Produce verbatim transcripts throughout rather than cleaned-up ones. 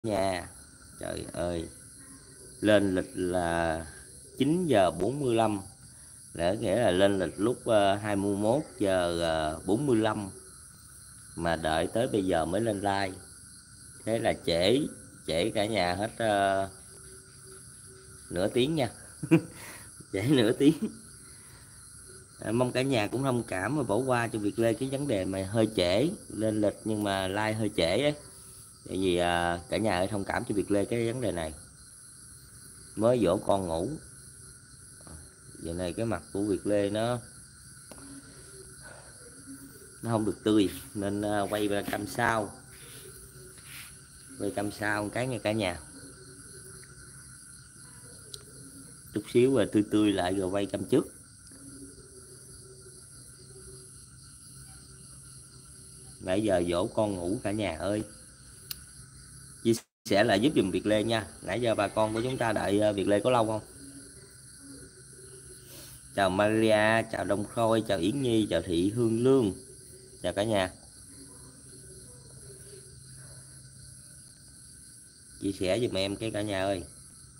Nhà. Trời ơi, lên lịch là chín giờ bốn mươi lăm, để nghĩa là lên lịch lúc uh, hai mươi mốt giờ bốn mươi lăm mà đợi tới bây giờ mới lên like. Thế là trễ trễ cả nhà hết uh, nửa tiếng nha. Trễ nửa tiếng. À, mong cả nhà cũng thông cảm và bỏ qua cho Việt Lê cái vấn đề mà hơi trễ lên lịch nhưng mà like hơi trễ ấy. Tại vì à, cả nhà ơi thông cảm cho Việt Lê cái vấn đề này. Mới dỗ con ngủ. Giờ này cái mặt của Việt Lê nó nó không được tươi nên à, quay ra cam sau. Quay cam sau một cái nha cả nhà. Chút xíu rồi tươi tươi lại rồi quay cam trước. Nãy giờ dỗ con ngủ cả nhà ơi. Chia sẻ lại giúp dùm Việt Lê nha. Nãy giờ bà con của chúng ta đợi Việt Lê có lâu không? Chào Maria, chào Đông Khôi, chào Yến Nhi, chào Thị Hương Lương. Chào cả nhà. Chia sẻ giùm em cái cả nhà ơi.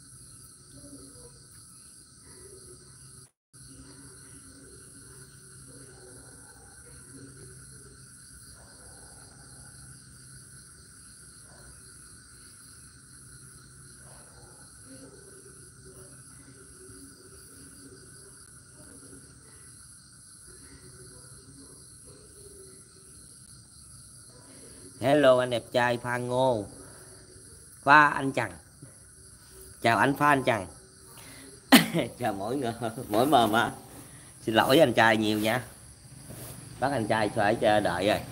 Hello anh đẹp trai Phan Ngô. Pha anh Trần. Chào anh Pha anh Trần. Chào mỗi người mỗi mờ mà. Xin lỗi anh trai nhiều nha. Bác anh trai phải chờ đợi rồi.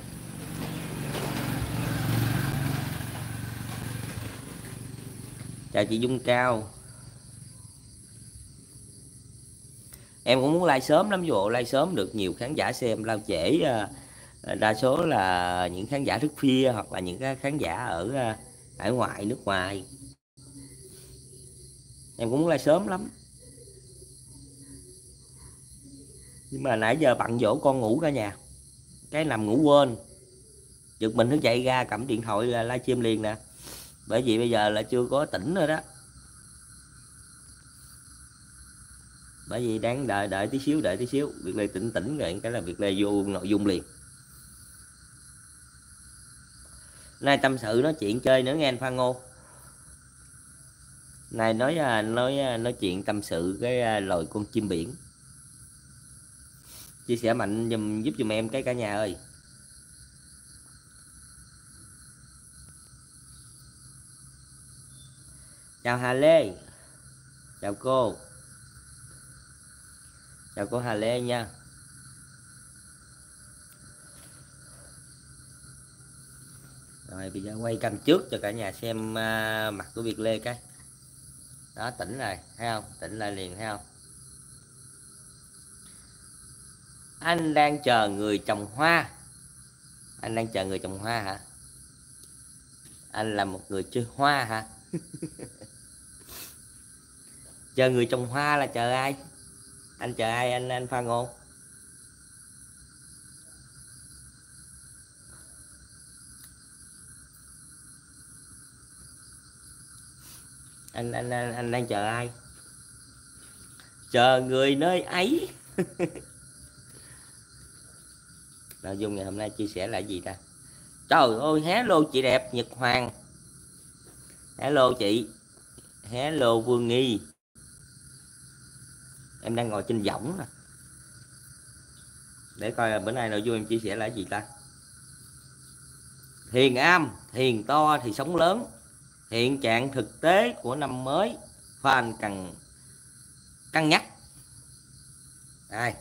Chào chị Dung Cao. Em cũng muốn like sớm lắm, vô like sớm được nhiều khán giả xem. Lao trễ đa số là những khán giả thức khuya hoặc là những cái khán giả ở hải ngoại nước ngoài. Em cũng muốn like sớm lắm, nhưng mà nãy giờ bận dỗ con ngủ cả nhà, cái nằm ngủ quên, giật mình thức dậy ra cầm điện thoại là livestream liền nè. Bởi vì bây giờ là chưa có tỉnh nữa đó, bởi vì đang đợi đợi tí xíu đợi tí xíu Việt Lê tỉnh tỉnh rồi cái là Việt Lê vô nội dung liền. Nay tâm sự nói chuyện chơi nữa nghe anh Phan Ngô. Này nói nói nói chuyện tâm sự cái loài con chim biển. Chia sẻ mạnh giùm giúp giùm em cái cả nhà ơi. Chào Hà Lê. Chào cô. Chào cô Hà Lê nha. Rồi bây giờ quay cam trước cho cả nhà xem uh, mặt của Việt Lê cái. Đó tỉnh rồi, thấy không? Tỉnh lại liền thấy không? Anh đang chờ người trồng hoa. Anh đang chờ người trồng hoa hả? Anh là một người chơi hoa hả? Chờ người trồng hoa là chờ ai? Anh chờ ai anh anh Phan Ngô? Anh anh anh, anh đang chờ ai? Chờ người nơi ấy. Nội dung ngày hôm nay chia sẻ là gì ta? Trời ơi, hello chị đẹp Nhật Hoàng. Hello chị. Hello Vương Nghi. Em đang ngồi trên võng nè. Để coi bữa nay nội dung em chia sẻ là gì ta? Thiền am, thiền to thì sống lớn. Hiện trạng thực tế của năm mới fan cần cân nhắc. Đây.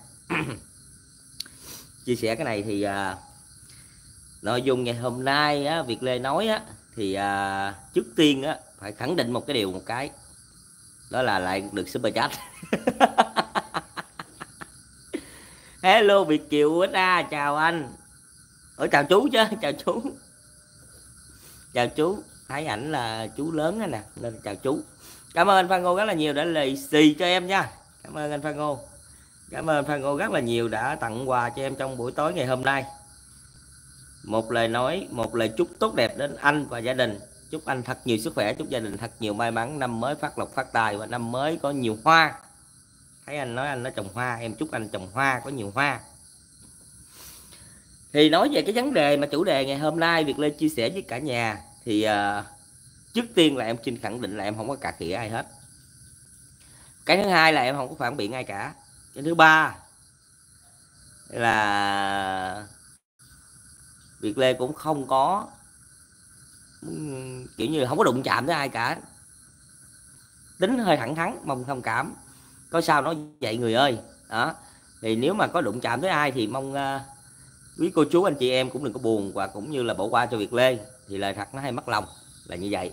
Chia sẻ cái này thì à, nội dung ngày hôm nay á, Việt Lê nói á, thì à, trước tiên á, phải khẳng định một cái điều một cái, đó là lại được super chat. Hello Việt Kiều ích a, chào anh. Ở chào chú chứ, chào chú. Chào chú, thấy ảnh là chú lớn nè nên chào chú. Cảm ơn anh Phan Ngô rất là nhiều đã lì xì cho em nha. Cảm ơn anh Phan Ngô. Cảm ơn anh Phan Ngô rất là nhiều đã tặng quà cho em trong buổi tối ngày hôm nay. Một lời nói, một lời chúc tốt đẹp đến anh và gia đình. chúc anh thật nhiều sức khỏe, chúc gia đình thật nhiều may mắn, năm mới phát lộc phát tài và năm mới có nhiều hoa. Thấy anh nói anh nói trồng hoa, em chúc anh trồng hoa có nhiều hoa. Thì nói về cái vấn đề mà chủ đề ngày hôm nay Việt Lê chia sẻ với cả nhà thì uh, trước tiên là em xin khẳng định là em không có cà khịa ai hết. Cái thứ hai là em không có phản biện ai cả. Cái thứ ba là Việt Lê cũng không có kiểu như không có đụng chạm tới ai cả. Tính hơi thẳng thắn, mong thông cảm. Có sao nói vậy người ơi. Đó. Thì nếu mà có đụng chạm tới ai thì mong uh, quý cô chú anh chị em cũng đừng có buồn và cũng như là bỏ qua cho Việt Lê. Thì lời thật nó hay mất lòng là như vậy.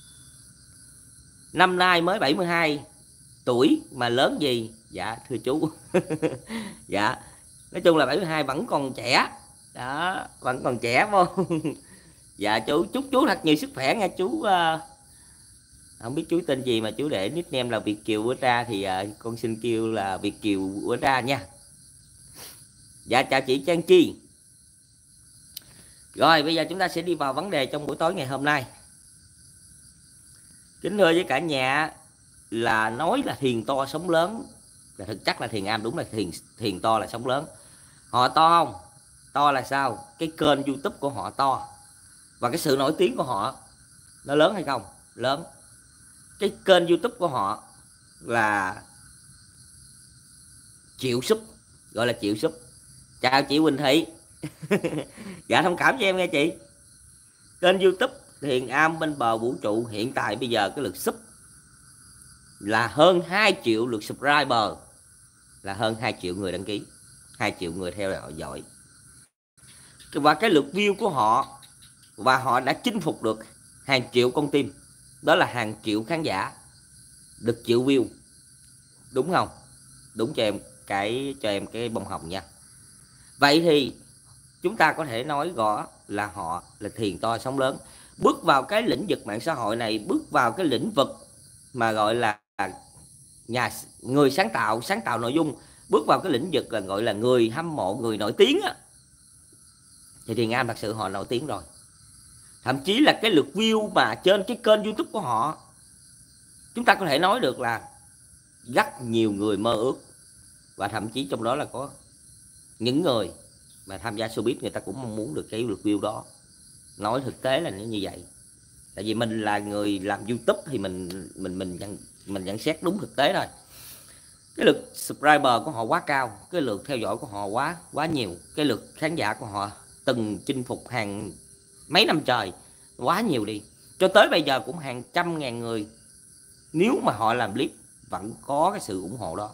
Năm nay mới bảy mươi hai tuổi mà lớn gì? Dạ thưa chú. Dạ. Nói chung là bảy mươi hai vẫn còn trẻ. Đó, vẫn còn trẻ không? Dạ chú, chúc chú thật nhiều sức khỏe nha chú. Uh, không biết chú tên gì mà chú để nickname là Việt Kiều Bữa Ra thì uh, con xin kêu là Việt Kiều Bữa Ra nha. Dạ chào chị Trang Chi. Rồi bây giờ chúng ta sẽ đi vào vấn đề trong buổi tối ngày hôm nay. Kính thưa với cả nhà, là nói là thiền to sống lớn là thực chất là Thiền Am đúng là thiền thiền to là sống lớn. Họ to không? To là sao? Cái kênh YouTube của họ to và cái sự nổi tiếng của họ nó lớn hay không? Lớn. Cái kênh YouTube của họ là triệu sub, gọi là triệu sub. Chào chị Quỳnh Thị. Dạ thông cảm cho em nghe chị. Kênh YouTube Thiền Am bên bờ vũ trụ hiện tại bây giờ cái lượt sub là hơn hai triệu lượt subscriber, là hơn hai triệu người đăng ký, hai triệu người theo dõi. Và cái lượt view của họ, và họ đã chinh phục được hàng triệu con tim, đó là hàng triệu khán giả được triệu view. Đúng không? Đúng cho em cái cho em cái bông hồng nha. Vậy thì chúng ta có thể nói rõ là họ là thiền to sống lớn. Bước vào cái lĩnh vực mạng xã hội này, bước vào cái lĩnh vực mà gọi là nhà người sáng tạo, sáng tạo nội dung, bước vào cái lĩnh vực là gọi là người hâm mộ, người nổi tiếng á, thì Thiền Am thật sự họ nổi tiếng rồi. Thậm chí là cái lượt view mà trên cái kênh YouTube của họ, chúng ta có thể nói được là rất nhiều người mơ ước. Và thậm chí trong đó là có những người mà tham gia showbiz, người ta cũng mong muốn được cái lượt view đó. Nói thực tế là như vậy. Tại vì mình là người làm YouTube thì mình mình mình nhận mình nhận xét đúng thực tế thôi. Cái lượt subscriber của họ quá cao, cái lượt theo dõi của họ quá quá nhiều, cái lượt khán giả của họ từng chinh phục hàng mấy năm trời quá nhiều đi. Cho tới bây giờ cũng hàng trăm ngàn người, nếu mà họ làm clip vẫn có cái sự ủng hộ đó.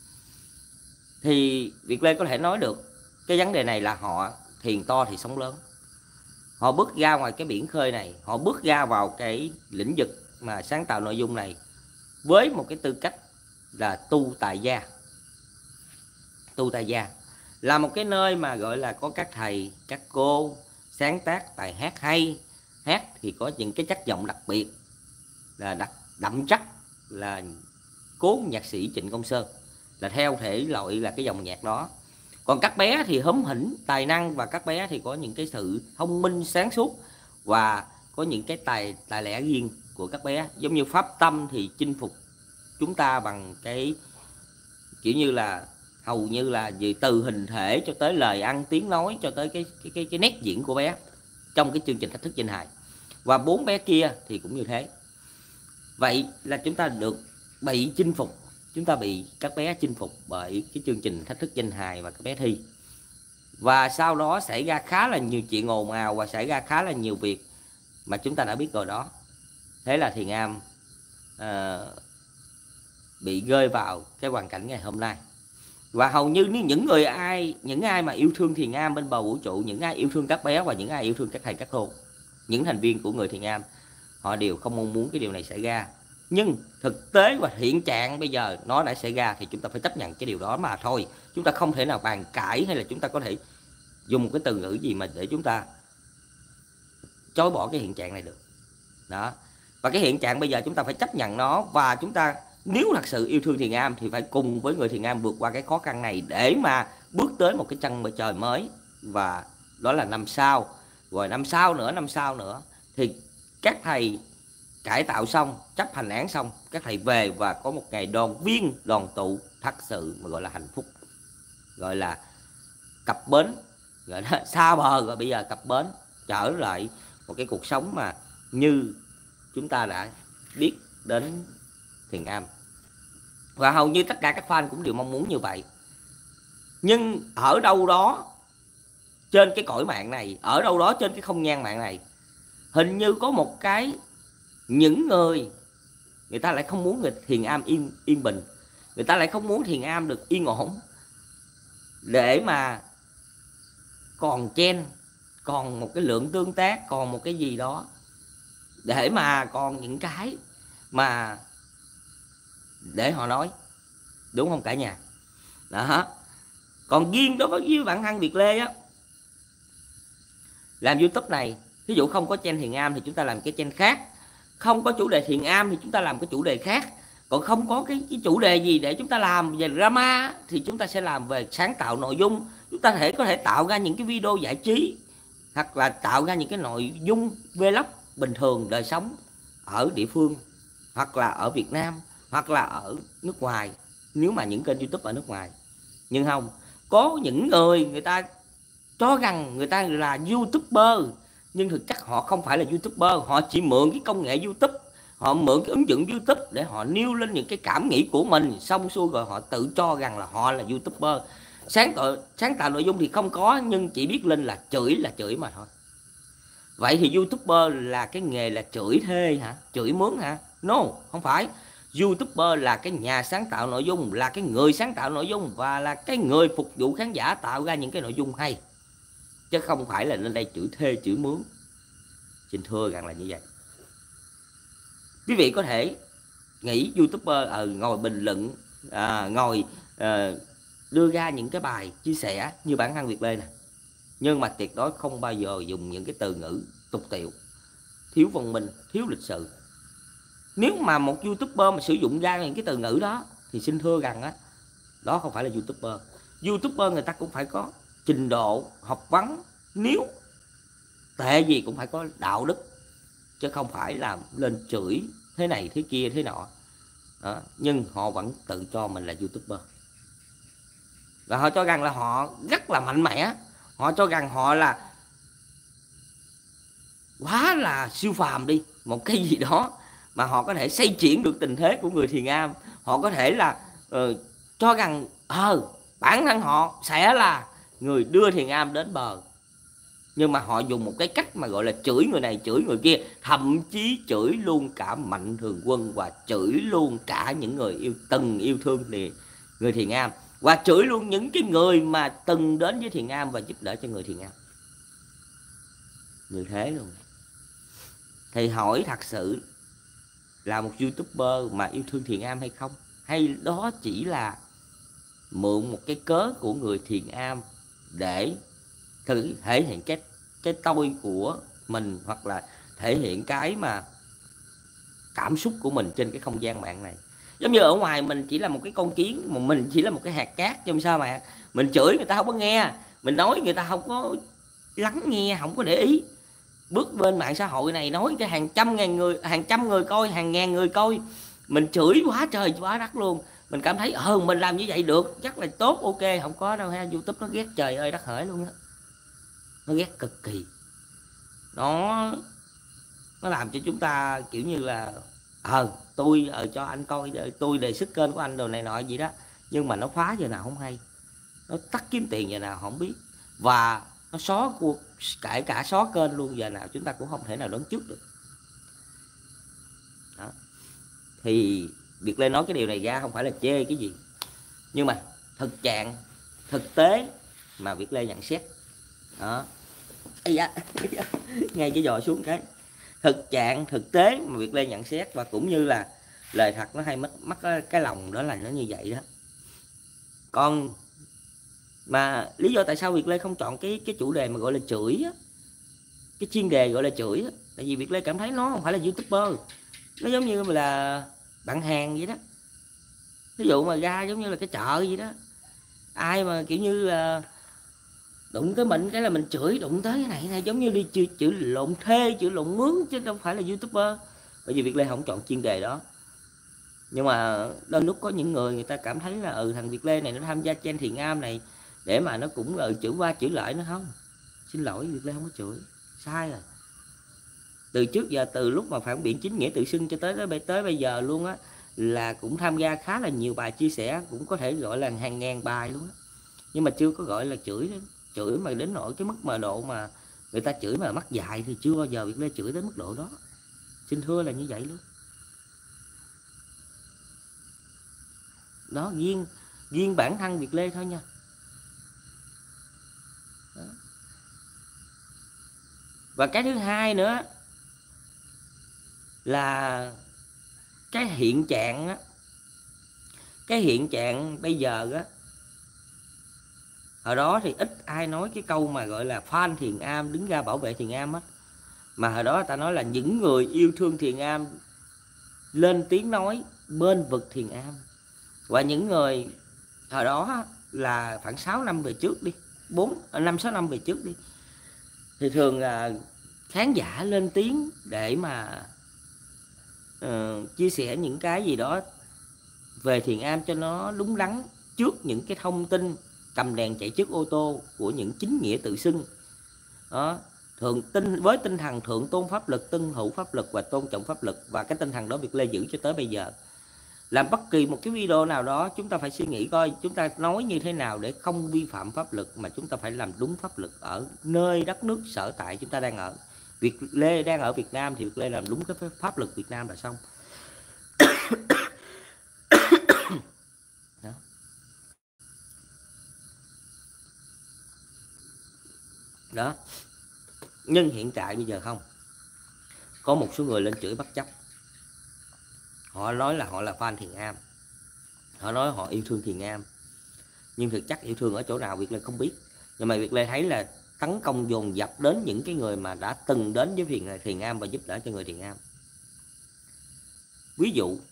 Thì Việt Lê có thể nói được cái vấn đề này là họ thiền to thì sống lớn. Họ bước ra ngoài cái biển khơi này, họ bước ra vào cái lĩnh vực mà sáng tạo nội dung này với một cái tư cách là tu tại gia. Tu tại gia là một cái nơi mà gọi là có các thầy, các cô sáng tác bài hát hay. Hát thì có những cái chất giọng đặc biệt, là đặc đậm chất, là cố nhạc sĩ Trịnh Công Sơn, là theo thể loại là cái dòng nhạc đó. Còn các bé thì hóm hỉnh tài năng, và các bé thì có những cái sự thông minh sáng suốt và có những cái tài tài lẻ riêng của các bé. Giống như Pháp Tâm thì chinh phục chúng ta bằng cái kiểu như là hầu như là về từ hình thể cho tới lời ăn tiếng nói cho tới cái cái cái, cái nét diễn của bé trong cái chương trình Thách Thức Danh Hài. Và bốn bé kia thì cũng như thế. Vậy là chúng ta được bị chinh phục, chúng ta bị các bé chinh phục bởi cái chương trình Thách Thức Danh Hài và các bé thi. Và sau đó xảy ra khá là nhiều chuyện ồn ào và xảy ra khá là nhiều việc mà chúng ta đã biết rồi đó. Thế là Thiền Am uh, bị rơi vào cái hoàn cảnh ngày hôm nay. Và hầu như những người ai những ai mà yêu thương Thiền Am bên bờ vũ trụ, những ai yêu thương các bé và những ai yêu thương các thầy các cô, những thành viên của người Thiền Am, họ đều không mong muốn cái điều này xảy ra. Nhưng thực tế và hiện trạng bây giờ nó đã xảy ra thì chúng ta phải chấp nhận cái điều đó mà thôi. Chúng ta không thể nào bàn cãi hay là chúng ta có thể dùng một cái từ ngữ gì mà để chúng ta chối bỏ cái hiện trạng này được. Đó. Và cái hiện trạng bây giờ chúng ta phải chấp nhận nó, và chúng ta nếu thật sự yêu thương Thiền Am thì phải cùng với người Thiền Am vượt qua cái khó khăn này để mà bước tới một cái chân trời mới. Và đó là năm sau, rồi năm sau nữa, năm sau nữa thì các thầy cải tạo xong, chấp hành án xong, các thầy về và có một ngày đoàn viên đoàn tụ thật sự mà gọi là hạnh phúc, gọi là cập bến, gọi là xa bờ rồi bây giờ cập bến, trở lại một cái cuộc sống mà như chúng ta đã biết đến Thiền Am. Và hầu như tất cả các fan cũng đều mong muốn như vậy. Nhưng ở đâu đó trên cái cõi mạng này, ở đâu đó trên cái không gian mạng này, hình như có một cái, những người người ta lại không muốn người Thiền Am yên yên bình, người ta lại không muốn Thiền Am được yên ổn, để mà còn chen, còn một cái lượng tương tác, còn một cái gì đó, để mà còn những cái mà để họ nói, đúng không cả nhà? Đó. Còn riêng đối với bạn Hân Việt Lê á, làm YouTube này, ví dụ không có channel Thiền Am thì chúng ta làm cái channel khác, không có chủ đề Thiền Am thì chúng ta làm cái chủ đề khác, còn không có cái, cái chủ đề gì để chúng ta làm về drama thì chúng ta sẽ làm về sáng tạo nội dung. Chúng ta thể có thể tạo ra những cái video giải trí, hoặc là tạo ra những cái nội dung vlog bình thường đời sống ở địa phương, hoặc là ở Việt Nam, hoặc là ở nước ngoài, nếu mà những kênh YouTube ở nước ngoài. Nhưng không, có những người người ta cho rằng người ta là YouTuber, nhưng thực chất họ không phải là YouTuber, họ chỉ mượn cái công nghệ YouTube, họ mượn cái ứng dụng YouTube để họ nêu lên những cái cảm nghĩ của mình, xong xuôi rồi họ tự cho rằng là họ là YouTuber. Sáng tạo, sáng tạo nội dung thì không có, nhưng chỉ biết lên là chửi là chửi mà thôi. Vậy thì YouTuber là cái nghề là chửi thê hả? Chửi mướn hả? No, không phải. YouTuber là cái nhà sáng tạo nội dung, là cái người sáng tạo nội dung, và là cái người phục vụ khán giả tạo ra những cái nội dung hay, chứ không phải là lên đây chửi thê chửi mướn. Xin thưa rằng là như vậy. Quý vị có thể nghĩ YouTuber ở ngồi bình luận, à, ngồi à, đưa ra những cái bài chia sẻ như bản Hân Việt Lê nè, nhưng mà tuyệt đối không bao giờ dùng những cái từ ngữ tục tiệu, thiếu văn minh, thiếu lịch sự. Nếu mà một YouTuber mà sử dụng ra những cái từ ngữ đó thì xin thưa rằng á, đó không phải là YouTuber. YouTuber người ta cũng phải có trình độ học vấn, nếu tệ gì cũng phải có đạo đức, chứ không phải là lên chửi thế này thế kia thế nọ đó. Nhưng họ vẫn tự cho mình là YouTuber, và họ cho rằng là họ rất là mạnh mẽ, họ cho rằng họ là quá là siêu phàm đi, một cái gì đó mà họ có thể xây chuyển được tình thế của người Thiền Am. Họ có thể là uh, cho rằng ờ uh, bản thân họ sẽ là người đưa Thiền Am đến bờ, nhưng mà họ dùng một cái cách mà gọi là chửi người này chửi người kia, thậm chí chửi luôn cả Mạnh Thường Quân, và chửi luôn cả những người yêu từng yêu thương thì người Thiền Am, và chửi luôn những cái người mà từng đến với Thiền Am và giúp đỡ cho người Thiền Am, như thế luôn. Thì hỏi thật sự là một YouTuber mà yêu thương Thiền Am hay không, hay đó chỉ là mượn một cái cớ của người Thiền Am để thử thể hiện cái cái tôi của mình, hoặc là thể hiện cái mà cảm xúc của mình trên cái không gian mạng này. Giống như ở ngoài mình chỉ là một cái con kiến, mà mình chỉ là một cái hạt cát, chứ sao mà mình chửi người ta không có nghe, mình nói người ta không có lắng nghe, không có để ý. Bước bên mạng xã hội này nói cái hàng trăm ngàn người, hàng trăm người coi, hàng ngàn người coi, mình chửi quá trời quá đất luôn. Mình cảm thấy ờ mình làm như vậy được, chắc là tốt, ok. Không có đâu ha, YouTube nó ghét trời ơi đất hỡi luôn á, nó ghét cực kỳ. Nó nó làm cho chúng ta kiểu như là ờ tôi ờ, cho anh coi, tôi đề xuất kênh của anh đồ này nọ gì đó, nhưng mà nó phá giờ nào không hay, nó tắt kiếm tiền giờ nào không biết, và nó xóa cuộc, kể cả xóa kênh luôn giờ nào chúng ta cũng không thể nào đoán trước được đó. Thì Việt Lê nói cái điều này ra không phải là chê cái gì, nhưng mà thực trạng thực tế mà Việt Lê nhận xét đó. Ây da, ngay cái giò xuống cái thực trạng thực tế mà Việt Lê nhận xét, và cũng như là lời thật nó hay mất mất cái lòng, đó là nó như vậy đó. Còn mà lý do tại sao Việt Lê không chọn cái cái chủ đề mà gọi là chửi á, cái chuyên đề gọi là chửi á, tại vì Việt Lê cảm thấy nó không phải là YouTuber, nó giống như là bạn hàng vậy đó. Ví dụ mà ra giống như là cái chợ vậy đó, ai mà kiểu như là Đụng tới mình cái là mình chửi, đụng tới cái này này giống như đi chửi, chửi lộn thê, chửi lộn mướn chứ không phải là YouTuber. Bởi vì Việt Lê không chọn chuyên đề đó. Nhưng mà đôi lúc có những người người ta cảm thấy là ừ thằng Việt Lê này nó tham gia trên Thiện Am này để mà nó cũng ừ, chửi qua chửi lại nó không. Xin lỗi, Việt Lê không có chửi, sai rồi. Từ trước giờ, từ lúc mà phản biện chính nghĩa tự xưng cho tới tới, tới bây giờ luôn á, là cũng tham gia khá là nhiều bài chia sẻ, cũng có thể gọi là hàng ngàn bài luôn á, nhưng mà chưa có gọi là chửi. Chửi mà đến nỗi cái mức mà độ mà người ta chửi mà mắc dại thì chưa bao giờ Việt Lê chửi đến mức độ đó. Xin thưa là như vậy luôn đó, riêng riêng bản thân Việt Lê thôi nha đó. Và cái thứ hai nữa là cái hiện trạng á, cái hiện trạng bây giờ á, hồi đó thì ít ai nói cái câu mà gọi là fan Thiện Am đứng ra bảo vệ Thiện Am á, mà hồi đó ta nói là những người yêu thương Thiện Am lên tiếng nói bên vực Thiện Am. Và những người hồi đó là khoảng sáu năm về trước đi, bốn năm sáu năm về trước đi, thì thường là khán giả lên tiếng để mà uh, chia sẻ những cái gì đó về Thiện Am cho nó đúng đắn trước những cái thông tin cầm đèn chạy trước ô tô của những chính nghĩa tự xưng đó. Thường tin với tinh thần thượng tôn pháp lực, tuân thủ pháp lực và tôn trọng pháp lực, và cái tinh thần đó Việt Lê giữ cho tới bây giờ. Làm bất kỳ một cái video nào đó chúng ta phải suy nghĩ coi chúng ta nói như thế nào để không vi phạm pháp lực, mà chúng ta phải làm đúng pháp lực ở nơi đất nước sở tại chúng ta đang ở. Việt Lê đang ở Việt Nam thì Việt Lê làm đúng cái pháp lực Việt Nam là xong. Đó. Đó. Nhưng hiện tại bây giờ không, có một số người lên chửi bất chấp. Họ nói là họ là fan Thiện Am, họ nói họ yêu thương Thiện Am, nhưng thực chất yêu thương ở chỗ nào Việt Lê không biết. Nhưng mà Việt Lê thấy là tấn công dồn dập đến những cái người mà đã từng đến với Thiện, Thiện Am và giúp đỡ cho người Thiện Am. Ví dụ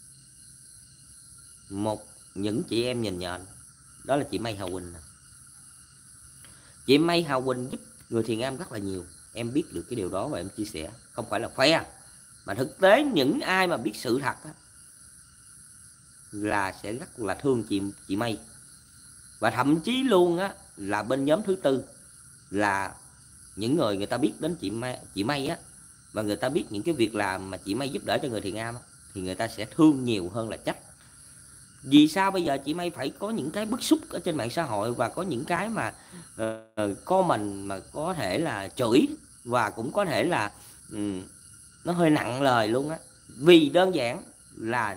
một những chị em nhìn nhận đó là chị May Hà Quỳnh. Chị May Hà Quỳnh giúp người Thiện Am rất là nhiều, em biết được cái điều đó và em chia sẻ, không phải là khoe, mà thực tế những ai mà biết sự thật đó, là sẽ rất là thương chị chị May. Và thậm chí luôn á là bên nhóm thứ tư là những người người ta biết đến chị May, chị May á, và người ta biết những cái việc làm mà chị May giúp đỡ cho người Thiện Am á, thì người ta sẽ thương nhiều hơn là trách. Vì sao bây giờ chị May phải có những cái bức xúc ở trên mạng xã hội và có những cái mà uh, có mình mà có thể là chửi và cũng có thể là um, nó hơi nặng lời luôn á, vì đơn giản là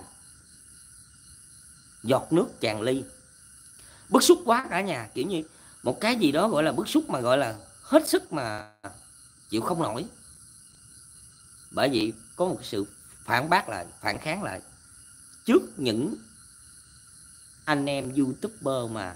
giọt nước tràn ly. Bức xúc quá cả nhà, kiểu như một cái gì đó gọi là bức xúc mà gọi là hết sức mà chịu không nổi. Bởi vì có một sự phản bác lại, phản kháng lại trước những anh em YouTuber mà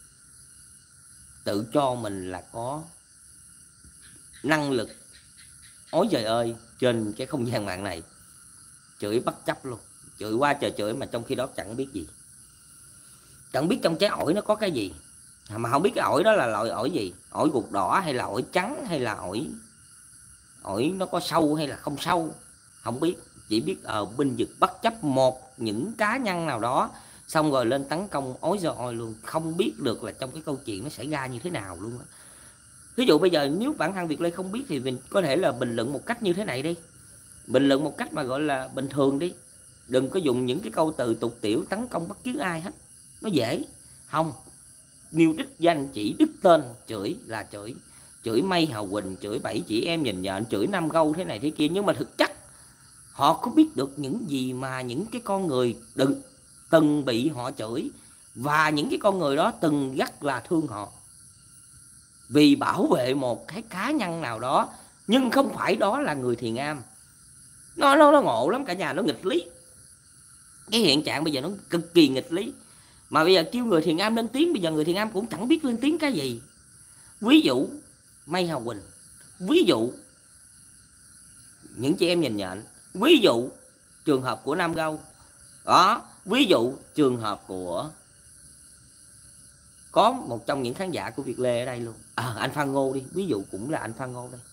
tự cho mình là có năng lực ối trời ơi trên cái không gian mạng này, chửi bất chấp luôn, chửi qua trời chửi mà trong khi đó chẳng biết gì, chẳng biết trong trái ổi nó có cái gì, mà không biết cái ổi đó là loại ổi gì, ổi ruột đỏ hay là ổi trắng hay là ổi ổi nó có sâu hay là không sâu, không biết. Chỉ biết ở ờ, binh vực bất chấp một những cá nhân nào đó xong rồi lên tấn công ối giời ơi luôn, không biết được là trong cái câu chuyện nó xảy ra như thế nào luôn á. Ví dụ bây giờ nếu bản thân Việt Lê không biết thì mình có thể là bình luận một cách như thế này đi, bình luận một cách mà gọi là bình thường đi, đừng có dùng những cái câu từ tục tiểu tấn công bất cứ ai hết, nó dễ. Không, nêu đích danh chỉ đích tên chửi là chửi, chửi May Hà Quỳnh, chửi bảy chị em nhìn nhận, chửi Nam Gâu thế này thế kia, nhưng mà thực chất họ có biết được những gì mà những cái con người đừng từng bị họ chửi, và những cái con người đó từng rất là thương họ vì bảo vệ một cái cá nhân nào đó, nhưng không phải đó là người Thiện Am. Nó nó nó ngộ lắm cả nhà, nó nghịch lý. Cái hiện trạng bây giờ nó cực kỳ nghịch lý. Mà bây giờ kêu người Thiện Am lên tiếng, bây giờ người Thiện Am cũng chẳng biết lên tiếng cái gì. Ví dụ May Hà Quỳnh, ví dụ những chị em nhìn nhận, ví dụ trường hợp của Nam Gâu đó, ví dụ trường hợp của có một trong những khán giả của Việt Lê ở đây luôn, à, anh Phan Ngô đi, ví dụ cũng là anh Phan Ngô đây,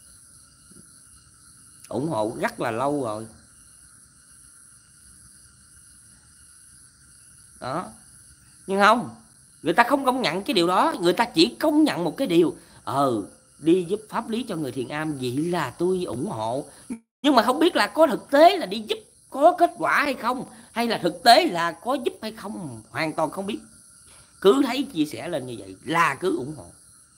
ủng hộ rất là lâu rồi đó. Nhưng không, người ta không công nhận cái điều đó, người ta chỉ công nhận một cái điều, ờ đi giúp pháp lý cho người thiền am, vậy là tôi ủng hộ. Nhưng mà không biết là có thực tế là đi giúp có kết quả hay không, hay là thực tế là có giúp hay không, hoàn toàn không biết. Cứ thấy chia sẻ lên như vậy là cứ ủng hộ.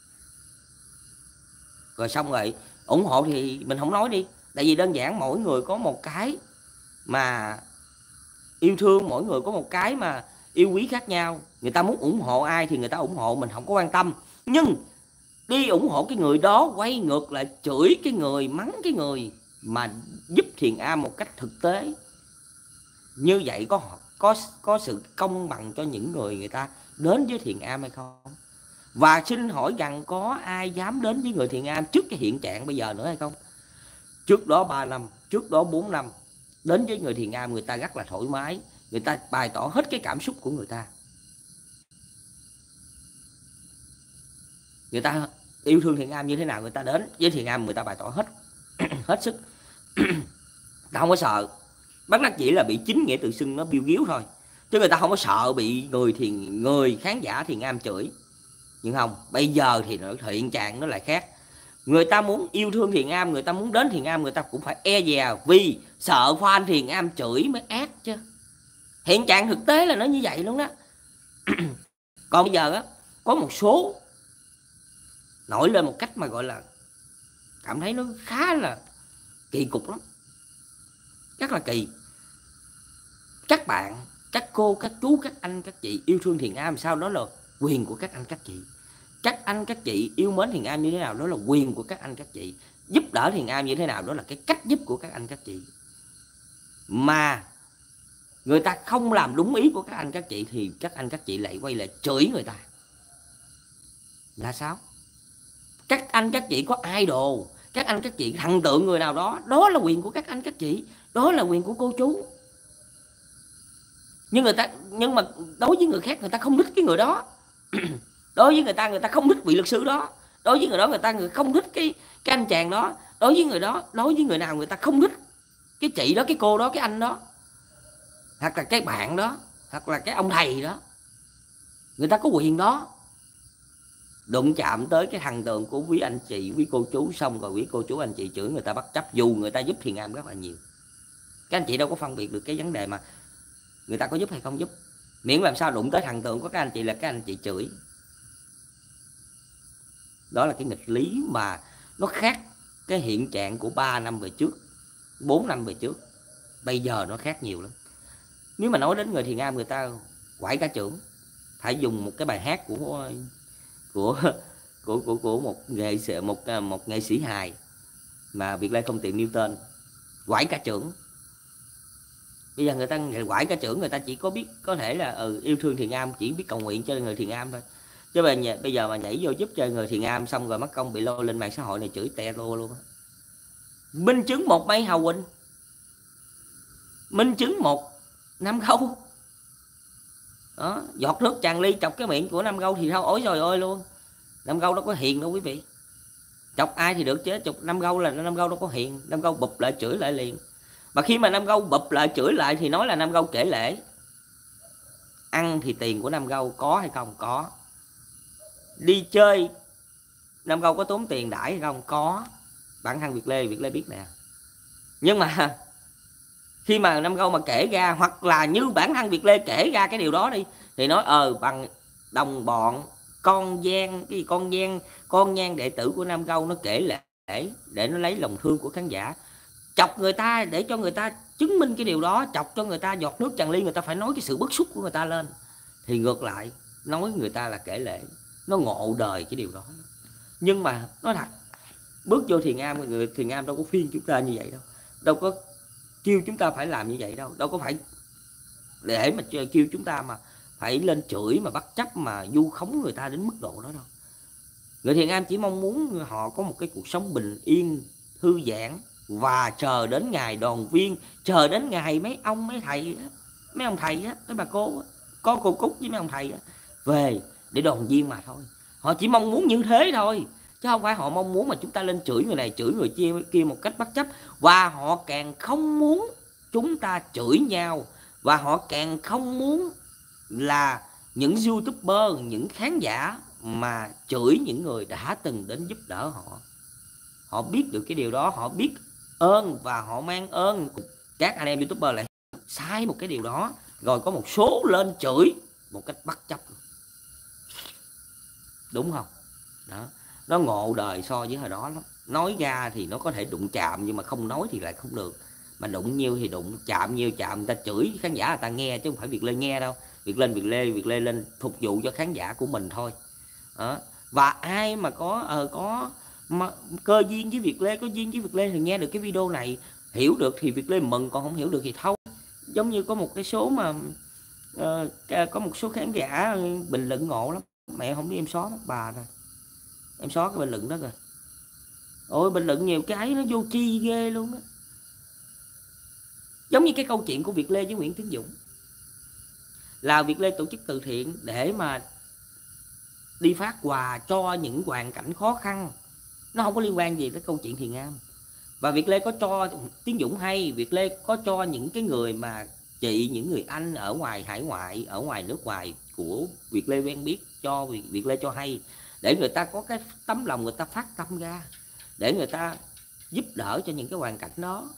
Rồi xong rồi ủng hộ thì mình không nói đi, tại vì đơn giản mỗi người có một cái mà yêu thương, mỗi người có một cái mà yêu quý khác nhau. Người ta muốn ủng hộ ai thì người ta ủng hộ, mình không có quan tâm. Nhưng đi ủng hộ cái người đó, quay ngược lại chửi cái người, mắng cái người mà giúp thiền am một cách thực tế, như vậy có có có sự công bằng cho những người người ta đến với thiền am hay không? Và xin hỏi rằng có ai dám đến với người thiền am trước cái hiện trạng bây giờ nữa hay không? Trước đó ba năm, trước đó bốn năm, đến với người thiền am người ta rất là thoải mái, người ta bày tỏ hết cái cảm xúc của người ta. Người ta yêu thương thiền am như thế nào, người ta đến với thiền am người ta bày tỏ hết hết sức. Ta không có sợ, bất đắc chỉ là bị chính nghĩa tự xưng nó biêu ghiếu thôi, chứ người ta không có sợ bị người thiền người khán giả thiền am chửi. Nhưng không, bây giờ thì nó hiện trạng nó lại khác. Người ta muốn yêu thương thiền am, người ta muốn đến thiền am, người ta cũng phải e dè, vì sợ fan thiền am chửi mới ác chứ. Hiện trạng thực tế là nó như vậy luôn đó. Còn bây giờ á, có một số nổi lên một cách mà gọi là cảm thấy nó khá là kỳ cục lắm, rất là kỳ. Các bạn, các cô, các chú, các anh, các chị yêu thương thiền am sao đó là quyền của các anh các chị. Các anh các chị yêu mến thiền am như thế nào đó là quyền của các anh các chị. Giúp đỡ thiền am như thế nào đó là cái cách giúp của các anh các chị. Mà người ta không làm đúng ý của các anh các chị thì các anh các chị lại quay lại chửi người ta. Là sao? Các anh các chị có idol, các anh các chị thần tượng người nào đó, đó là quyền của các anh các chị, đó là quyền của cô chú. Nhưng người ta, nhưng mà đối với người khác người ta không thích cái người đó. Đối với người ta, người ta không thích vị luật sư đó. Đối với người đó, người ta người không thích cái cái anh chàng đó. Đối với người đó, đối với người nào người ta không thích cái chị đó, cái cô đó, cái anh đó, hoặc là cái bạn đó, hoặc là cái ông thầy đó. Người ta có quyền đó. Đụng chạm tới cái thần tượng của quý anh chị, quý cô chú, xong rồi quý cô chú anh chị chửi người ta bất chấp, dù người ta giúp thiền am rất là nhiều. Các anh chị đâu có phân biệt được cái vấn đề mà người ta có giúp hay không giúp. Miễn làm sao đụng tới thần tượng của các anh chị là các anh chị chửi. Đó là cái nghịch lý mà nó khác cái hiện trạng của ba năm về trước, bốn năm về trước. Bây giờ nó khác nhiều lắm. Nếu mà nói đến người thiền am, người ta quải cả trưởng. Phải dùng một cái bài hát của của của của, của một nghệ sĩ, một một nghệ sĩ hài mà Việt Lê không tiện nêu tên, quải cả trưởng. Bây giờ người ta quải cả trưởng, người ta chỉ có biết có thể là ừ, yêu thương thiền am, chỉ biết cầu nguyện cho người thiền am thôi. Chứ bây giờ mà nhảy vô giúp cho người thiền am xong rồi mất công bị lôi lên mạng xã hội này chửi te lô luôn á. Minh chứng một Mai Hào Quỳnh, minh chứng một Nam Gâu đó, giọt nước tràn ly chọc cái miệng của Nam Gâu thì thôi ối rồi ơi luôn. Nam Gâu đâu có hiền đâu quý vị. Chọc ai thì được chứ, chọc Nam Gâu là Nam Gâu đâu có hiền. Nam Gâu bụp lại chửi lại liền. Mà khi mà Nam Gâu bụp lại chửi lại thì nói là Nam Gâu kể lễ. Ăn thì tiền của Nam Gâu có hay không? Có. Đi chơi Nam Gâu có tốn tiền đãi hay không? Có. Bản thân Việt Lê, Việt Lê biết nè. Nhưng mà khi mà Nam Gâu mà kể ra, hoặc là như bản thân Việt Lê kể ra cái điều đó đi, thì nói ờ bằng đồng bọn, con gian, cái gì con gian, con nhan đệ tử của Nam Gâu nó kể lễ để nó lấy lòng thương của khán giả. Chọc người ta để cho người ta chứng minh cái điều đó, chọc cho người ta giọt nước tràn ly, người ta phải nói cái sự bức xúc của người ta lên. Thì ngược lại nói người ta là kể lễ, nó ngộ đời cái điều đó. Nhưng mà nói thật, bước vô thiền am, người thiền am đâu có phiên chúng ta như vậy đâu, đâu có kêu chúng ta phải làm như vậy đâu, đâu có phải để mà kêu chúng ta mà phải lên chửi mà bắt chấp mà vu khống người ta đến mức độ đó đâu. Người thiền am chỉ mong muốn họ có một cái cuộc sống bình yên, thư giãn và chờ đến ngày đoàn viên, chờ đến ngày mấy ông mấy thầy, mấy ông thầy á, mấy bà cô, có cô Cúc với mấy ông thầy á, về để đoàn viên mà thôi. Họ chỉ mong muốn như thế thôi, chứ không phải họ mong muốn mà chúng ta lên chửi người này chửi người kia, kia một cách bất chấp. Và họ càng không muốn chúng ta chửi nhau, và họ càng không muốn là những YouTuber, những khán giả mà chửi những người đã từng đến giúp đỡ họ. Họ biết được cái điều đó, họ biết ơn và họ mang ơn. Các anh em YouTuber lại sai một cái điều đó, rồi có một số lên chửi một cách bất chấp, đúng không? Đó, nó ngộ đời so với hồi đó lắm. Nói ra thì nó có thể đụng chạm, nhưng mà không nói thì lại không được. Mà đụng nhiêu thì đụng, chạm nhiêu chạm, người ta chửi khán giả người ta nghe, chứ không phải Việt Lê nghe đâu. Việt lên Việt Lê Việt Lê lên phục vụ cho khán giả của mình thôi. Đó. Và ai mà có ờ, có mà, cơ duyên với Việt Lê, có duyên với Việt Lê thì nghe được cái video này, hiểu được thì Việt Lê mừng, còn không hiểu được thì thôi. Giống như có một cái số mà uh, có một số khán giả bình luận ngộ lắm. Mẹ không biết em xóa mất bà rồi, em xóa cái bình luận đó rồi. Ôi bình luận nhiều cái nó vô tri ghê luôn đó. Giống như cái câu chuyện của Việt Lê với Nguyễn Tiến Dũng, là Việt Lê tổ chức từ thiện để mà đi phát quà cho những hoàn cảnh khó khăn, nó không có liên quan gì tới câu chuyện Thiền Am. Và Việt Lê có cho Tiến Dũng hay, Việt Lê có cho những cái người mà chị, những người anh ở ngoài hải ngoại, ở ngoài nước ngoài của Việt Lê quen biết, cho Việt, Việt Lê cho hay, để người ta có cái tấm lòng, người ta phát tâm ra để người ta giúp đỡ cho những cái hoàn cảnh đó,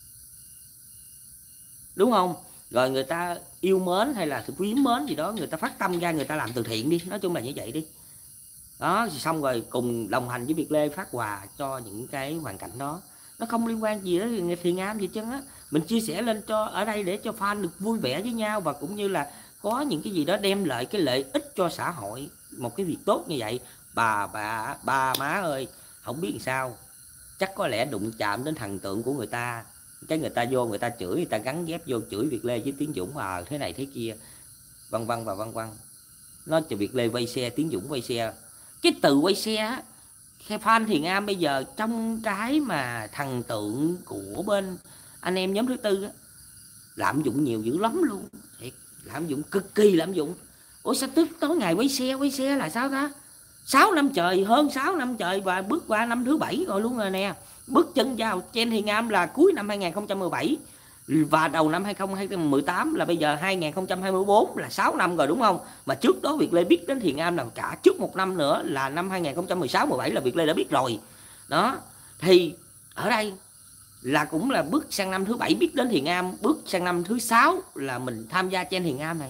đúng không? Rồi người ta yêu mến hay là quý mến gì đó, người ta phát tâm ra, người ta làm từ thiện đi, nói chung là như vậy đi. Đó, xong rồi cùng đồng hành với Việt Lê phát quà cho những cái hoàn cảnh đó. Nó không liên quan gì đến Thiền Am gì chứ á. Mình chia sẻ lên cho ở đây để cho fan được vui vẻ với nhau, và cũng như là có những cái gì đó đem lại cái lợi ích cho xã hội, một cái việc tốt như vậy. Bà bà ba má ơi, không biết làm sao, chắc có lẽ đụng chạm đến thần tượng của người ta, cái người ta vô người ta chửi, người ta gắn ghép vô chửi Việt Lê với Tiến Dũng à, thế này thế kia, vân vân và vân vân. Nó cho Việt Lê quay xe, Tiến Dũng quay xe. Cái từ quay xe á, fan Thiền Am bây giờ trong cái mà thần tượng của bên anh em nhóm thứ tư á, lạm dụng nhiều dữ lắm luôn. Thiệt, lạm dụng cực kỳ lạm dụng. Ủa sao tức tối ngày quay xe, quay xe là sao ta? sáu năm trời, hơn sáu năm trời, và bước qua năm thứ bảy rồi luôn rồi nè. Bước chân vào trên Thiền Am là cuối năm hai nghìn không trăm mười bảy và đầu năm hai nghìn không trăm mười tám, là bây giờ hai nghìn không trăm hai mươi tư, là sáu năm rồi đúng không? Mà trước đó Việt Lê biết đến Thiền Am là cả trước một năm nữa, là năm hai nghìn không trăm mười sáu mười bảy là Việt Lê đã biết rồi. Đó, thì ở đây là cũng là bước sang năm thứ bảy biết đến Thiền Am, bước sang năm thứ sáu là mình tham gia trên Thiền Am này.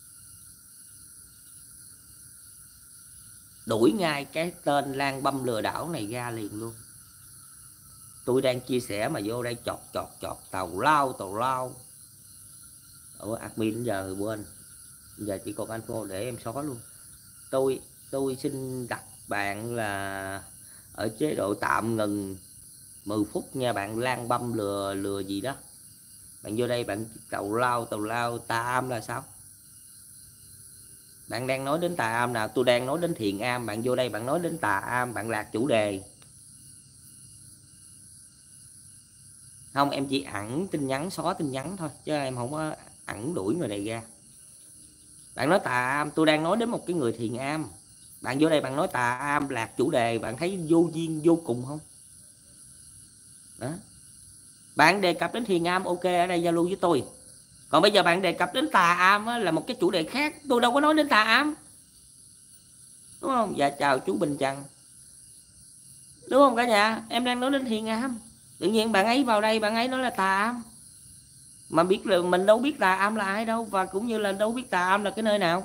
Đuổi ngay cái tên Lan Băm lừa đảo này ra liền luôn. Tôi đang chia sẻ mà vô đây chọt chọt chọt tàu lao tàu lao. Ủa admin đến giờ quên, giờ chỉ còn anh cô để em xóa luôn. Tôi tôi xin đặt bạn là ở chế độ tạm ngừng mười phút nha bạn. Lan Băm lừa lừa gì đó, bạn vô đây bạn tàu lao tàu lao. Tà Am là sao? Bạn đang nói đến Tà Am nào? Tôi đang nói đến Thiền Am, bạn vô đây bạn nói đến Tà Am, bạn lạc chủ đề. Không, em chỉ ẩn tin nhắn, xóa tin nhắn thôi, chứ em không có ẩn đuổi người này ra. Bạn nói Tà Am, tôi đang nói đến một cái người Thiền Am. Bạn vô đây bạn nói Tà Am lạc chủ đề, bạn thấy vô duyên vô cùng không? Đó. Bạn đề cập đến Thiền Am, ok, ở đây giao lưu với tôi. Còn bây giờ bạn đề cập đến Tà Am á, là một cái chủ đề khác, tôi đâu có nói đến Tà Am, đúng không? Dạ chào chú Bình Trần, đúng không cả nhà? Em đang nói đến Thiền Am, tự nhiên bạn ấy vào đây bạn ấy nói là Tà Am, mà biết là mình đâu biết Tà Am là ai đâu, và cũng như là đâu biết Tà Am là cái nơi nào.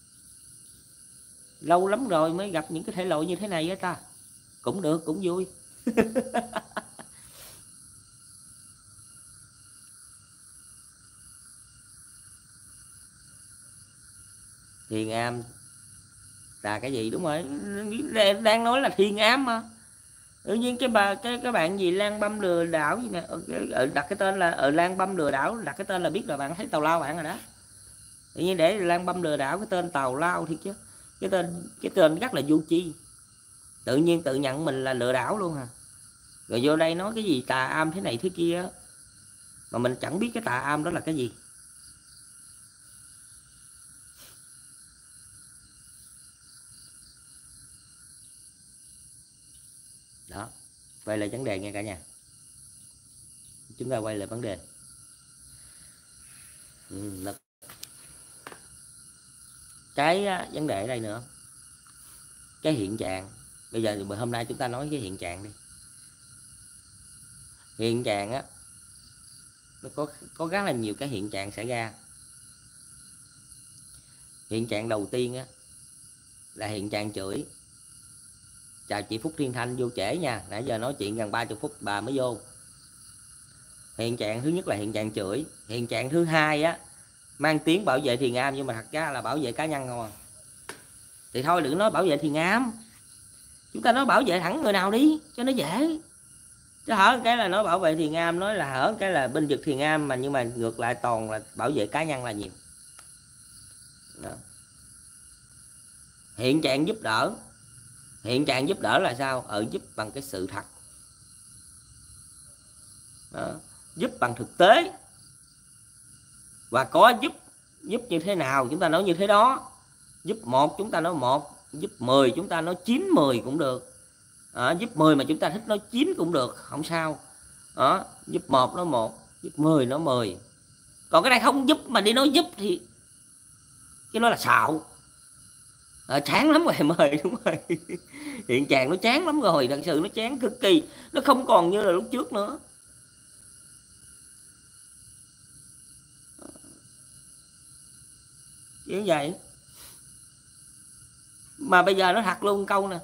Lâu lắm rồi mới gặp những cái thể loại như thế này á ta. Cũng được, cũng vui. Thiền Am là cái gì? Đúng rồi, đang nói là Thiền Am mà. Tự nhiên cái bà cái các bạn gì Lan Băm lừa đảo gì nè, ở đặt cái tên là ở Lan Băm lừa đảo, đặt cái tên là biết là bạn thấy tào lao bạn rồi đó. Tự nhiên để Lan Băm lừa đảo cái tên tào lao thì chứ, cái tên cái tên rất là vô tri. Tự nhiên tự nhận mình là lừa đảo luôn à. Rồi vô đây nói cái gì Tà Am thế này thế kia, mà mình chẳng biết cái Tà Am đó là cái gì. quay lại vấn đề nha cả nhà. Chúng ta quay lại vấn đề. Ừ, cái vấn đề ở đây nữa, cái hiện trạng. Bây giờ hôm nay chúng ta nói cái hiện trạng đi. Hiện trạng á, nó có có rất là nhiều cái hiện trạng xảy ra. Hiện trạng đầu tiên á là hiện trạng chửi. Chào chị Phúc Thiên Thanh, vô trễ nha, nãy giờ nói chuyện gần ba mươi phút bà mới vô. Hiện trạng thứ nhất là hiện trạng chửi. Hiện trạng thứ hai á, mang tiếng bảo vệ thiền am nhưng mà thật ra là bảo vệ cá nhân không à. Thì thôi đừng nói bảo vệ thiền am, chúng ta nói bảo vệ thẳng người nào đi cho nó dễ. Chứ hở cái là nói bảo vệ thiền am, nói là hở cái là binh vực thiền am, mà nhưng mà ngược lại toàn là bảo vệ cá nhân là nhiều. Đó. Hiện trạng giúp đỡ. Hiện trạng giúp đỡ là sao? Ở giúp bằng cái sự thật. Đó. Giúp bằng thực tế. Và có giúp giúp như thế nào chúng ta nói như thế đó. Giúp một chúng ta nói một, giúp mười chúng ta nói chín mười cũng được. À, giúp mười mà chúng ta thích nói chín cũng được, không sao. Đó, giúp một nói một, giúp mười nói mười. Còn cái này không giúp mà đi nói giúp thì cái đó là xạo. À, chán lắm rồi em ơi, đúng rồi. Hiện trạng nó chán lắm rồi, thật sự nó chán cực kỳ, nó không còn như là lúc trước nữa. Như vậy. Mà bây giờ nó thật luôn câu nè.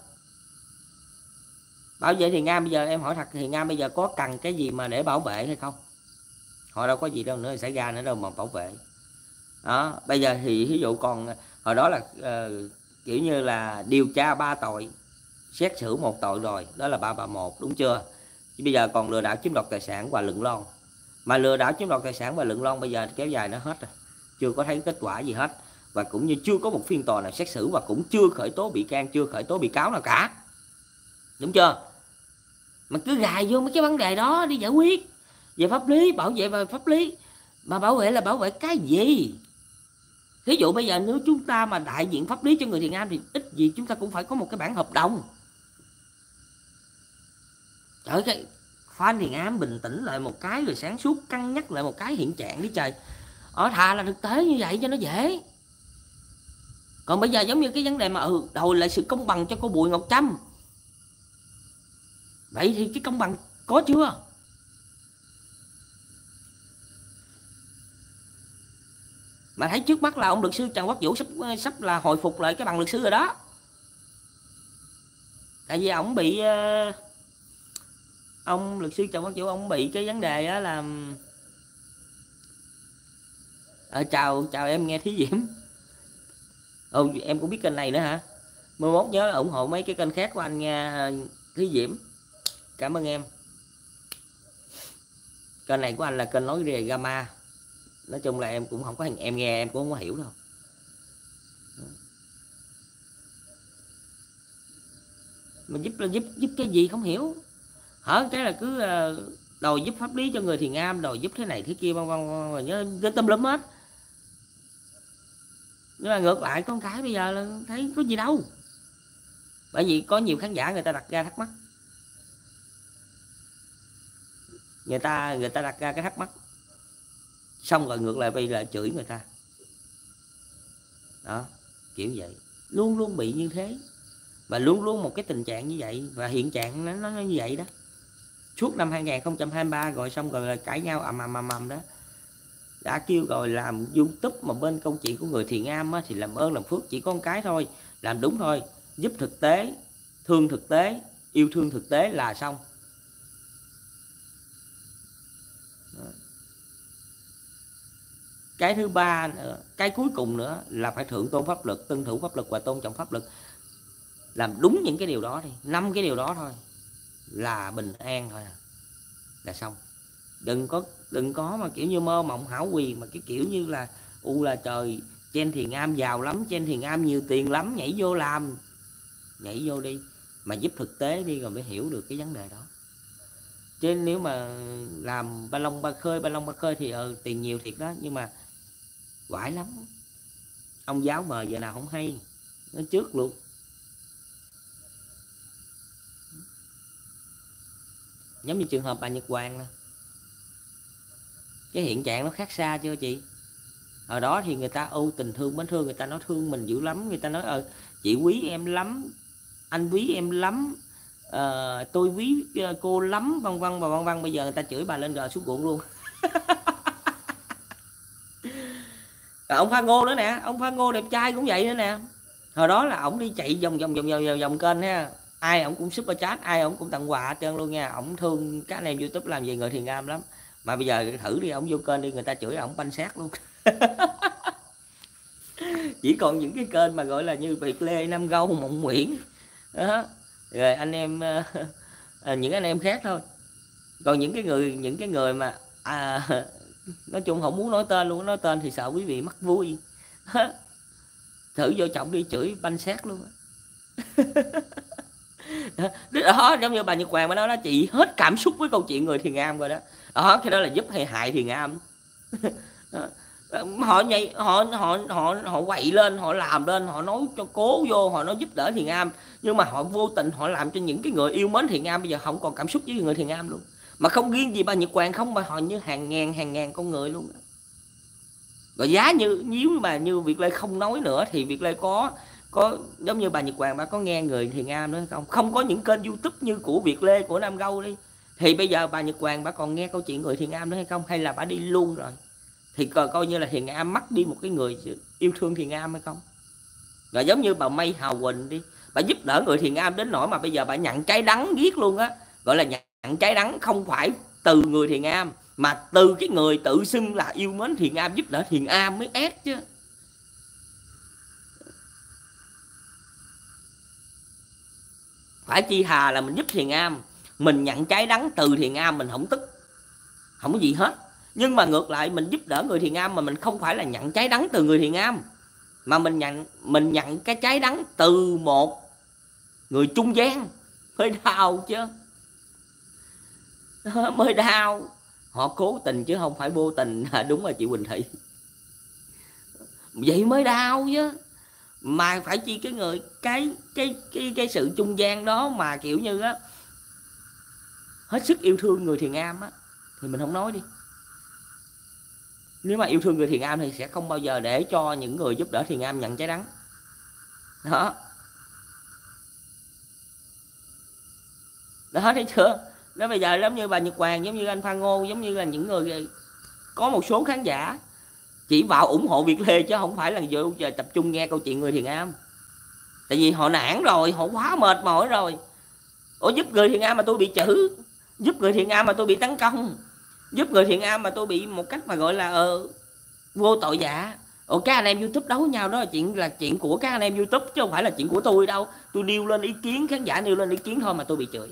Bảo vệ thiền am, bây giờ em hỏi thật, thiền am bây giờ có cần cái gì mà để bảo vệ hay không? Họ đâu có gì đâu nữa xảy ra nữa đâu mà bảo vệ. Đó, bây giờ thì ví dụ còn hồi đó là uh, kiểu như là điều tra ba tội, xét xử một tội rồi, đó là ba ba một, đúng chưa? Chứ bây giờ còn lừa đảo chiếm đoạt tài sản và lận lon. Mà lừa đảo chiếm đoạt tài sản và lận lon bây giờ kéo dài nó hết rồi, chưa có thấy kết quả gì hết, và cũng như chưa có một phiên tòa nào xét xử, và cũng chưa khởi tố bị can, chưa khởi tố bị cáo nào cả, đúng chưa? Mà cứ gài vô mấy cái vấn đề đó đi giải quyết về pháp lý, bảo vệ về pháp lý. Mà bảo vệ là bảo vệ cái gì? Ví dụ bây giờ nếu chúng ta mà đại diện pháp lý cho người thiền am thì ít gì chúng ta cũng phải có một cái bản hợp đồng. Trời ơi, fan thiền am bình tĩnh lại một cái, rồi sáng suốt cân nhắc lại một cái hiện trạng đi trời. Ở thà là thực tế như vậy cho nó dễ. Còn bây giờ giống như cái vấn đề mà ừ, đòi lại sự công bằng cho cô Bùi Ngọc Trâm. Vậy thì cái công bằng có chưa? Mà thấy trước mắt là ông luật sư Trần Quốc Vũ sắp sắp là hồi phục lại cái bằng luật sư rồi đó. Tại vì ông bị ông luật sư Trần Quốc Vũ ông bị cái vấn đề đó là à, chào chào em nghe Thí Diễm. Ừ, em cũng biết kênh này nữa hả? Mai mốt nhớ ủng hộ mấy cái kênh khác của anh nha Thí Diễm. Cảm ơn em. Kênh này của anh là kênh nói về drama. Nói chung là em cũng không có, em nghe em cũng không có hiểu đâu. Mà giúp là giúp giúp cái gì không hiểu. Hở cái là cứ đòi giúp pháp lý cho người thiền am, đòi giúp thế này thế kia vân vân và nhớ cái tâm lắm hết. Nhưng mà ngược lại con cái bây giờ là thấy có gì đâu. Bởi vì có nhiều khán giả người ta đặt ra thắc mắc. Người ta người ta đặt ra cái thắc mắc. Xong rồi ngược lại bây giờ chửi người ta. Đó, kiểu vậy. Luôn luôn bị như thế. Và luôn luôn một cái tình trạng như vậy. Và hiện trạng nó, nó như vậy đó. Suốt năm hai nghìn không trăm hai mươi ba rồi xong rồi cãi nhau ầm ầm ầm ầm đó. Đã kêu rồi làm YouTube mà bên câu chuyện của người thiền am á, thì làm ơn làm phước chỉ có một cái thôi. Làm đúng thôi. Giúp thực tế, thương thực tế, yêu thương thực tế là xong. Đó. Cái thứ ba nữa, cái cuối cùng nữa là phải thượng tôn pháp luật, tuân thủ pháp luật và tôn trọng pháp luật. Làm đúng những cái điều đó đi, năm cái điều đó thôi là bình an thôi à. Là xong. Đừng có đừng có mà kiểu như mơ mộng hão quyền, mà cái kiểu như là u là trời trên thiền am giàu lắm, trên thiền am nhiều tiền lắm, nhảy vô làm. Nhảy vô đi mà giúp thực tế đi rồi mới hiểu được cái vấn đề đó. Chứ nếu mà làm ba lông ba khơi ba lông ba khơi thì ờ, tiền nhiều thiệt đó, nhưng mà quải lắm. Ông giáo mờ giờ nào không hay, nó trước luôn. Giống như trường hợp bà Nhật Hoàng nè, cái hiện trạng nó khác xa chưa chị? Hồi đó thì người ta âu tình thương mến thương, người ta nói thương mình dữ lắm, người ta nói ờ chị quý em lắm, anh quý em lắm, ờ, tôi quý cô lắm, vân vân và vân vân. Bây giờ người ta chửi bà lên rồi xuống ruộng luôn. Rồi ông Phan Ngô nữa nè, ông Phan Ngô đẹp trai cũng vậy nữa nè. Hồi đó là ổng đi chạy vòng vòng vòng vòng vòng kênh ha, ai ổng cũng super chat, ai ổng cũng tặng quà hết trơn luôn nha. Ổng thương các anh em YouTube làm gì người Thiền Am lắm. Mà bây giờ thử đi, ổng vô kênh đi, người ta chửi ổng banh xác luôn. Chỉ còn những cái kênh mà gọi là như Việt Lê, Nam Gâu, Mộng Nguyễn đó, rồi anh em uh, những anh em khác thôi. Còn những cái người những cái người mà à, nói chung không muốn nói tên luôn, nói tên thì sợ quý vị mắc vui. Thử vô trọng đi, chửi banh xác luôn. Đó, giống như bà Nhật Hoàng mà nói đó, chị hết cảm xúc với câu chuyện người Thiền Am rồi đó. Đó, cái đó là giúp hay hại Thiền Am. Họ nhảy, họ họ họ họ quậy lên, họ làm lên, họ nói cho cố vô, họ nói giúp đỡ Thiền Am, nhưng mà họ vô tình họ làm cho những cái người yêu mến Thiền Am bây giờ không còn cảm xúc với người Thiền Am luôn. Mà không riêng gì bà Nhật Hoàng không, mà họ như hàng ngàn hàng ngàn con người luôn. Rồi giá như nếu mà như Việt Lê không nói nữa thì Việt Lê có có giống như bà Nhật Hoàng, bà có nghe người Thiền Am nữa không? Không có những kênh YouTube như của Việt Lê, của Nam Gâu đi, thì bây giờ bà Nhật Hoàng bà còn nghe câu chuyện người Thiền Am nữa hay không? Hay là bà đi luôn rồi? Thì coi, coi như là Thiền Am mất đi một cái người yêu thương Thiền Am hay không? Rồi giống như bà Mây Hào Quỳnh đi, bà giúp đỡ người Thiền Am đến nỗi mà bây giờ bà nhận trái đắng giết luôn á, gọi là nhận trái đắng không phải từ người Thiền Am mà từ cái người tự xưng là yêu mến Thiền Am, giúp đỡ Thiền Am mới ép chứ. Phải chi thà là mình giúp Thiền Am, mình nhận trái đắng từ Thiền Am, mình không tức, không có gì hết. Nhưng mà ngược lại mình giúp đỡ người Thiền Am mà mình không phải là nhận trái đắng từ người Thiền Am, mà mình nhận mình nhận cái trái đắng từ một người trung gian, mới đau chứ. Mới đau. Họ cố tình chứ không phải vô tình. Đúng rồi chị Quỳnh Thị, vậy mới đau chứ. Mà phải chi cái người cái cái cái cái sự trung gian đó mà kiểu như á hết sức yêu thương người Thiền Am á thì mình không nói đi. Nếu mà yêu thương người Thiền Am thì sẽ không bao giờ để cho những người giúp đỡ Thiền Am nhận trái đắng. Đó. Đó thấy chưa? Đó bây giờ giống như bà Nhật Hoàng, giống như anh Phan Ngô, giống như là những người có một số khán giả chỉ vào ủng hộ Việt Lê chứ không phải là vô giờ tập trung nghe câu chuyện người Thiền Am. Tại vì họ nản rồi, họ quá mệt mỏi rồi. Ủa giúp người Thiền Am mà tôi bị chửi, giúp người Thiền Am mà tôi bị tấn công, giúp người Thiền Am mà tôi bị một cách mà gọi là ờ, vô tội vạ. Ủa các anh em YouTube đấu nhau đó là chuyện là chuyện của các anh em YouTube chứ không phải là chuyện của tôi đâu. Tôi nêu lên ý kiến, khán giả nêu lên ý kiến thôi mà tôi bị chửi.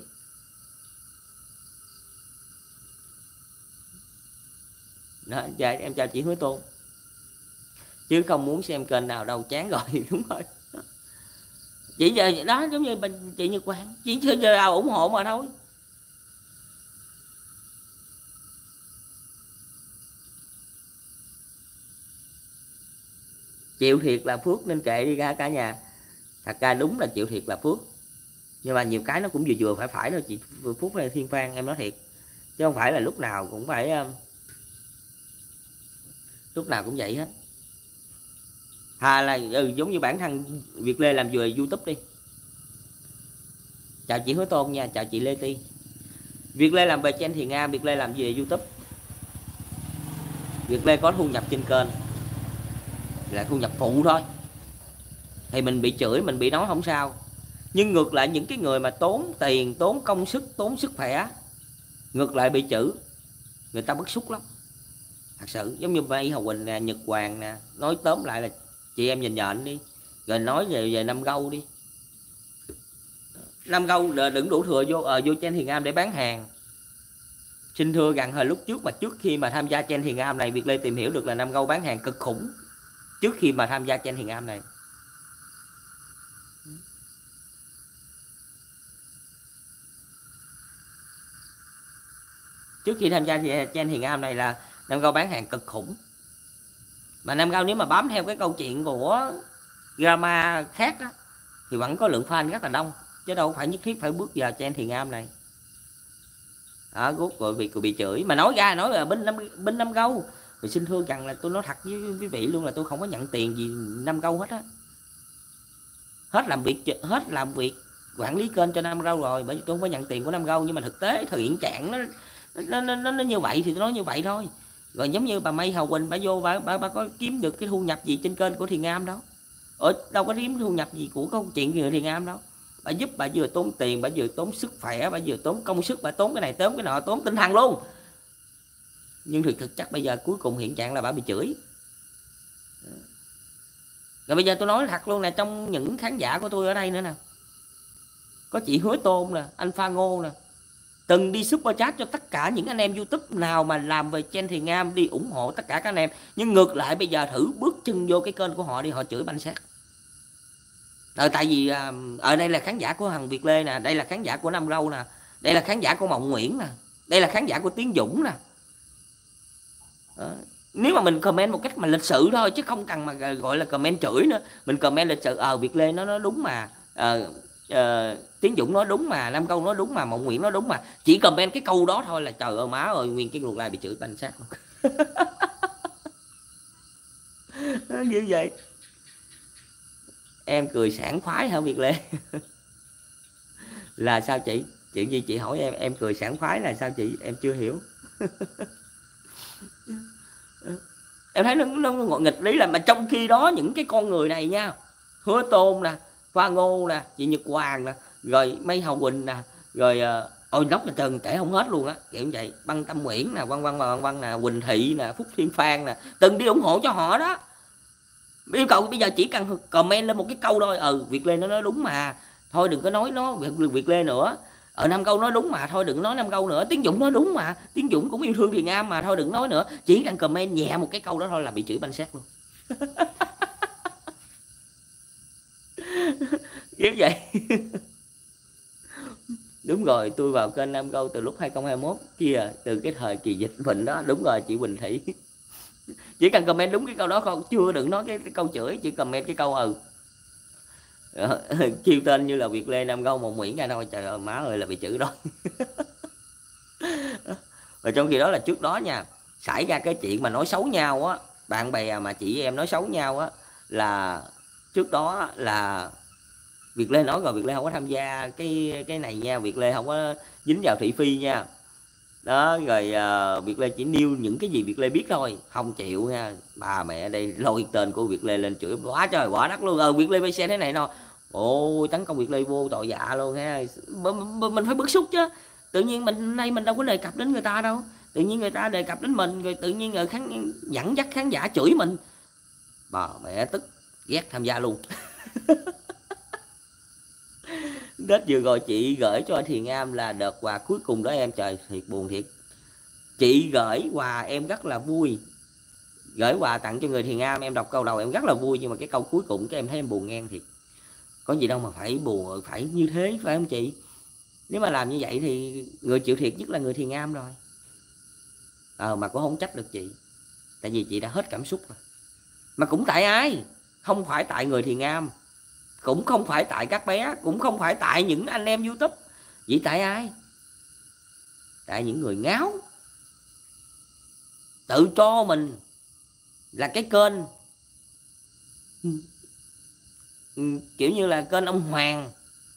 Đó, dạ, em chào chị Hứa Tôn. Chứ không muốn xem kênh nào đâu, chán rồi. Đúng rồi. Chỉ giờ đó giống như chị Nhật Hoàng, chỉ giờ nào ủng hộ mà thôi. Chịu thiệt là phước nên kệ đi ra cả nhà. Thật ra đúng là chịu thiệt là phước, nhưng mà nhiều cái nó cũng vừa vừa phải phải thôi chị Phúc hay Thiên Phan, em nói thiệt, chứ không phải là lúc nào cũng phải lúc nào cũng vậy hết. Hà là ừ, giống như bản thân Việt Lê làm về YouTube đi. Chào chị Hứa Tôn nha, chào chị Lê Ti. Việt Lê làm về trên Thiền Am, Việt Lê làm về YouTube. Việt Lê có thu nhập trên kênh là thu nhập phụ thôi, thì mình bị chửi, mình bị nói không sao. Nhưng ngược lại những cái người mà tốn tiền, tốn công sức, tốn sức khỏe, ngược lại bị chửi, người ta bức xúc lắm. Thật sự giống như Mây Hồng Quỳnh nè, Nhật Hoàng nè, nói tóm lại là chị em nhìn nhện đi. Rồi nói về về Nam Gâu đi. Nam Gâu đừng đủ thừa vô à, vô trên Thiền Am để bán hàng. Xin thưa rằng hồi lúc trước mà trước khi mà tham gia trên Thiền Am này, Việt Lê tìm hiểu được là Nam Gâu bán hàng cực khủng trước khi mà tham gia trên Thiền Am này. Trước khi tham gia trên Thiền Am này là Nam Gâu bán hàng cực khủng. Mà Nam Gâu nếu mà bám theo cái câu chuyện của drama khác đó, thì vẫn có lượng fan rất là đông, chứ đâu phải nhất thiết phải bước vào trên Thiền Am này. Đó, rút rồi bị bị chửi, mà nói ra nói là bên năm bên năm gâu. Rồi xin thưa rằng là tôi nói thật với quý vị luôn là tôi không có nhận tiền gì năm gâu hết á. Hết làm việc hết làm việc quản lý kênh cho năm gâu rồi, bởi vì tôi không có nhận tiền của năm gâu, nhưng mà thực tế thời hiện trạng nó nó, nó nó nó như vậy thì tôi nói như vậy thôi. Rồi giống như bà May Hào Quỳnh, bà vô bà, bà bà có kiếm được cái thu nhập gì trên kênh của Thiền Am đâu, ở đâu có kiếm thu nhập gì của câu chuyện người Thiền Am đâu. Bà giúp, bà vừa tốn tiền, bà vừa tốn sức khỏe, bà vừa tốn công sức, bà tốn cái này tốn cái nọ, tốn tinh thần luôn. Nhưng thì thực chất bây giờ cuối cùng hiện trạng là bà bị chửi. Rồi bây giờ tôi nói thật luôn nè, trong những khán giả của tôi ở đây nữa nè, có chị Hứa Tôn nè, anh Pha Ngô nè, từng đi super chat cho tất cả những anh em YouTube nào mà làm về Chen Thiền Am, đi ủng hộ tất cả các anh em. Nhưng ngược lại bây giờ thử bước chân vô cái kênh của họ đi, họ chửi banh xác. Rồi tại vì à, ở đây là khán giả của Hằng Việt Lê nè, đây là khán giả của Nam Râu nè, đây là khán giả của Mộng Nguyễn nè, đây là khán giả của Tiến Dũng nè. Đó. Nếu mà mình comment một cách mà lịch sự thôi, chứ không cần mà gọi là comment chửi nữa, mình comment lịch sự, ờ à, Việt Lê nó nói đúng mà, à, à, Tiến Dũng nói đúng mà, Nam Câu nói đúng mà, Mộng Nguyễn nói đúng mà, chỉ comment cái câu đó thôi là trời ơi má ơi, nguyên cái ngược lại bị chửi banh xác luôn. Như vậy em cười sảng khoái hả Việt Lê? Là sao chị? Chuyện gì chị hỏi em em cười sảng khoái là sao chị? Em chưa hiểu. Em thấy nó, nó ngộ nghịch lý là, mà trong khi đó những cái con người này nha, Hứa Tôn nè, Hoa Ngô nè, chị Nhật Hoàng nè, rồi May Hào Quỳnh nè, rồi ôi nóc là trần kể không hết luôn á, kiểu như vậy. Băng Tâm Nguyễn nè, Văn Văn Văn Văn nè, Quỳnh Thị nè, Phúc Thiên Phan nè, từng đi ủng hộ cho họ đó. Yêu cầu bây giờ chỉ cần comment lên một cái câu thôi, ừ Việt Lê nó nói đúng mà, thôi đừng có nói nó Việt, Việt Lê nữa. Ở năm câu nói đúng mà, thôi đừng nói năm câu nữa. Tiến Dũng nói đúng mà, Tiến Dũng cũng yêu thương Thiền Am mà, thôi đừng nói nữa. Chỉ cần comment nhẹ một cái câu đó thôi là bị chửi banh xác luôn. Kiểu vậy. Đúng rồi, tôi vào kênh Nam Câu từ lúc hai không hai mốt kia, từ cái thời kỳ dịch bệnh đó. Đúng rồi chị Quỳnh Thị. Chỉ cần comment đúng cái câu đó không, chưa đừng nói cái, cái câu chửi, chỉ comment cái câu ừ kêu tên như là Việt Lê, Nam Câu, Mộng Nguyễn ra thôi, trời ơi má ơi là bị chửi đó. Và trong khi đó là trước đó nha, xảy ra cái chuyện mà nói xấu nhau á, bạn bè mà chị em nói xấu nhau á, là trước đó là Việt Lê nói rồi, Việt Lê không có tham gia cái cái này nha, Việt Lê không có dính vào thị phi nha. Đó rồi uh, Việt Lê chỉ nêu những cái gì Việt Lê biết thôi, không chịu nha. Bà mẹ đây lôi tên của Việt Lê lên chửi quá trời quá đất luôn. Ờ Việt Lê vê xê thế này nọ, ôi tấn công Việt Lê vô tội dạ luôn ha. Mình phải bức xúc chứ, tự nhiên mình nay mình đâu có đề cập đến người ta đâu, tự nhiên người ta đề cập đến mình, rồi tự nhiên người khán dẫn dắt khán giả chửi mình, bà mẹ tức ghét tham gia luôn. Tết vừa rồi chị gửi cho Thiền Am là đợt quà cuối cùng đó em, trời thiệt buồn thiệt. Chị gửi quà em rất là vui, gửi quà tặng cho người Thiền Am, em đọc câu đầu em rất là vui, nhưng mà cái câu cuối cùng cái em thấy em buồn ngang thiệt. Có gì đâu mà phải buồn, phải như thế phải không chị? Nếu mà làm như vậy thì người chịu thiệt nhất là người Thiền Am rồi. Ờ mà cũng không trách được chị, tại vì chị đã hết cảm xúc rồi. Mà cũng tại ai? Không phải tại người Thiền Am, cũng không phải tại các bé, cũng không phải tại những anh em YouTube. Vậy tại ai? Tại những người ngáo, tự cho mình là cái kênh kiểu như là kênh ông Hoàng,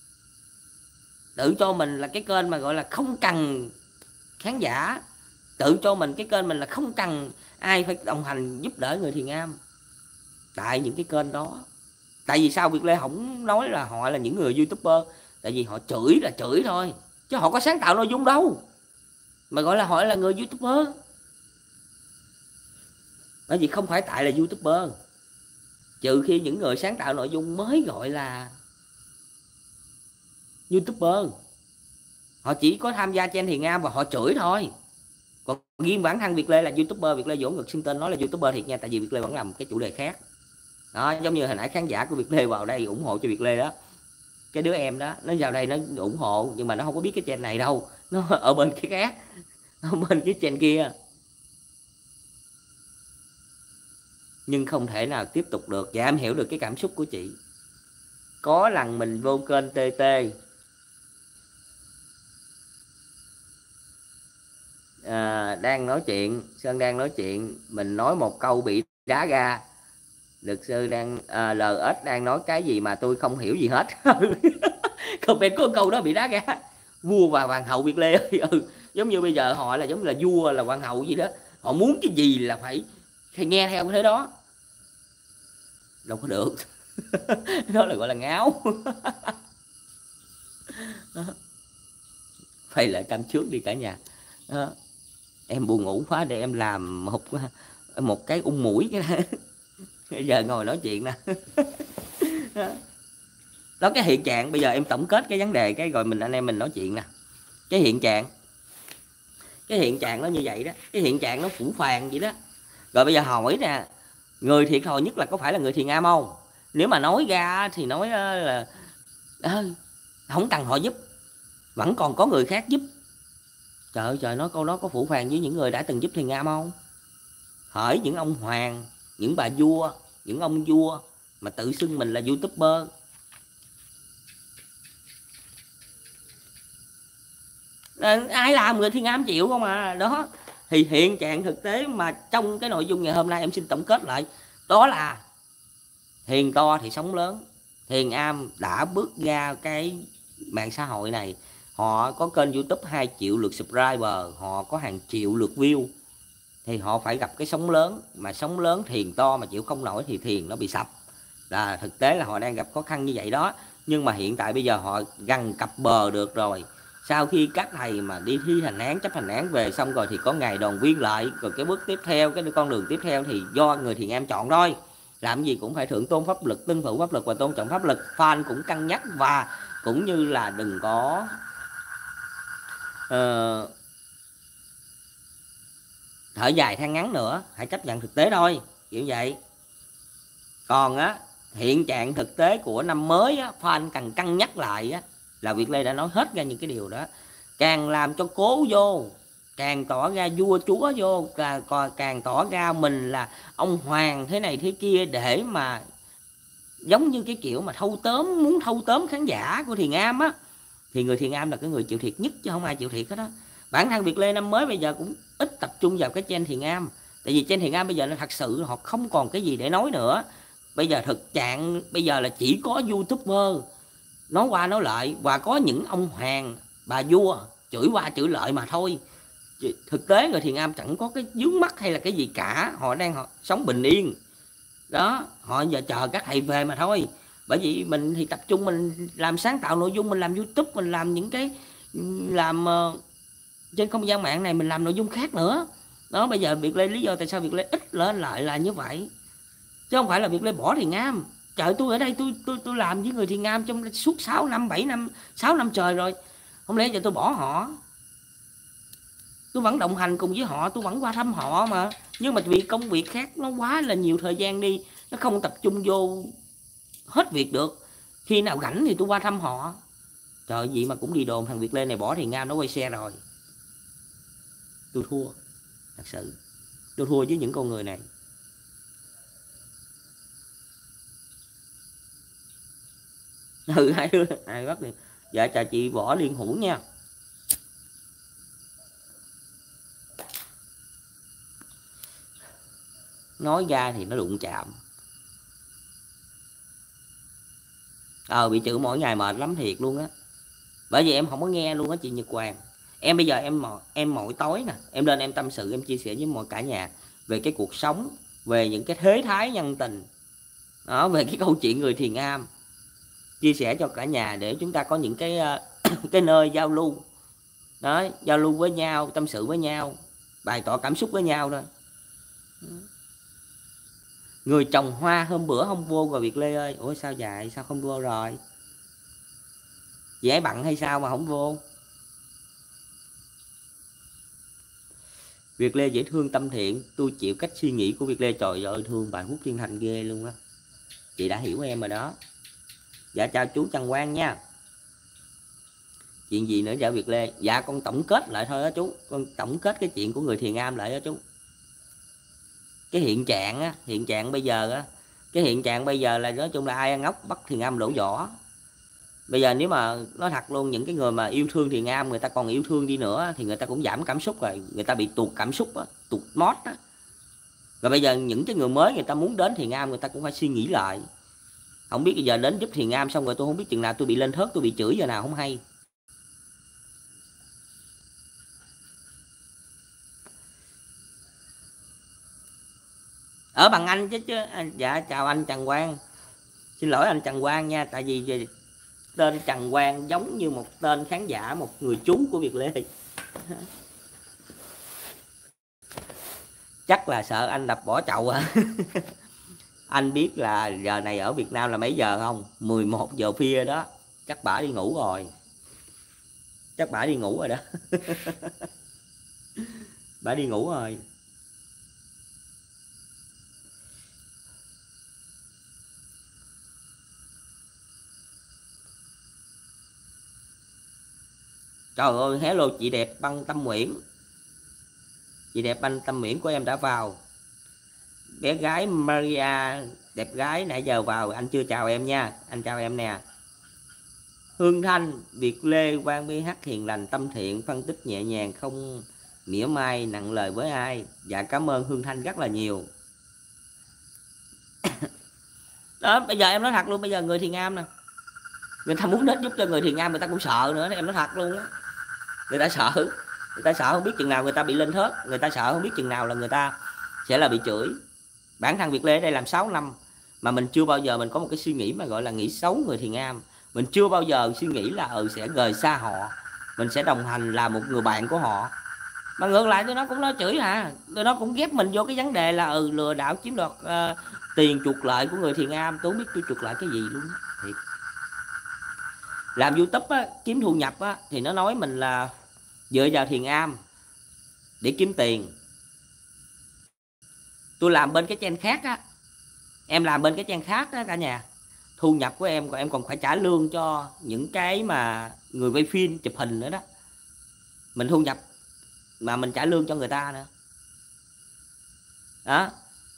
tự cho mình là cái kênh mà gọi là không cần khán giả, tự cho mình cái kênh mình là không cần ai phải đồng hành giúp đỡ người Thiền Am. Tại những cái kênh đó, tại vì sao Việt Lê không nói là họ là những người YouTuber, tại vì họ chửi là chửi thôi, chứ họ có sáng tạo nội dung đâu mà gọi là họ là người YouTuber. Bởi vì không phải tại là YouTuber, trừ khi những người sáng tạo nội dung mới gọi là YouTuber. Họ chỉ có tham gia trên Thiền Am và họ chửi thôi. Còn riêng bản thân Việt Lê là YouTuber, Việt Lê vỗ ngực xưng tên nói là YouTuber thiệt nha, tại vì Việt Lê vẫn làm cái chủ đề khác. Đó, giống như hồi nãy khán giả của Việt Lê vào đây ủng hộ cho Việt Lê đó, cái đứa em đó nó vào đây nó ủng hộ, nhưng mà nó không có biết cái channel này đâu, nó ở bên cái khác, ở bên cái channel kia. Nhưng không thể nào tiếp tục được. Và em hiểu được cái cảm xúc của chị. Có lần mình vô kênh tê tê, đang nói chuyện, Sơn đang nói chuyện, mình nói một câu bị đá ra. Luật sư đang à, lờ ét đang nói cái gì mà tôi không hiểu gì hết. Comment có câu đó bị đá ra. Vua và hoàng hậu Việt Lê ơi. Ừ, giống như bây giờ họ là giống là vua là hoàng hậu gì đó, họ muốn cái gì là phải, phải nghe theo thế đó, đâu có được. Đó là gọi là ngáo. Phải lại cam trước đi cả nhà. Đó. Em buồn ngủ quá để em làm một một cái ung mũi cái này. Bây giờ ngồi nói chuyện nè. Đó. Đó, cái hiện trạng bây giờ em tổng kết cái vấn đề cái rồi mình anh em mình nói chuyện nè. Cái hiện trạng cái hiện trạng nó như vậy đó, cái hiện trạng nó phủ phàng vậy đó. Rồi bây giờ hỏi nè, người thiệt thòi nhất là có phải là người thiền am không? Nếu mà nói ra thì nói là à, không cần họ giúp, vẫn còn có người khác giúp. Trời ơi trời, nói câu đó có phủ phàng với những người đã từng giúp thiền am không? Hỏi những ông hoàng, những bà vua, những ông vua mà tự xưng mình là youtuber. Ai làm người thiền am chịu không à. Đó thì hiện trạng thực tế mà trong cái nội dung ngày hôm nay em xin tổng kết lại, đó là thiền to thì sống lớn. Thiền am đã bước ra cái mạng xã hội này, họ có kênh YouTube hai triệu lượt subscriber, họ có hàng triệu lượt view, thì họ phải gặp cái sóng lớn. Mà sóng lớn thiền to mà chịu không nổi thì thiền nó bị sập. Là thực tế là họ đang gặp khó khăn như vậy đó. Nhưng mà hiện tại bây giờ họ gần cập bờ được rồi. Sau khi các thầy mà đi thi hành án, chấp hành án về xong rồi thì có ngày đoàn viên lại. Rồi cái bước tiếp theo, cái con đường tiếp theo thì do người thiền am chọn thôi. Làm gì cũng phải thượng tôn pháp lực, tuân thủ pháp lực và tôn trọng pháp lực. Fan cũng cân nhắc và cũng như là đừng có uh, thở dài than ngắn nữa, hãy chấp nhận thực tế thôi, kiểu vậy. Còn á, hiện trạng thực tế của năm mới á, fan cần cân nhắc lại á, là Việt Lê đã nói hết ra những cái điều đó. Càng làm cho cố vô, càng tỏ ra vua chúa vô, càng, càng tỏ ra mình là ông hoàng thế này thế kia, để mà giống như cái kiểu mà thâu tóm, muốn thâu tóm khán giả của thiền am á, thì người thiền am là cái người chịu thiệt nhất, chứ không ai chịu thiệt hết đó. Bản thân Việt Lê năm mới bây giờ cũng ít tập trung vào cái trên thiền am, tại vì trên thiền am bây giờ nó thật sự họ không còn cái gì để nói nữa. Bây giờ thực trạng bây giờ là chỉ có youtuber nói qua nói lại, và có những ông hoàng bà vua chửi qua chửi lại mà thôi. Thực tế người thiền am chẳng có cái vướng mắc hay là cái gì cả, họ đang họ sống bình yên đó, họ giờ chờ các thầy về mà thôi. Bởi vì mình thì tập trung mình làm sáng tạo nội dung, mình làm YouTube, mình làm những cái làm uh, trên không gian mạng này, mình làm nội dung khác nữa đó. Bây giờ Việt Lê, lý do tại sao Việt Lê ít lên lại là như vậy, chứ không phải là Việt Lê bỏ thiền am. Trời, tôi ở đây tôi tôi tôi làm với người thiền am trong suốt sáu năm bảy năm sáu năm trời rồi, không lẽ giờ tôi bỏ họ? Tôi vẫn đồng hành cùng với họ, tôi vẫn qua thăm họ mà. Nhưng mà vì công việc khác nó quá là nhiều thời gian đi, nó không tập trung vô hết việc được. Khi nào rảnh thì tôi qua thăm họ. Trời, gì mà cũng đi đồn thằng Việt Lê này bỏ thiền am nó quay xe rồi. Tôi thua, thật sự tôi thua với những con người này. Ừ, hai đứa ai bắt đi. Dạ chào chị Võ Liên Hữu nha. Nói ra thì nó đụng chạm. Ờ bị chữ mỗi ngày mệt lắm thiệt luôn á. Bởi vì em không có nghe luôn á chị Nhật Hoàng. Em bây giờ em em mỗi tối nè, em lên em tâm sự, em chia sẻ với mọi cả nhà về cái cuộc sống, về những cái thế thái nhân tình đó, về cái câu chuyện người thiền am, chia sẻ cho cả nhà để chúng ta có những cái cái nơi giao lưu đó, giao lưu với nhau, tâm sự với nhau, bày tỏ cảm xúc với nhau thôi. Người trồng hoa hôm bữa không vô rồi Việt Lê ơi. Ủa sao vậy, sao không vô rồi? Chị ấy bận hay sao mà không vô? Việt Lê dễ thương tâm thiện, tôi chịu cách suy nghĩ của Việt Lê. Trời ơi thương bà Hút Thiên Thành ghê luôn á. Chị đã hiểu em rồi đó. Dạ chào chú Trần Quang nha. Chuyện gì nữa dạ Việt Lê? Dạ con tổng kết lại thôi đó chú. Con tổng kết cái chuyện của người thiền am lại đó chú. Cái hiện trạng á, hiện trạng bây giờ á, cái hiện trạng bây giờ là nói chung là ai ăn ốc bắt thiền am đổ vỏ. Bây giờ nếu mà nói thật luôn, những cái người mà yêu thương Thiền Am, người ta còn yêu thương đi nữa thì người ta cũng giảm cảm xúc rồi, người ta bị tuột cảm xúc á, tuột mót á. Rồi bây giờ những cái người mới người ta muốn đến Thiền Am, người ta cũng phải suy nghĩ lại. Không biết bây giờ đến giúp Thiền Am xong rồi tôi không biết chừng nào tôi bị lên thớt, tôi bị chửi giờ nào không hay. Ở bằng Anh chứ chứ. Dạ chào anh Trần Quang. Xin lỗi anh Trần Quang nha, tại vì tên Trần Quang giống như một tên khán giả, một người chú của Việt Lê. Chắc là sợ anh đập bỏ chậu à. Anh biết là giờ này ở Việt Nam là mấy giờ không? mười một giờ khuya đó. Chắc bả đi ngủ rồi. Chắc bả đi ngủ rồi đó. Bả đi ngủ rồi. Trời ơi, hello chị đẹp Băng Tâm Nguyễn. Chị đẹp Băng Tâm Nguyễn của em đã vào. Bé gái Maria đẹp gái nãy giờ vào, anh chưa chào em nha. Anh chào em nè. Hương Thanh, Việt Lê, Quang bê hát hiền lành tâm thiện, phân tích nhẹ nhàng, không mỉa mai nặng lời với ai. Dạ cảm ơn Hương Thanh rất là nhiều. Đó, bây giờ em nói thật luôn, bây giờ người Thiền Am nè, người ta muốn đến giúp cho người Thiền Am, người ta cũng sợ nữa, em nói thật luôn á. Người ta sợ, người ta sợ không biết chừng nào người ta bị lên thớt, người ta sợ không biết chừng nào là người ta sẽ là bị chửi. Bản thân Việt Lê ở đây làm sáu năm mà mình chưa bao giờ mình có một cái suy nghĩ mà gọi là nghĩ xấu người Thiền Am. Mình chưa bao giờ suy nghĩ là ừ sẽ rời xa họ, mình sẽ đồng hành là một người bạn của họ. Mà ngược lại tụi nó cũng nói chửi hả, tụi nó cũng ghép mình vô cái vấn đề là ừ lừa đảo chiếm đoạt uh, tiền chuộc lợi của người Thiền Am. Tôi không biết tôi chuộc lại cái gì luôn thiệt. Làm YouTube á, kiếm thu nhập á, thì nó nói mình là dựa vào Thiền Am để kiếm tiền. Tôi làm bên cái channel khác á, em làm bên cái channel khác á cả nhà, thu nhập của em còn em còn phải trả lương cho những cái mà người quay phim chụp hình nữa đó. Mình thu nhập mà mình trả lương cho người ta nữa đó.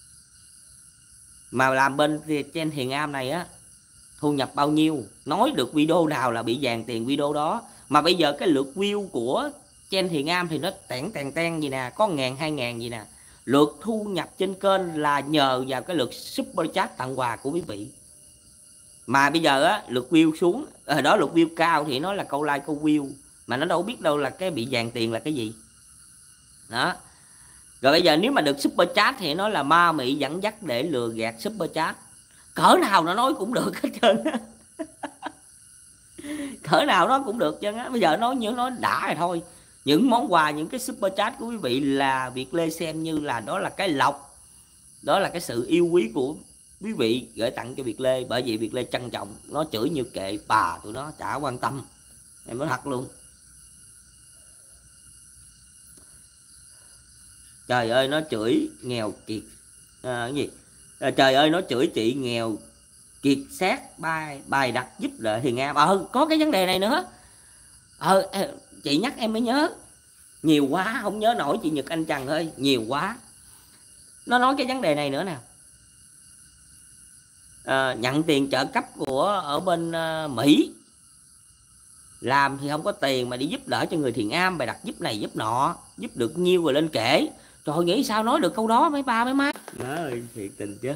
Mà làm bên trên Thiền Am này á, thu nhập bao nhiêu, nói được video nào là bị dàn tiền video đó. Mà bây giờ cái lượt view của trên Thiền Am thì nó tẹn tèn ten gì nè, có ngàn hai ngàn gì nè. Lượt thu nhập trên kênh là nhờ vào cái lượt super chat tặng quà của quý vị. Mà bây giờ á, lượt view xuống, ở đó lượt view cao thì nó là câu like câu view, mà nó đâu biết đâu là cái bị dàn tiền là cái gì đó. Rồi bây giờ nếu mà được super chat thì nó là ma mị dẫn dắt để lừa gạt super chat. Cỡ nào nó nói cũng được hết trơn á. Cỡ nào nó cũng được chứ á. Bây giờ nói như nói đã rồi thôi. Những món quà, những cái super chat của quý vị là Việt Lê xem như là đó là cái lộc, đó là cái sự yêu quý của quý vị gửi tặng cho Việt Lê. Bởi vì Việt Lê trân trọng. Nó chửi như kệ bà tụi nó chả quan tâm, em nói thật luôn. Trời ơi nó chửi nghèo kiệt à, cái gì à, trời ơi nó chửi chị nghèo kiệt xác bài bài đặt giúp đỡ Thiền Am. Ờ có cái vấn đề này nữa. Ờ chị nhắc em mới nhớ, nhiều quá không nhớ nổi chị Nhật Anh Trần ơi, nhiều quá. Nó nói cái vấn đề này nữa nè. À, nhận tiền trợ cấp của ở bên uh, Mỹ, làm thì không có tiền mà đi giúp đỡ cho người Thiền Am, bài đặt giúp này giúp nọ, giúp được nhiêu rồi lên kể. Trời nghĩ sao nói được câu đó mấy ba mấy má. Má ơi thiệt tình chứ.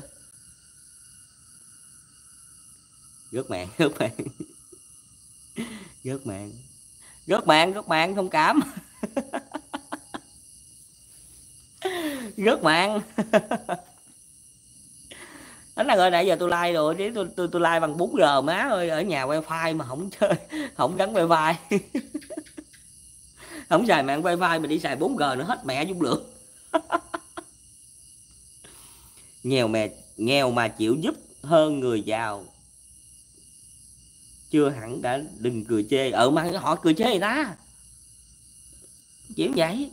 Rớt mạng, rớt mạng. Rớt mạng. Rớt mạng, rớt mạng thông cảm. Rớt mạng. Đánh là rồi nãy giờ tôi like rồi, chứ tôi tôi tôi like bằng bốn G má ơi, ở nhà wifi mà không chơi, không gắn wifi. Không xài mạng wifi mà đi xài bốn G nữa hết mẹ dung lượng. Nghèo mà nghèo mà chịu giúp hơn người giàu. Chưa hẳn đã đừng cười chê. Ờ mà họ cười chê người ta. Kiểu vậy.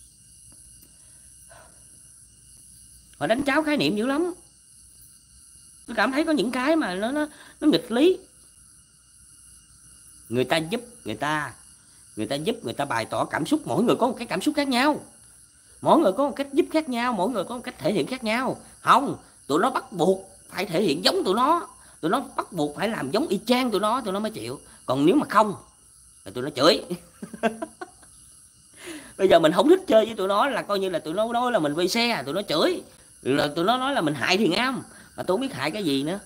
Họ đánh tráo khái niệm dữ lắm. Tôi cảm thấy có những cái mà nó nó nó nghịch lý. Người ta giúp người ta, người ta giúp người ta bày tỏ cảm xúc, mỗi người có một cái cảm xúc khác nhau. Mỗi người có một cách giúp khác nhau, mỗi người có một cách thể hiện khác nhau. Không, tụi nó bắt buộc phải thể hiện giống tụi nó. tụi nó bắt buộc phải làm giống y chang tụi nó tụi nó mới chịu, còn nếu mà không thì tụi nó chửi. Bây giờ mình không thích chơi với tụi nó là coi như là tụi nó nói là mình vây xe, tụi nó chửi, là tụi nó nói là mình hại Thiền Am, mà tôi không biết hại cái gì nữa.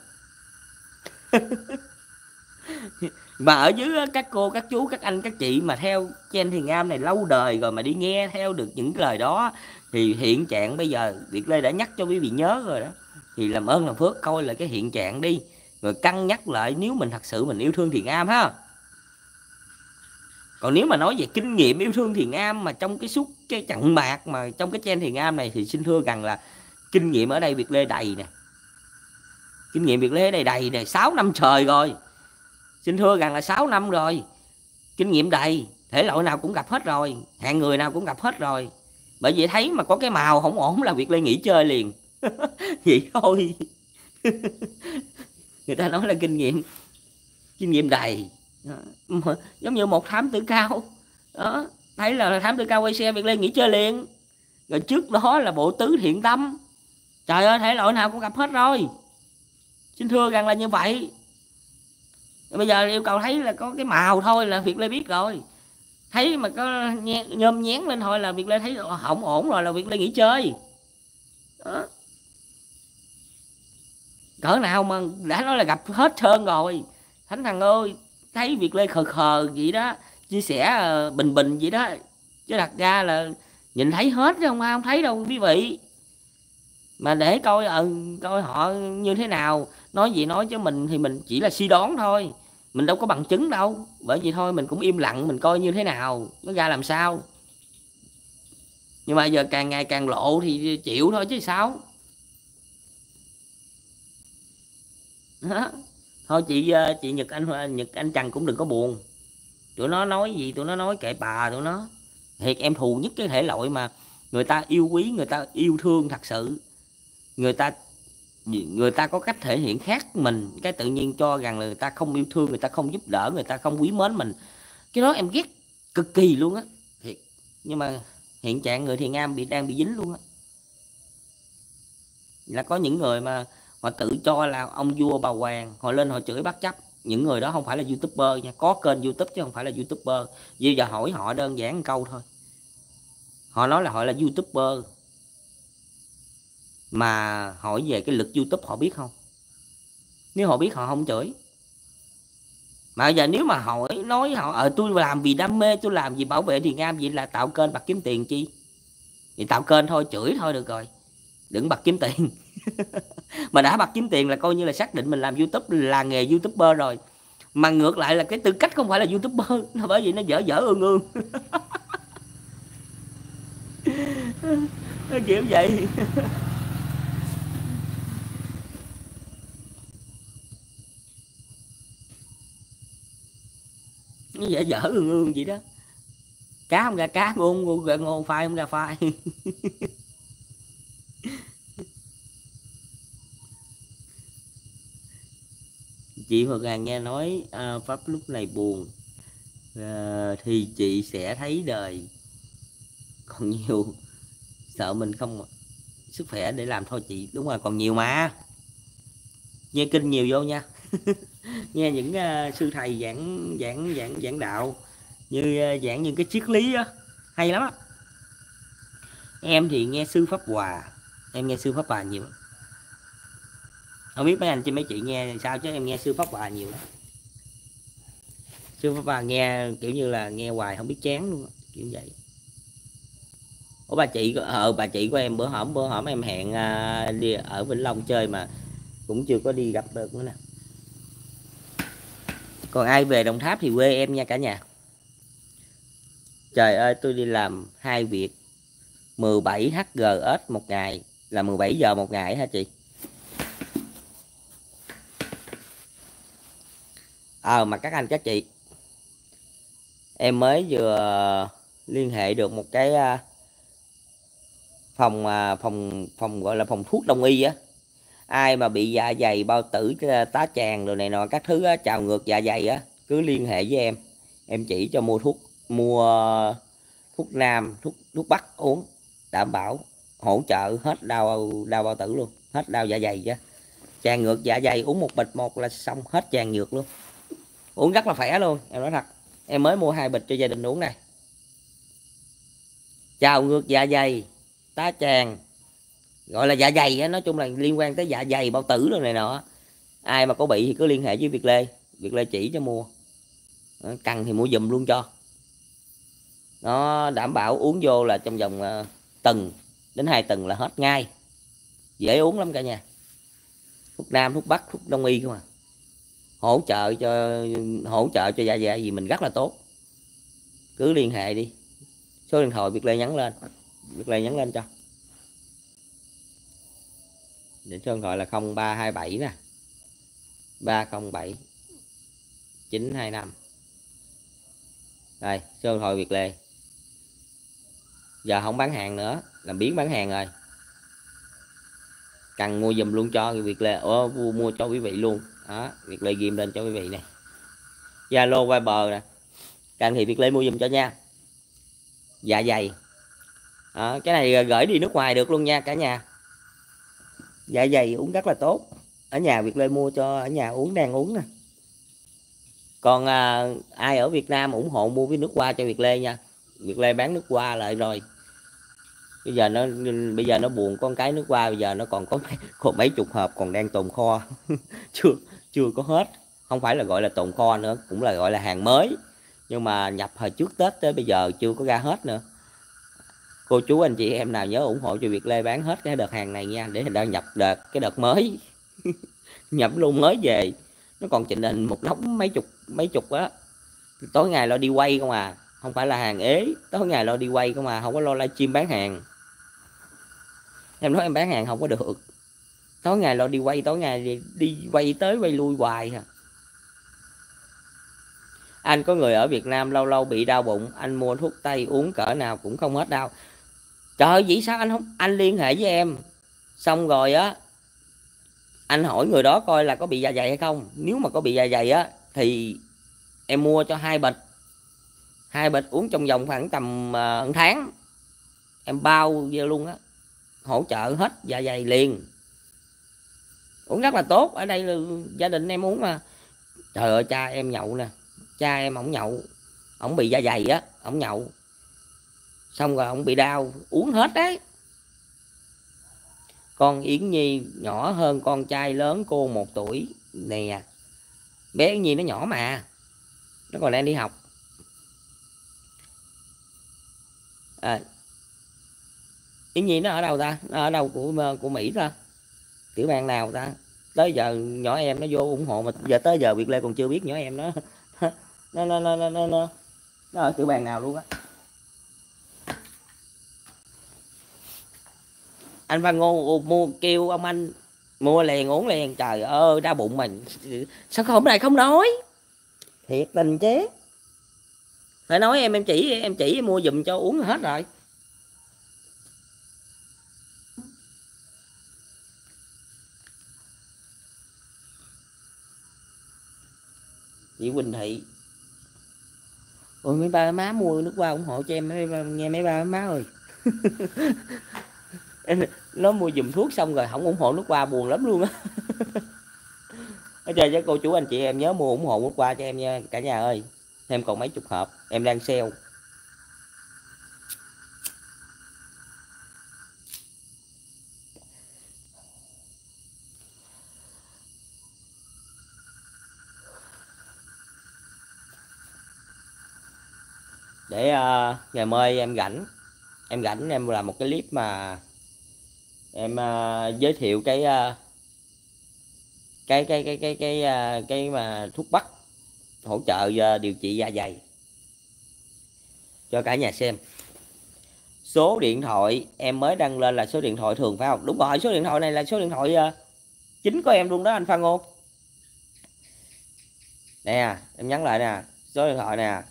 Mà ở dưới các cô các chú các anh các chị mà theo channel Thiền Am này lâu đời rồi, mà đi nghe theo được những lời đó, thì hiện trạng bây giờ Việt Lê đã nhắc cho quý vị nhớ rồi đó, thì làm ơn làm phước coi lại cái hiện trạng đi, rồi cân nhắc lại nếu mình thật sự mình yêu thương Thiền Am ha. Còn nếu mà nói về kinh nghiệm yêu thương Thiền Am mà trong cái suốt cái trận bạc mà trong cái channel Thiền Am này, thì xin thưa rằng là kinh nghiệm ở đây Việt Lê đầy nè, kinh nghiệm Việt Lê đầy đầy nè, sáu năm trời rồi, xin thưa rằng là sáu năm rồi, kinh nghiệm đầy, thể loại nào cũng gặp hết rồi, hạng người nào cũng gặp hết rồi. Bởi vì thấy mà có cái màu không ổn là Việt Lê nghỉ chơi liền. Vậy thôi. Người ta nói là kinh nghiệm, kinh nghiệm đầy, giống như một thám tử cao đó, thấy là thám tử cao quay xe Việt Lê nghỉ chơi liền. Rồi trước đó là bộ tứ thiện tâm, trời ơi thể loại nào cũng gặp hết rồi, xin thưa rằng là như vậy. Bây giờ yêu cầu thấy là có cái màu thôi là Việt Lê biết rồi, thấy mà có nhôm nhén lên thôi là Việt Lê thấy không ổn rồi, là Việt Lê nghỉ chơi đó. Cỡ nào mà đã nói là gặp hết trơn rồi. Thánh Thần ơi, thấy Việt Lê khờ khờ vậy đó, chia sẻ bình bình vậy đó, chứ đặt ra là nhìn thấy hết chứ không ai không thấy đâu quý vị. Mà để coi ờ, coi họ như thế nào, nói gì nói, chứ mình thì mình chỉ là suy đoán thôi, mình đâu có bằng chứng đâu. Bởi vì thôi mình cũng im lặng, mình coi như thế nào nó ra làm sao. Nhưng mà giờ càng ngày càng lộ thì chịu thôi chứ sao. Đó. Thôi chị chị Nhật Anh Nhật Anh Trần cũng đừng có buồn, tụi nó nói gì tụi nó nói kệ bà tụi nó. Thiệt em thù nhất cái thể loại mà người ta yêu quý, người ta yêu thương thật sự, người ta người ta có cách thể hiện khác mình, cái tự nhiên cho rằng là người ta không yêu thương, người ta không giúp đỡ, người ta không quý mến mình. Cái đó em ghét cực kỳ luôn á, thiệt. Nhưng mà hiện trạng người Thiền Am bị đang bị dính luôn á, là có những người mà họ tự cho là ông vua bà hoàng, họ lên họ chửi bắt chấp. Những người đó không phải là youtuber nha, có kênh YouTube chứ không phải là youtuber. Bây giờ hỏi họ đơn giản một câu thôi, họ nói là họ là youtuber, mà hỏi về cái lực YouTube họ biết không? Nếu họ biết họ không chửi. Mà giờ nếu mà hỏi nói họ ờ tôi làm vì đam mê, tôi làm vì bảo vệ Thiền Am, vậy là tạo kênh bạc kiếm tiền chi? Thì tạo kênh thôi, chửi thôi được rồi, đừng bạc kiếm tiền. Mà đã bạc kiếm tiền là coi như là xác định mình làm YouTube là nghề youtuber rồi. Mà ngược lại là cái tư cách không phải là youtuber, bởi vì nó dở dở ương ương. Nó kiểu vậy. Nó dở dở ương ương vậy đó. Cá không ra cá, ngôn ngôn, ngôn phai không ra phai. Chị Hoàng Hàn nghe nói à, Pháp lúc này buồn à, thì chị sẽ thấy đời còn nhiều, sợ mình không sức khỏe để làm thôi chị. Đúng rồi, còn nhiều mà. Nghe kinh nhiều vô nha. Nghe những uh, sư thầy giảng giảng giảng giảng đạo, như uh, giảng những cái triết lý á, hay lắm á. Em thì nghe sư Pháp Hòa, em nghe sư Pháp Hòa nhiều. Không biết mấy anh chị mấy chị nghe sao, chứ em nghe sư Pháp Hòa nhiều lắm. Sư Pháp Hòa nghe kiểu như là nghe hoài không biết chán luôn, kiểu vậy. Ủa bà chị ờ bà chị của em bữa hổm bữa hổm em hẹn uh, đi ở Vĩnh Long chơi mà cũng chưa có đi gặp được nữa nè. Còn ai về Đồng Tháp thì quê em nha cả nhà. Trời ơi, tôi đi làm hai việc mười bảy H G S một ngày, là mười bảy giờ một ngày hả chị? Ờ à, mà các anh các chị, em mới vừa liên hệ được một cái phòng phòng phòng gọi là phòng thuốc đông y á. Ai mà bị dạ dày, bao tử, tá tràng rồi này nọ các thứ á, trào ngược dạ dày á, cứ liên hệ với em, em chỉ cho mua thuốc, mua thuốc nam, thuốc thuốc bắc uống, đảm bảo hỗ trợ hết đau đau bao tử luôn, hết đau dạ dày chứ. tràn ngược dạ dày, uống một bịch một là xong hết tràn ngược luôn, uống rất là khỏe luôn, em nói thật. Em mới mua hai bịch cho gia đình uống này. Trào ngược dạ dày, tá tràng, gọi là dạ dày á, nói chung là liên quan tới dạ dày, bao tử rồi này nọ. Ai mà có bị thì cứ liên hệ với Việt Lê, Việt Lê chỉ cho mua, cần thì mua giùm luôn cho. Nó đảm bảo uống vô là trong vòng tuần đến hai tuần là hết ngay, dễ uống lắm cả nhà. Thuốc nam, thuốc bắc, thuốc đông y không à, hỗ trợ cho hỗ trợ cho dạ dày gì mình rất là tốt. Cứ liên hệ đi, số điện thoại Việt Lê nhắn lên, Việt Lê nhắn lên cho. Để số điện thoại là không ba hai bảy nè, ba không bảy chín hai năm. Đây, số điện thoại Việt Lê. Giờ không bán hàng nữa, làm biến bán hàng rồi. Cần mua dùm luôn cho Việt Lê, Ủa, mua cho quý vị luôn. Đó, Việt Lê ghim lên cho quý vị nè. Zalo Viber nè. Cần thì Việt Lê mua dùm cho nha. Dạ dày. Đó, cái này gửi đi nước ngoài được luôn nha cả nhà. Dạ dày uống rất là tốt. Ở nhà Việt Lê mua cho ở nhà uống, đang uống nè. Còn à, ai ở Việt Nam ủng hộ mua với nước hoa cho Việt Lê nha. Việt Lê bán nước hoa lại rồi. Bây giờ nó bây giờ nó buồn con cái nước hoa, bây giờ nó còn có còn mấy chục hộp còn đang tồn kho. chưa chưa có hết. Không phải là gọi là tồn kho nữa, cũng là gọi là hàng mới. Nhưng mà nhập hồi trước Tết tới bây giờ chưa có ra hết nữa. Cô chú anh chị em nào nhớ ủng hộ cho Việt Lê bán hết cái đợt hàng này nha, để đợt nhập đợt cái đợt mới. Nhập luôn mới về. Nó còn trình hình một đống mấy chục mấy chục á. Tối ngày lo đi quay không à, không phải là hàng ế, tối ngày lo đi quay không à, không có lo livestream bán hàng. Em nói em bán hàng không có được, tối ngày lo đi quay, tối ngày đi, đi quay tới quay lui hoài à. Anh có người ở Việt Nam lâu lâu bị đau bụng, anh mua thuốc tây uống cỡ nào cũng không hết đau. Trời ơi, vậy sao anh không anh liên hệ với em, xong rồi á anh hỏi người đó coi là có bị dạ dày hay không. Nếu mà có bị dạ dày á thì em mua cho hai bịch, hai bịch uống trong vòng khoảng tầm uh, một tháng, em bao vô luôn á, hỗ trợ hết dạ dày liền. Uống rất là tốt, ở đây là gia đình em uống mà. Trời ơi, cha em nhậu nè, cha em ổng nhậu, ổng bị dạ dày á, ổng nhậu xong rồi ổng bị đau, uống hết đấy. Con Yến Nhi nhỏ hơn con trai lớn cô một tuổi nè, bé Yến Nhi nó nhỏ mà, nó còn đang đi học. À, Yến Nhi nó ở đâu ta, nó ở đâu của của Mỹ ta, tiểu bang nào ta? Tới giờ nhỏ em nó vô ủng hộ mà giờ tới giờ Việt Lê còn chưa biết nhỏ em nó nó nó nó nó nó, nó, nó ở tiểu bang nào luôn á. Anh Văn Ngô mua kêu ông anh mua liền uống liền, trời ơi đau bụng mình sao không này không nói, thiệt tình chứ. Phải nói em em chỉ em chỉ em mua giùm cho uống hết rồi. Chị Quỳnh Thị, ôi mấy ba má mua nước hoa ủng hộ cho em mấy ba, nghe mấy ba má ơi. Nó mua giùm thuốc xong rồi không ủng hộ nước hoa buồn lắm luôn á. Ở chơi với cô chú anh chị em nhớ mua ủng hộ nước hoa cho em nha cả nhà ơi, em còn mấy chục hộp em đang sale. Để uh, ngày mai em rảnh em rảnh em làm một cái clip mà em uh, giới thiệu cái uh, cái cái cái cái cái uh, cái mà thuốc bắc hỗ trợ uh, điều trị dạ dày cho cả nhà xem. Số điện thoại em mới đăng lên là số điện thoại thường phải không? Đúng rồi, số điện thoại này là số điện thoại uh, chính của em luôn đó anh Phan Ngô. Nè em nhắn lại nè, số điện thoại nè.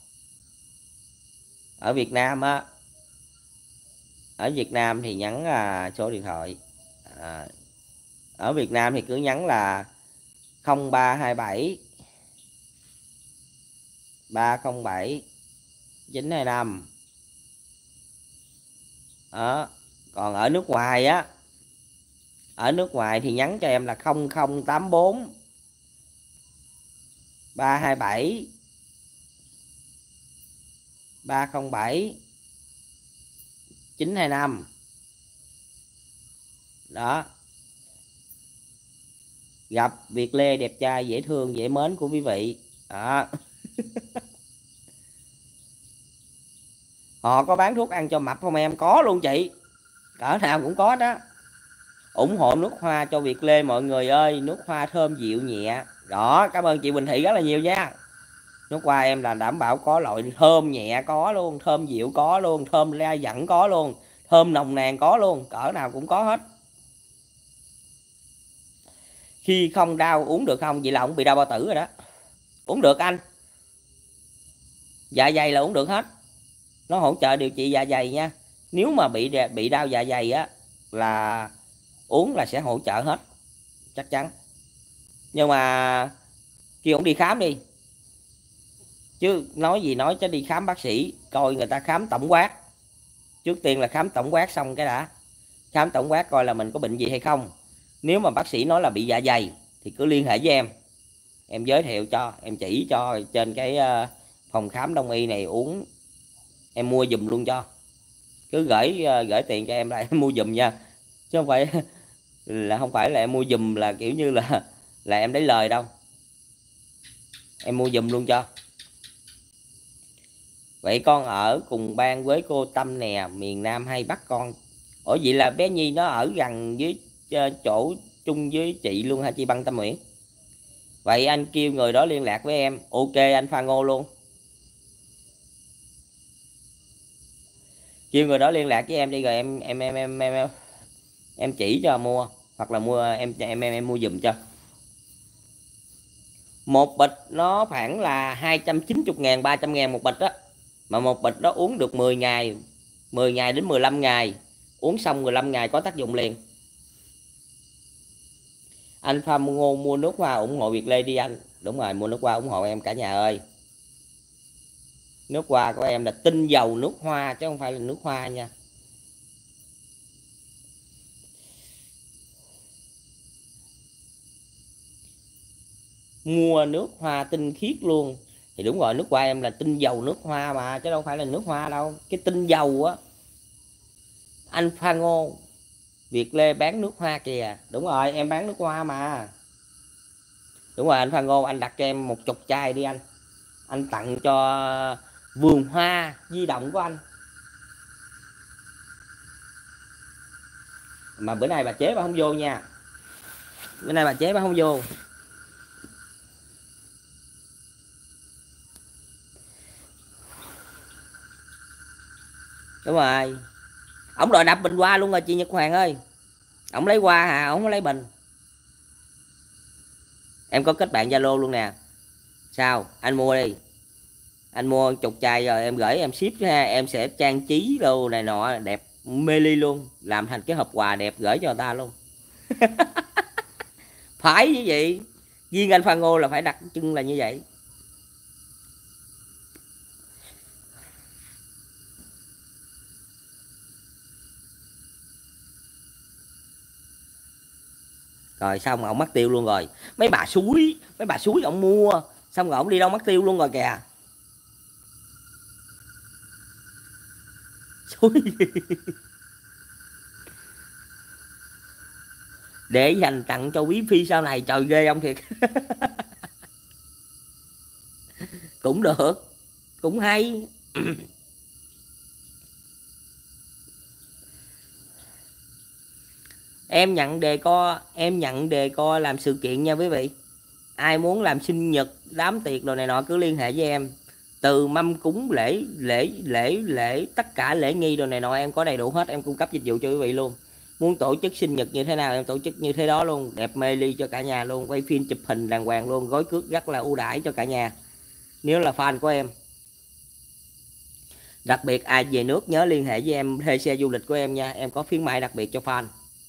Ở Việt Nam á, ở Việt Nam thì nhắn là số điện thoại à, ở Việt Nam thì cứ nhắn là không ba hai bảy ba không bảy chín hai năm đó. Còn ở nước ngoài á, Ở nước ngoài thì nhắn cho em là không không tám bốn ba hai bảy ba không bảy chín hai năm. Đó. Gặp Việt Lê đẹp trai, dễ thương, dễ mến của quý vị. Đó. Họ có bán thuốc ăn cho mập không em? Có luôn chị. Cỡ nào cũng có đó. Ủng hộ nước hoa cho Việt Lê mọi người ơi. Nước hoa thơm dịu nhẹ. Đó, cảm ơn chị Bình Thị rất là nhiều nha. Nước hoa em là đảm bảo có loại thơm nhẹ có luôn, thơm dịu có luôn, thơm la dẫn có luôn, thơm nồng nàn có luôn, cỡ nào cũng có hết. Khi không đau uống được không? Vậy là không bị đau bao tử rồi đó. Uống được anh. Dạ dày là uống được hết. Nó hỗ trợ điều trị dạ dày nha. Nếu mà bị bị đau dạ dày á là uống là sẽ hỗ trợ hết, chắc chắn. Nhưng mà kêu ông đi khám đi, chứ nói gì nói chứ đi khám bác sĩ coi người ta khám tổng quát. Trước tiên là khám tổng quát xong cái đã. Khám tổng quát coi là mình có bệnh gì hay không. Nếu mà bác sĩ nói là bị dạ dày thì cứ liên hệ với em, em giới thiệu cho, em chỉ cho trên cái phòng khám đông y này uống, em mua giùm luôn cho. Cứ gửi gửi tiền cho em là em mua giùm nha, chứ không phải là không phải là em mua giùm là kiểu như là là em lấy lời đâu. Em mua giùm luôn cho. Vậy con ở cùng ban với cô Tâm nè, miền Nam hay Bắc con? Ủa vậy là bé Nhi nó ở gần với chỗ chung với chị luôn hả chị Băng Tâm Nguyễn? Vậy anh kêu người đó liên lạc với em. Ok anh Phan Ngô luôn. Kêu người đó liên lạc với em đi rồi em em em em em, em chỉ cho mua, hoặc là mua em em em, em mua giùm cho. Một bịch nó khoảng là hai trăm chín mươi ngàn, ba trăm ngàn một bịch đó. Mà một bịch đó uống được mười ngày, mười ngày đến mười lăm ngày. Uống xong mười lăm ngày có tác dụng liền. Anh Phan Ngô mua nước hoa ủng hộ Việt Lê đi anh. Đúng rồi, mua nước hoa ủng hộ em cả nhà ơi. Nước hoa của em là tinh dầu nước hoa chứ không phải là nước hoa nha. Mua nước hoa tinh khiết luôn. Thì đúng rồi, nước hoa em là tinh dầu nước hoa mà, chứ đâu phải là nước hoa đâu. Cái tinh dầu á. Anh Phan Ngô Việt Lê bán nước hoa kìa. Đúng rồi, em bán nước hoa mà. Đúng rồi anh Phan Ngô, anh đặt cho em một chục chai đi anh. Anh tặng cho vườn hoa di động của anh. Mà bữa nay bà chế bà không vô nha. Bữa nay bà chế bà không vô. Đúng rồi. Ổng đòi đập bình hoa luôn rồi chị Nhật Hoàng ơi. Ổng lấy hoa hà, ổng lấy bình. Em có kết bạn Zalo luôn nè. Sao? Anh mua đi. Anh mua chục chai rồi em gửi em ship ha, em sẽ trang trí đồ này nọ đẹp mê ly luôn, làm thành cái hộp quà đẹp gửi cho người ta luôn. Phải như vậy. Riêng anh Phan Ngô là phải đặt chân là như vậy. Rồi xong ổng mất tiêu luôn rồi. Mấy bà suối, mấy bà suối ổng mua, xong rồi ổng đi đâu mất tiêu luôn rồi kìa. Suối. Để dành tặng cho quý phi sau này, trời ghê ông thiệt. Cũng được, cũng hay. Em nhận đề co, em nhận đề co làm sự kiện nha quý vị. Ai muốn làm sinh nhật, đám tiệc đồ này nọ cứ liên hệ với em. Từ mâm cúng lễ lễ lễ lễ tất cả lễ nghi đồ này nọ em có đầy đủ hết, em cung cấp dịch vụ cho quý vị luôn. Muốn tổ chức sinh nhật như thế nào em tổ chức như thế đó luôn, đẹp mê ly cho cả nhà luôn, quay phim chụp hình đàng hoàng luôn, gói cước rất là ưu đãi cho cả nhà. Nếu là fan của em. Đặc biệt ai về nước nhớ liên hệ với em thuê xe du lịch của em nha, em có khuyến mãi đặc biệt cho fan.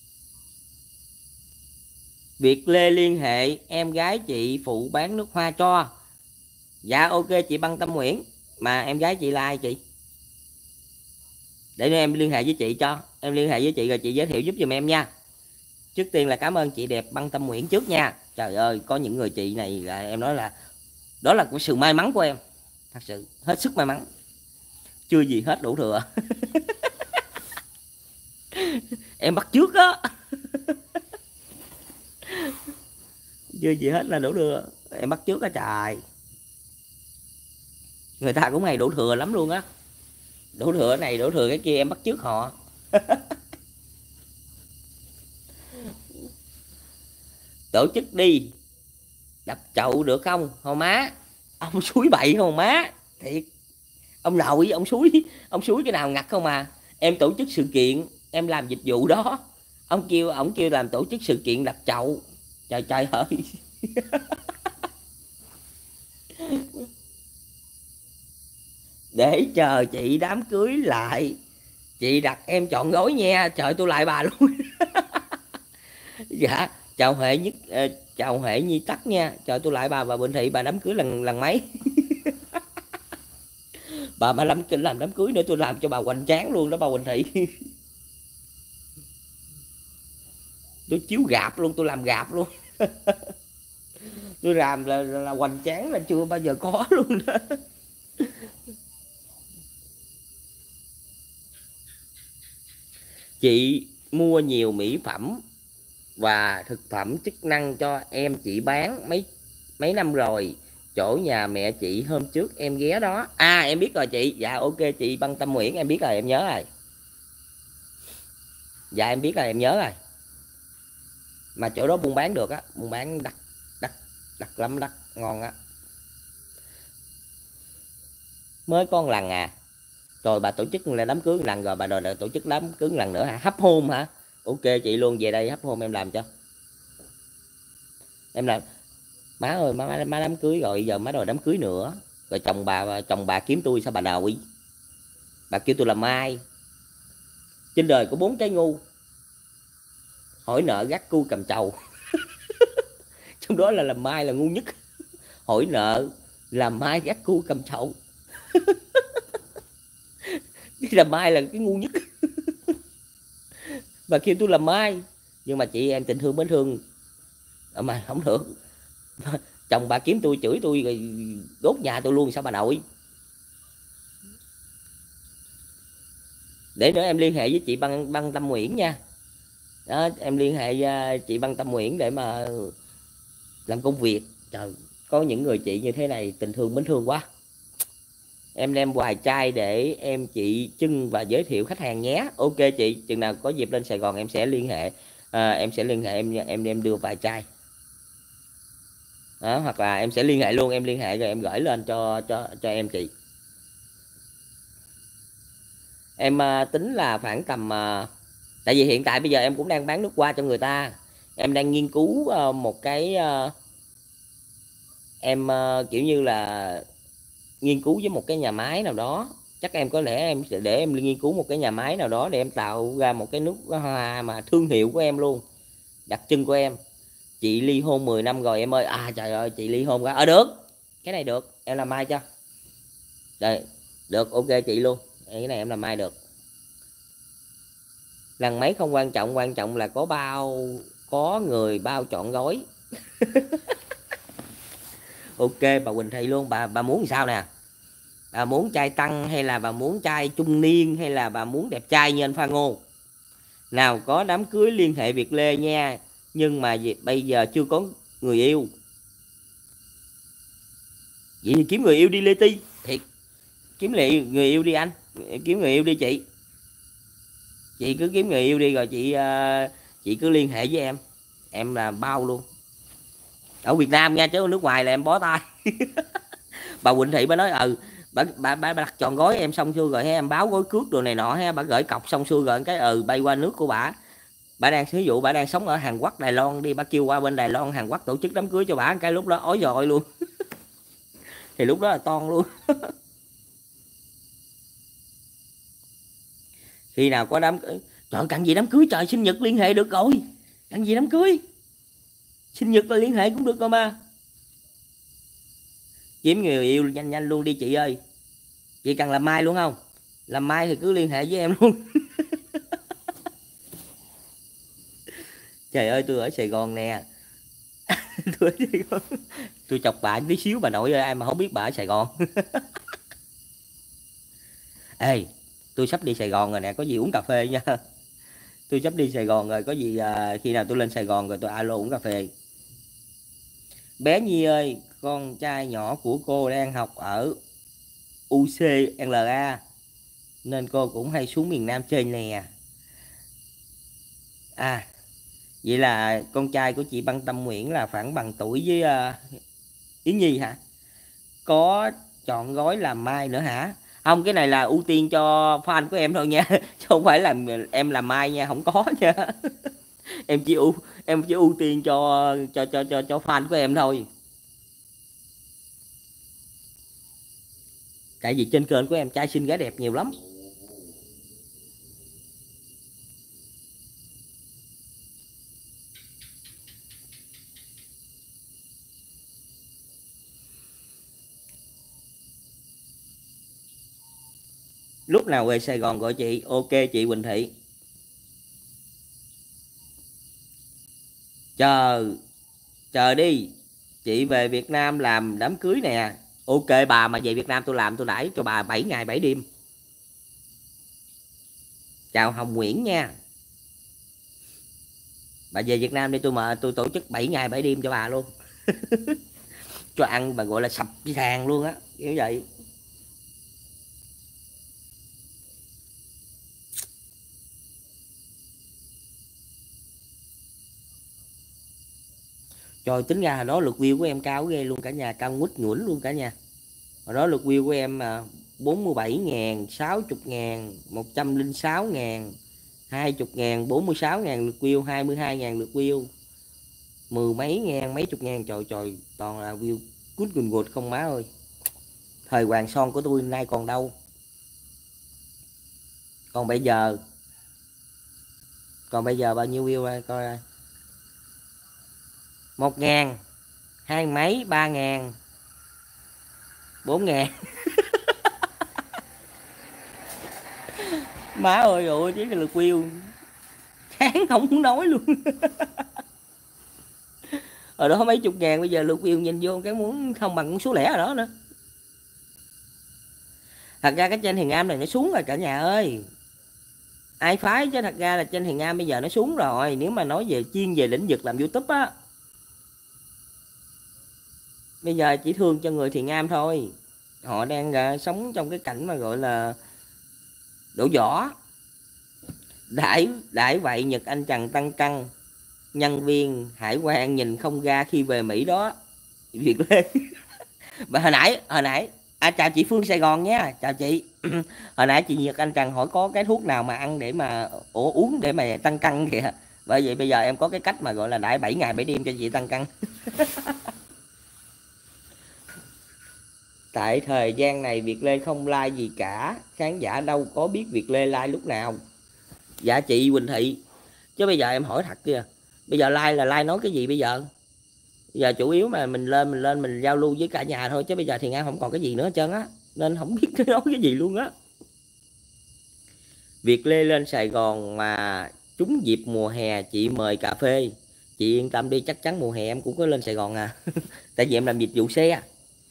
Việt Lê liên hệ em gái chị phụ bán nước hoa cho. Dạ ok chị Băng Tâm Nguyễn. Mà em gái chị là ai chị? Để em liên hệ với chị cho. Em liên hệ với chị rồi chị giới thiệu giúp giùm em nha. Trước tiên là cảm ơn chị đẹp Băng Tâm Nguyễn trước nha. Trời ơi, có những người chị này là em nói là đó là cái sự may mắn của em, thật sự hết sức may mắn, chưa gì hết đủ thừa. Em bắt trước á, chưa gì hết là đủ thừa, em bắt trước á trời. Người ta cũng hay đủ thừa lắm luôn á, đủ thừa này đủ thừa cái kia em bắt trước họ. Tổ chức đi đập chậu được không hầu má? Ông suối bậy không má, thiệt. Ông nội ông suối, ông suối cái nào ngặt không à. Em tổ chức sự kiện, em làm dịch vụ đó, ông kêu ông kêu làm tổ chức sự kiện đập chậu. Trời trời ơi. Để chờ chị đám cưới lại, chị đặt em chọn gói nha. Trời tôi lại bà luôn. Dạ chào Huệ nhất, chào Huệ Nhi Tắc nha. Trời tôi lại bà, bà Bình Thị, bà đám cưới lần lần mấy? Bà mà làm làm đám cưới nữa tôi làm cho bà hoành tráng luôn đó bà Bình Thị. Tôi chiếu gạp luôn, tôi làm gạp luôn. Tôi làm là, là, là hoành tráng là chưa bao giờ có luôn đó. Chị mua nhiều mỹ phẩm và thực phẩm chức năng cho em chị bán mấy mấy năm rồi, chỗ nhà mẹ chị hôm trước em ghé đó. À em biết rồi chị. Dạ ok chị Băng Tâm Nguyễn, em biết rồi, em nhớ rồi. Dạ em biết rồi, em nhớ rồi. Mà chỗ đó buôn bán được á, buôn bán đắt đắt đắt lắm, đắt ngon á. Mới có một lần à? Rồi bà tổ chức là đám cưới một lần rồi bà đòi tổ chức đám cưới một lần nữa hả? Hấp hôn hả? Ok chị luôn, về đây hấp hôn em làm cho. Em làm. Má ơi má, má, má đám cưới rồi giờ má đòi đám cưới nữa. Rồi chồng bà chồng bà kiếm tôi sao bà nội? Bà kêu tôi làm mai. Trên đời có bốn cái ngu: hỏi nợ, gác cu, cầm chầu. Trong đó là làm mai là ngu nhất. Hỏi nợ, làm mai, gác cu, cầm chầu. Cái làm mai là cái ngu nhất. Bà kêu tôi làm mai, nhưng mà chị em tình thương mến thương mà không được. Chồng bà kiếm tôi chửi tôi rồi đốt nhà tôi luôn sao bà nội? Để nữa em liên hệ với chị Băng Băng Tâm Nguyễn nha. Đó, em liên hệ với chị Băng Tâm Nguyễn để mà làm công việc. Trời, có những người chị như thế này tình thương mến thương quá. Em đem vài chai để em chị trưng và giới thiệu khách hàng nhé. Ok chị, chừng nào có dịp lên Sài Gòn em sẽ liên hệ, à, em sẽ liên hệ em em đem đưa vài chai. Đó, hoặc là em sẽ liên hệ luôn, em liên hệ rồi em gửi lên cho cho cho em chị. Em uh, tính là khoảng tầm uh, tại vì hiện tại bây giờ em cũng đang bán nước hoa cho người ta. Em đang nghiên cứu uh, một cái uh, em uh, kiểu như là nghiên cứu với một cái nhà máy nào đó. Chắc em có lẽ em sẽ để em nghiên cứu một cái nhà máy nào đó để em tạo ra một cái nước hoa mà thương hiệu của em luôn, đặc trưng của em. Chị ly hôn mười năm rồi em ơi. À trời ơi chị ly hôn ra. Ờ được, cái này được, em làm mai cho. Đây, được ok chị luôn. Cái này em làm mai được. Lần mấy không quan trọng, quan trọng là có bao, có người bao trọn gói. Ok bà Quỳnh Thị luôn. Bà bà muốn sao nè? Bà muốn trai tăng hay là bà muốn trai trung niên hay là bà muốn đẹp trai như anh Pha Ngô? Nào có đám cưới liên hệ Việt Lê nha. Nhưng mà bây giờ chưa có người yêu. Vậy thì kiếm người yêu đi Lê Ti. Thiệt, kiếm người yêu đi anh. Kiếm người yêu đi chị. Chị cứ kiếm người yêu đi rồi chị chị cứ liên hệ với em. Em là bao luôn. Ở Việt Nam nha, chứ ở nước ngoài là em bó tay. Bà Quỳnh Thị bà nói ừ bà, bà, bà đặt tròn gói em xong xuôi rồi, em báo gói cước đồ này nọ ha, bà gửi cọc xong xuôi rồi cái ừ bay qua nước của bà. Bà đang sử dụng, bà đang sống ở Hàn Quốc, Đài Loan đi, bà kêu qua bên Đài Loan, Hàn Quốc tổ chức đám cưới cho bà, cái lúc đó ối rồi luôn. Thì lúc đó là toan luôn. Khi nào có đám cưới, trời cần gì đám cưới trời, sinh nhật liên hệ được rồi, cần gì đám cưới, sinh nhật là liên hệ cũng được rồi mà. Kiếm người yêu nhanh nhanh luôn đi chị ơi. Chị cần làm mai luôn không? Làm mai thì cứ liên hệ với em luôn. Trời ơi, tôi ở Sài Gòn nè. Tôi ở Sài Gòn. Tôi chọc bà tí xíu bà nội ơi, ai mà không biết bà ở Sài Gòn. Ê, tôi sắp đi Sài Gòn rồi nè, có gì uống cà phê nha. Tôi sắp đi Sài Gòn rồi, có gì à, khi nào tôi lên Sài Gòn rồi tôi alo uống cà phê. Bé Nhi ơi, con trai nhỏ của cô đang học ở u xê lờ a nên cô cũng hay xuống miền Nam chơi nè. À, vậy là con trai của chị Băng Tâm Nguyễn là khoảng bằng tuổi với uh, Yến Nhi hả? Có chọn gói làm mai nữa hả? Không, cái này là ưu tiên cho fan của em thôi nha, chứ không phải là em làm mai nha, không có nha. Em chỉ ưu em chỉ ưu tiên cho cho cho cho cho fan của em thôi. Tại vì trên kênh của em trai xinh gái đẹp nhiều lắm. Lúc nào về Sài Gòn gọi chị. Ok chị Quỳnh Thị. Chờ chờ đi, chị về Việt Nam làm đám cưới nè. Ok, bà mà về Việt Nam tôi làm, tôi đãi cho bà bảy ngày bảy đêm. Chào Hồng Nguyễn nha. Bà về Việt Nam đi, tôi mà tôi tổ chức bảy ngày bảy đêm cho bà luôn. Cho ăn bà gọi là sập sàn luôn á, kiểu vậy. Trời, tính ra hồi đó lượt view của em cao ghê luôn cả nhà, cao ngút ngủn luôn cả nhà. Hồi đó lượt view của em mà bốn mươi bảy ngàn, sáu mươi ngàn, một trăm lẻ sáu ngàn, hai mươi ngàn, bốn mươi sáu ngàn lượt view, hai mươi hai ngàn lượt view, mười mấy ngàn, mấy chục ngàn, trời trời, toàn là view cút gùn gụt không má ơi. Thời hoàng son của tôi nay còn đâu. Còn bây giờ còn bây giờ bao nhiêu view đây coi đây. Một ngàn, hai mấy, ba ngàn, bốn ngàn. Má ơi rồi chứ, cái lượt view chán không muốn nói luôn. Ở đó mấy chục ngàn, bây giờ lượt view nhìn vô cái muốn không bằng số lẻ ở đó nữa. Thật ra cái trên Thiền Am này nó xuống rồi cả nhà ơi. Ai phái chứ thật ra là trên Thiền Am bây giờ nó xuống rồi. Nếu mà nói về chuyên về lĩnh vực làm YouTube á, bây giờ chỉ thương cho người Thiền Am thôi. Họ đang uh, sống trong cái cảnh mà gọi là đổ vỏ. Đãi đãi vậy Nhật Anh Trần tăng căng, nhân viên hải quan nhìn không ra khi về Mỹ đó. Việt Lê. Mà hồi nãy hồi nãy à, chào chị Phương Sài Gòn nha, chào chị. Hồi nãy chị Nhật Anh Trần hỏi có cái thuốc nào mà ăn để mà ủa, uống để mà tăng cân kìa. Bởi vậy bây giờ em có cái cách mà gọi là đãi bảy ngày bảy đêm cho chị tăng cân. Tại thời gian này Việt Lê không like gì cả, khán giả đâu có biết Việt Lê like lúc nào. Dạ chị Quỳnh Thị, chứ bây giờ em hỏi thật kìa, bây giờ like là like nói cái gì bây giờ? Bây giờ chủ yếu mà mình lên mình lên mình giao lưu với cả nhà thôi, chứ bây giờ thì Nga không còn cái gì nữa hết trơn á, nên không biết nói cái gì luôn á. Việt Lê lên Sài Gòn mà trúng dịp mùa hè chị mời cà phê. Chị yên tâm đi, chắc chắn mùa hè em cũng có lên Sài Gòn à. Tại vì em làm dịch vụ xe.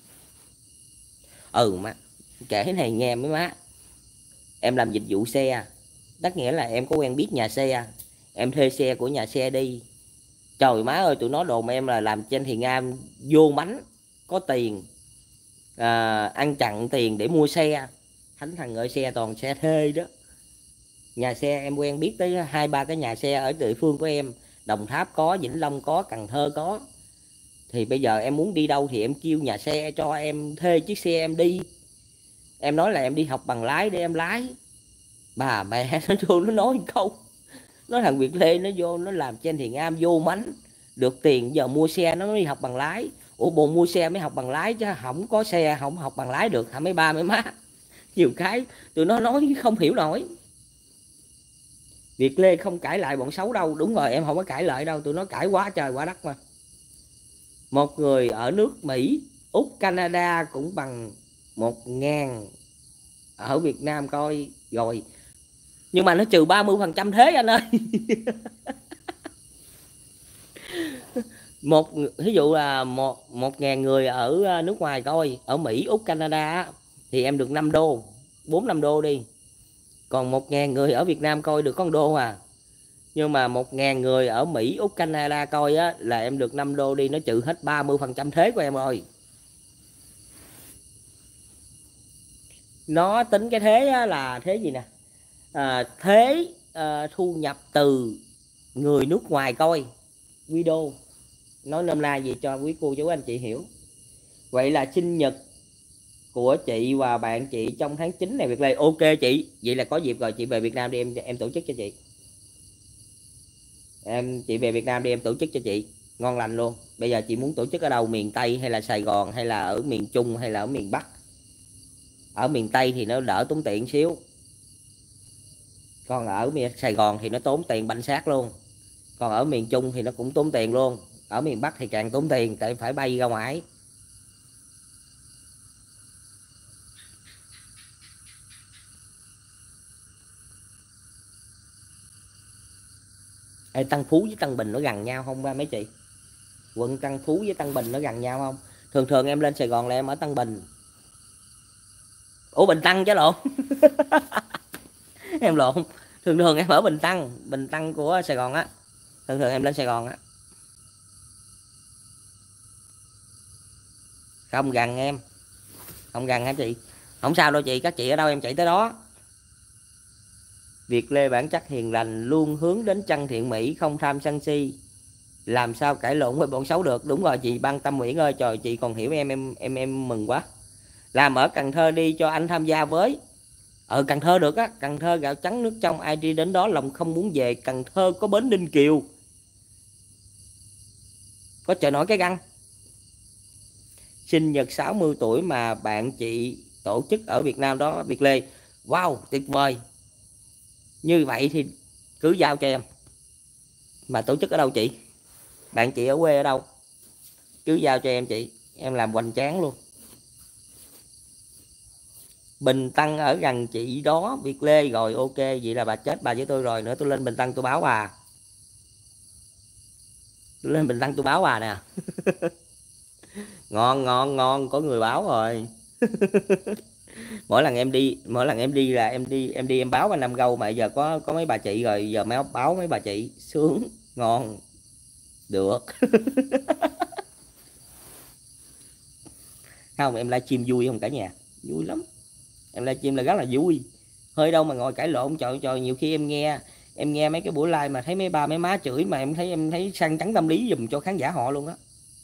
Ừ má, kể cái này nghe mấy má. Em làm dịch vụ xe, tất nghĩa là em có quen biết nhà xe, em thuê xe của nhà xe đi. Trời má ơi, tụi nó đồn em là làm trên Thiền Am vô bánh, có tiền, à, ăn chặn tiền để mua xe. Thánh thần ơi, xe toàn xe thuê đó. Nhà xe em quen biết tới hai ba cái nhà xe ở địa phương của em, Đồng Tháp có, Vĩnh Long có, Cần Thơ có. Thì bây giờ em muốn đi đâu thì em kêu nhà xe cho em thuê chiếc xe em đi. Em nói là em đi học bằng lái để em lái. Bà mẹ nó vô nó nói câu, nó thằng Việt Lê nó vô nó làm trên Thiền Am vô mánh, được tiền giờ mua xe nó đi học bằng lái. Ủa bộ mua xe mới học bằng lái chứ không có xe không học bằng lái được hả mấy ba mấy má? Nhiều cái tụi nó nói không hiểu nổi. Việt Lê không cãi lại bọn xấu đâu. Đúng rồi, em không có cãi lại đâu, tụi nó cãi quá trời quá đất mà. Một người ở nước Mỹ, Úc, Canada cũng bằng một ngàn ở Việt Nam coi rồi. Nhưng mà nó trừ ba mươi phần trăm thế anh ơi. Một ví dụ là một một ngàn người ở nước ngoài coi, ở Mỹ, Úc, Canada á, thì em được năm đô, bốn năm đô đi. Còn một ngàn người ở Việt Nam coi được con đô à. Nhưng mà một ngàn người ở Mỹ, Úc, Canada coi á là em được năm đô đi, nó trừ hết ba mươi phần trăm thuế của em rồi. Nó tính cái thuế á, là thuế gì nè, à, thuế à, thu nhập từ người nước ngoài coi video, nói nôm na gì cho quý cô chú anh chị hiểu. Vậy là sinh nhật của chị và bạn chị trong tháng chín này Việt Lê. Ok chị, vậy là có dịp rồi, chị về Việt Nam đi, em em tổ chức cho chị. Em chị về Việt Nam đi, em tổ chức cho chị ngon lành luôn. Bây giờ chị muốn tổ chức ở đâu, miền Tây hay là Sài Gòn hay là ở miền Trung hay là ở miền Bắc? Ở miền Tây thì nó đỡ tốn tiền xíu, còn ở miền Sài Gòn thì nó tốn tiền banh xác luôn, còn ở miền Trung thì nó cũng tốn tiền luôn, ở miền Bắc thì càng tốn tiền tại phải bay ra ngoài. Ê, Tân Phú với Tân Bình nó gần nhau không ba mấy chị? Quận Tân Phú với Tân Bình nó gần nhau không? Thường thường em lên Sài Gòn là em ở Tân Bình. Ủa Bình Tân chứ lộn. Em lộn. Thường thường em ở Bình Tân, Bình Tân của Sài Gòn á. Thường thường em lên Sài Gòn á. Không gần em. Không gần hả chị? Không sao đâu chị, các chị ở đâu em chạy tới đó. Việt Lê bản chất hiền lành, luôn hướng đến chân thiện mỹ, không tham sân si, làm sao cãi lộn với bọn xấu được. Đúng rồi chị Ban Tâm Nguyễn ơi, trời chị còn hiểu em em em em mừng quá. Làm ở Cần Thơ đi cho anh tham gia với. Ở Cần Thơ được á, Cần Thơ gạo trắng nước trong, ai đi đến đó lòng không muốn về. Cần Thơ có bến Ninh Kiều, có chợ nổi Cái Răng. Sinh nhật sáu mươi tuổi mà bạn chị tổ chức ở Việt Nam đó Việt Lê. Wow tuyệt vời. Như vậy thì cứ giao cho em. Mà tổ chức ở đâu chị? Bạn chị ở quê ở đâu? Cứ giao cho em chị, em làm hoành tráng luôn. Bình Tân ở gần chị đó Việt Lê. Rồi ok, vậy là bà chết bà với tôi rồi, nữa tôi lên Bình Tân tôi báo bà. Tôi lên Bình Tân tôi báo bà nè. Ngon ngon ngon, có người báo rồi. Mỗi lần em đi, mỗi lần em đi là em đi em đi em báo qua năm gâu, mà giờ có có mấy bà chị rồi, giờ mới báo mấy bà chị sướng. Ngon. Được. Không, em livestream vui không cả nhà? Vui lắm. Em livestream là rất là vui. Hơi đâu mà ngồi cãi lộn, trời trời, nhiều khi em nghe em nghe mấy cái buổi live mà thấy mấy ba mấy má chửi mà em thấy em thấy săn trắng tâm lý giùm cho khán giả họ luôn á.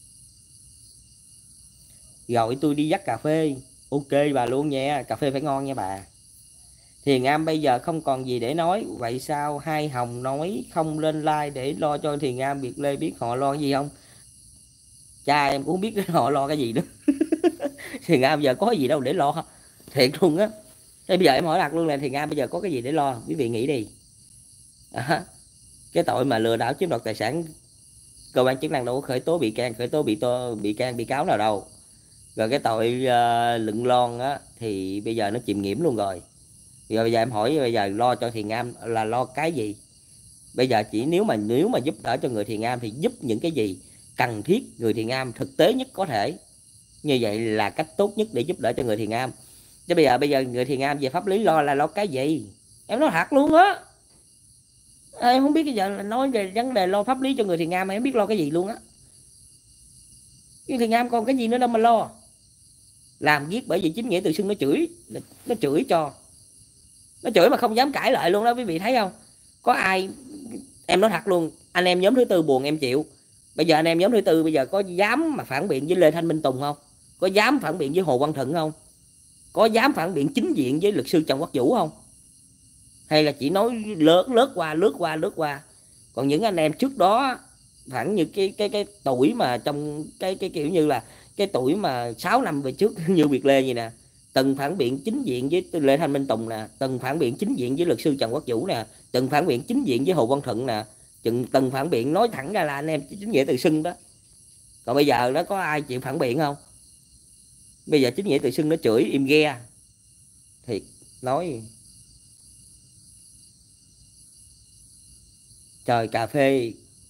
Rồi tôi đi dắt cà phê. Ok bà luôn nha, cà phê phải ngon nha bà. Thiền Am bây giờ không còn gì để nói, vậy sao hai Hồng nói không lên like để lo cho Thiền Am Việt Lê biết họ lo cái gì không? Cha em cũng không biết họ lo cái gì nữa. Thiền Am giờ có gì đâu để lo, thiệt luôn á. Thế bây giờ em hỏi đặt luôn là Thiền Am bây giờ có cái gì để lo, quý vị nghĩ đi. À, cái tội mà lừa đảo chiếm đoạt tài sản, cơ quan chức năng đâu có khởi tố bị can, khởi tố bị tô bị can bị cáo nào đâu. Rồi cái tội uh, lựng lon á thì bây giờ nó chìm nghiễm luôn rồi. Rồi bây giờ em hỏi bây giờ lo cho Thiền Am là lo cái gì? Bây giờ chỉ nếu mà nếu mà giúp đỡ cho người Thiền Am thì giúp những cái gì cần thiết người Thiền Am thực tế nhất có thể. Như vậy là cách tốt nhất để giúp đỡ cho người Thiền Am. Chứ bây giờ bây giờ người Thiền Am về pháp lý lo là lo cái gì? Em nói thật luôn á. Em không biết bây giờ là nói về vấn đề lo pháp lý cho người Thiền Am mà em biết lo cái gì luôn á. Người Thiền Am còn cái gì nữa đâu mà lo. Làm giết bởi vì chính nghĩa tự xưng nó chửi, nó chửi cho. Nó chửi mà không dám cãi lại luôn đó, quý vị thấy không? Có ai, em nói thật luôn, anh em nhóm thứ tư buồn em chịu. Bây giờ anh em nhóm thứ tư bây giờ có dám mà phản biện với Lê Thanh Minh Tùng không? Có dám phản biện với Hồ Quang Thận không? Có dám phản biện chính diện với luật sư Trần Quốc Vũ không? Hay là chỉ nói lướt lướt qua lướt qua lướt qua? Còn những anh em trước đó phản như cái cái cái tuổi mà trong cái cái kiểu như là cái tuổi mà sáu năm về trước như Việt Lê gì nè, từng phản biện chính diện với Lê Thanh Minh Tùng nè, từng phản biện chính diện với luật sư Trần Quốc Vũ nè, từng phản biện chính diện với Hồ Quang Thuận nè, từng từng phản biện nói thẳng ra là anh em chính nghĩa tự xưng đó. Còn bây giờ nó có ai chịu phản biện không? Bây giờ chính nghĩa tự xưng nó chửi im ghe. Thiệt nói. Trời, cà phê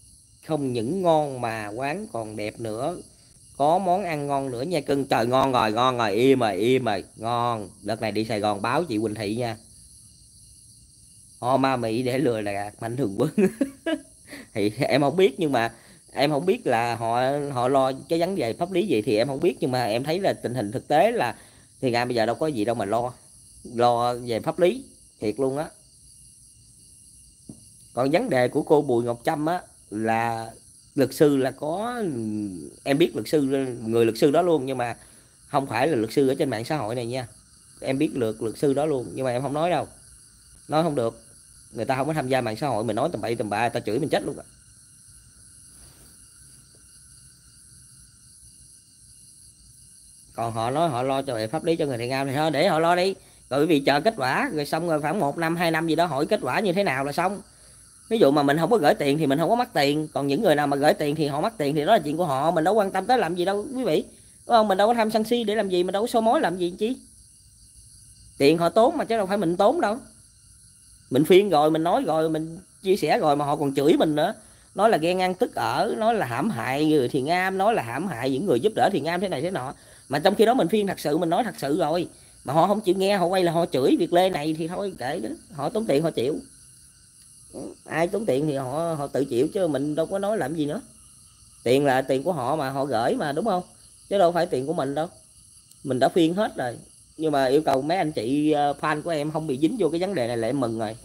không những ngon mà quán còn đẹp nữa, có món ăn ngon nữa nha cưng. Trời ngon rồi, ngon rồi, im rồi, im rồi, ngon. Đợt này đi Sài Gòn báo chị Quỳnh Thị nha. Ho ma mị để lừa là Mạnh Thường Quân. Thì em không biết, nhưng mà em không biết là họ họ lo cái vấn đề pháp lý gì thì em không biết, nhưng mà em thấy là tình hình thực tế là thì Nga bây giờ đâu có gì đâu mà lo lo về pháp lý, thiệt luôn á. Còn vấn đề của cô Bùi Ngọc Trâm á là luật sư là có, em biết luật sư, người luật sư đó luôn, nhưng mà không phải là luật sư ở trên mạng xã hội này nha. Em biết luật luật sư đó luôn, nhưng mà em không nói đâu, nói không được, người ta không có tham gia mạng xã hội, mình nói tầm bậy tầm bạ người ta chửi mình chết luôn. Còn họ nói họ lo cho về pháp lý cho người thiện am thì thôi để họ lo đi, rồi vì chờ kết quả rồi xong rồi khoảng một năm hai năm gì đó hỏi kết quả như thế nào là xong. Ví dụ mà mình không có gửi tiền thì mình không có mất tiền, còn những người nào mà gửi tiền thì họ mất tiền thì đó là chuyện của họ, mình đâu quan tâm tới làm gì đâu quý vị, đúng không? Mình đâu có tham sân si để làm gì, mình đâu có soi mối làm gì chứ. Tiền họ tốn mà chứ đâu phải mình tốn đâu. Mình phiên rồi, mình nói rồi, mình chia sẻ rồi mà họ còn chửi mình nữa, nói là ghen ăn tức ở, nói là hãm hại người thiện am, nói là hãm hại những người giúp đỡ thiện am thế này thế nọ. Mà trong khi đó mình phiên thật sự, mình nói thật sự rồi mà họ không chịu nghe, họ quay là họ chửi Việt Lê này thì thôi kệ đó, họ tốn tiền họ chịu. Ai tốn tiền thì họ họ tự chịu chứ mình đâu có nói làm gì nữa. Tiền là tiền của họ mà, họ gửi mà, đúng không? Chứ đâu phải tiền của mình đâu. Mình đã phiên hết rồi, nhưng mà yêu cầu mấy anh chị fan của em không bị dính vô cái vấn đề này là em mừng rồi.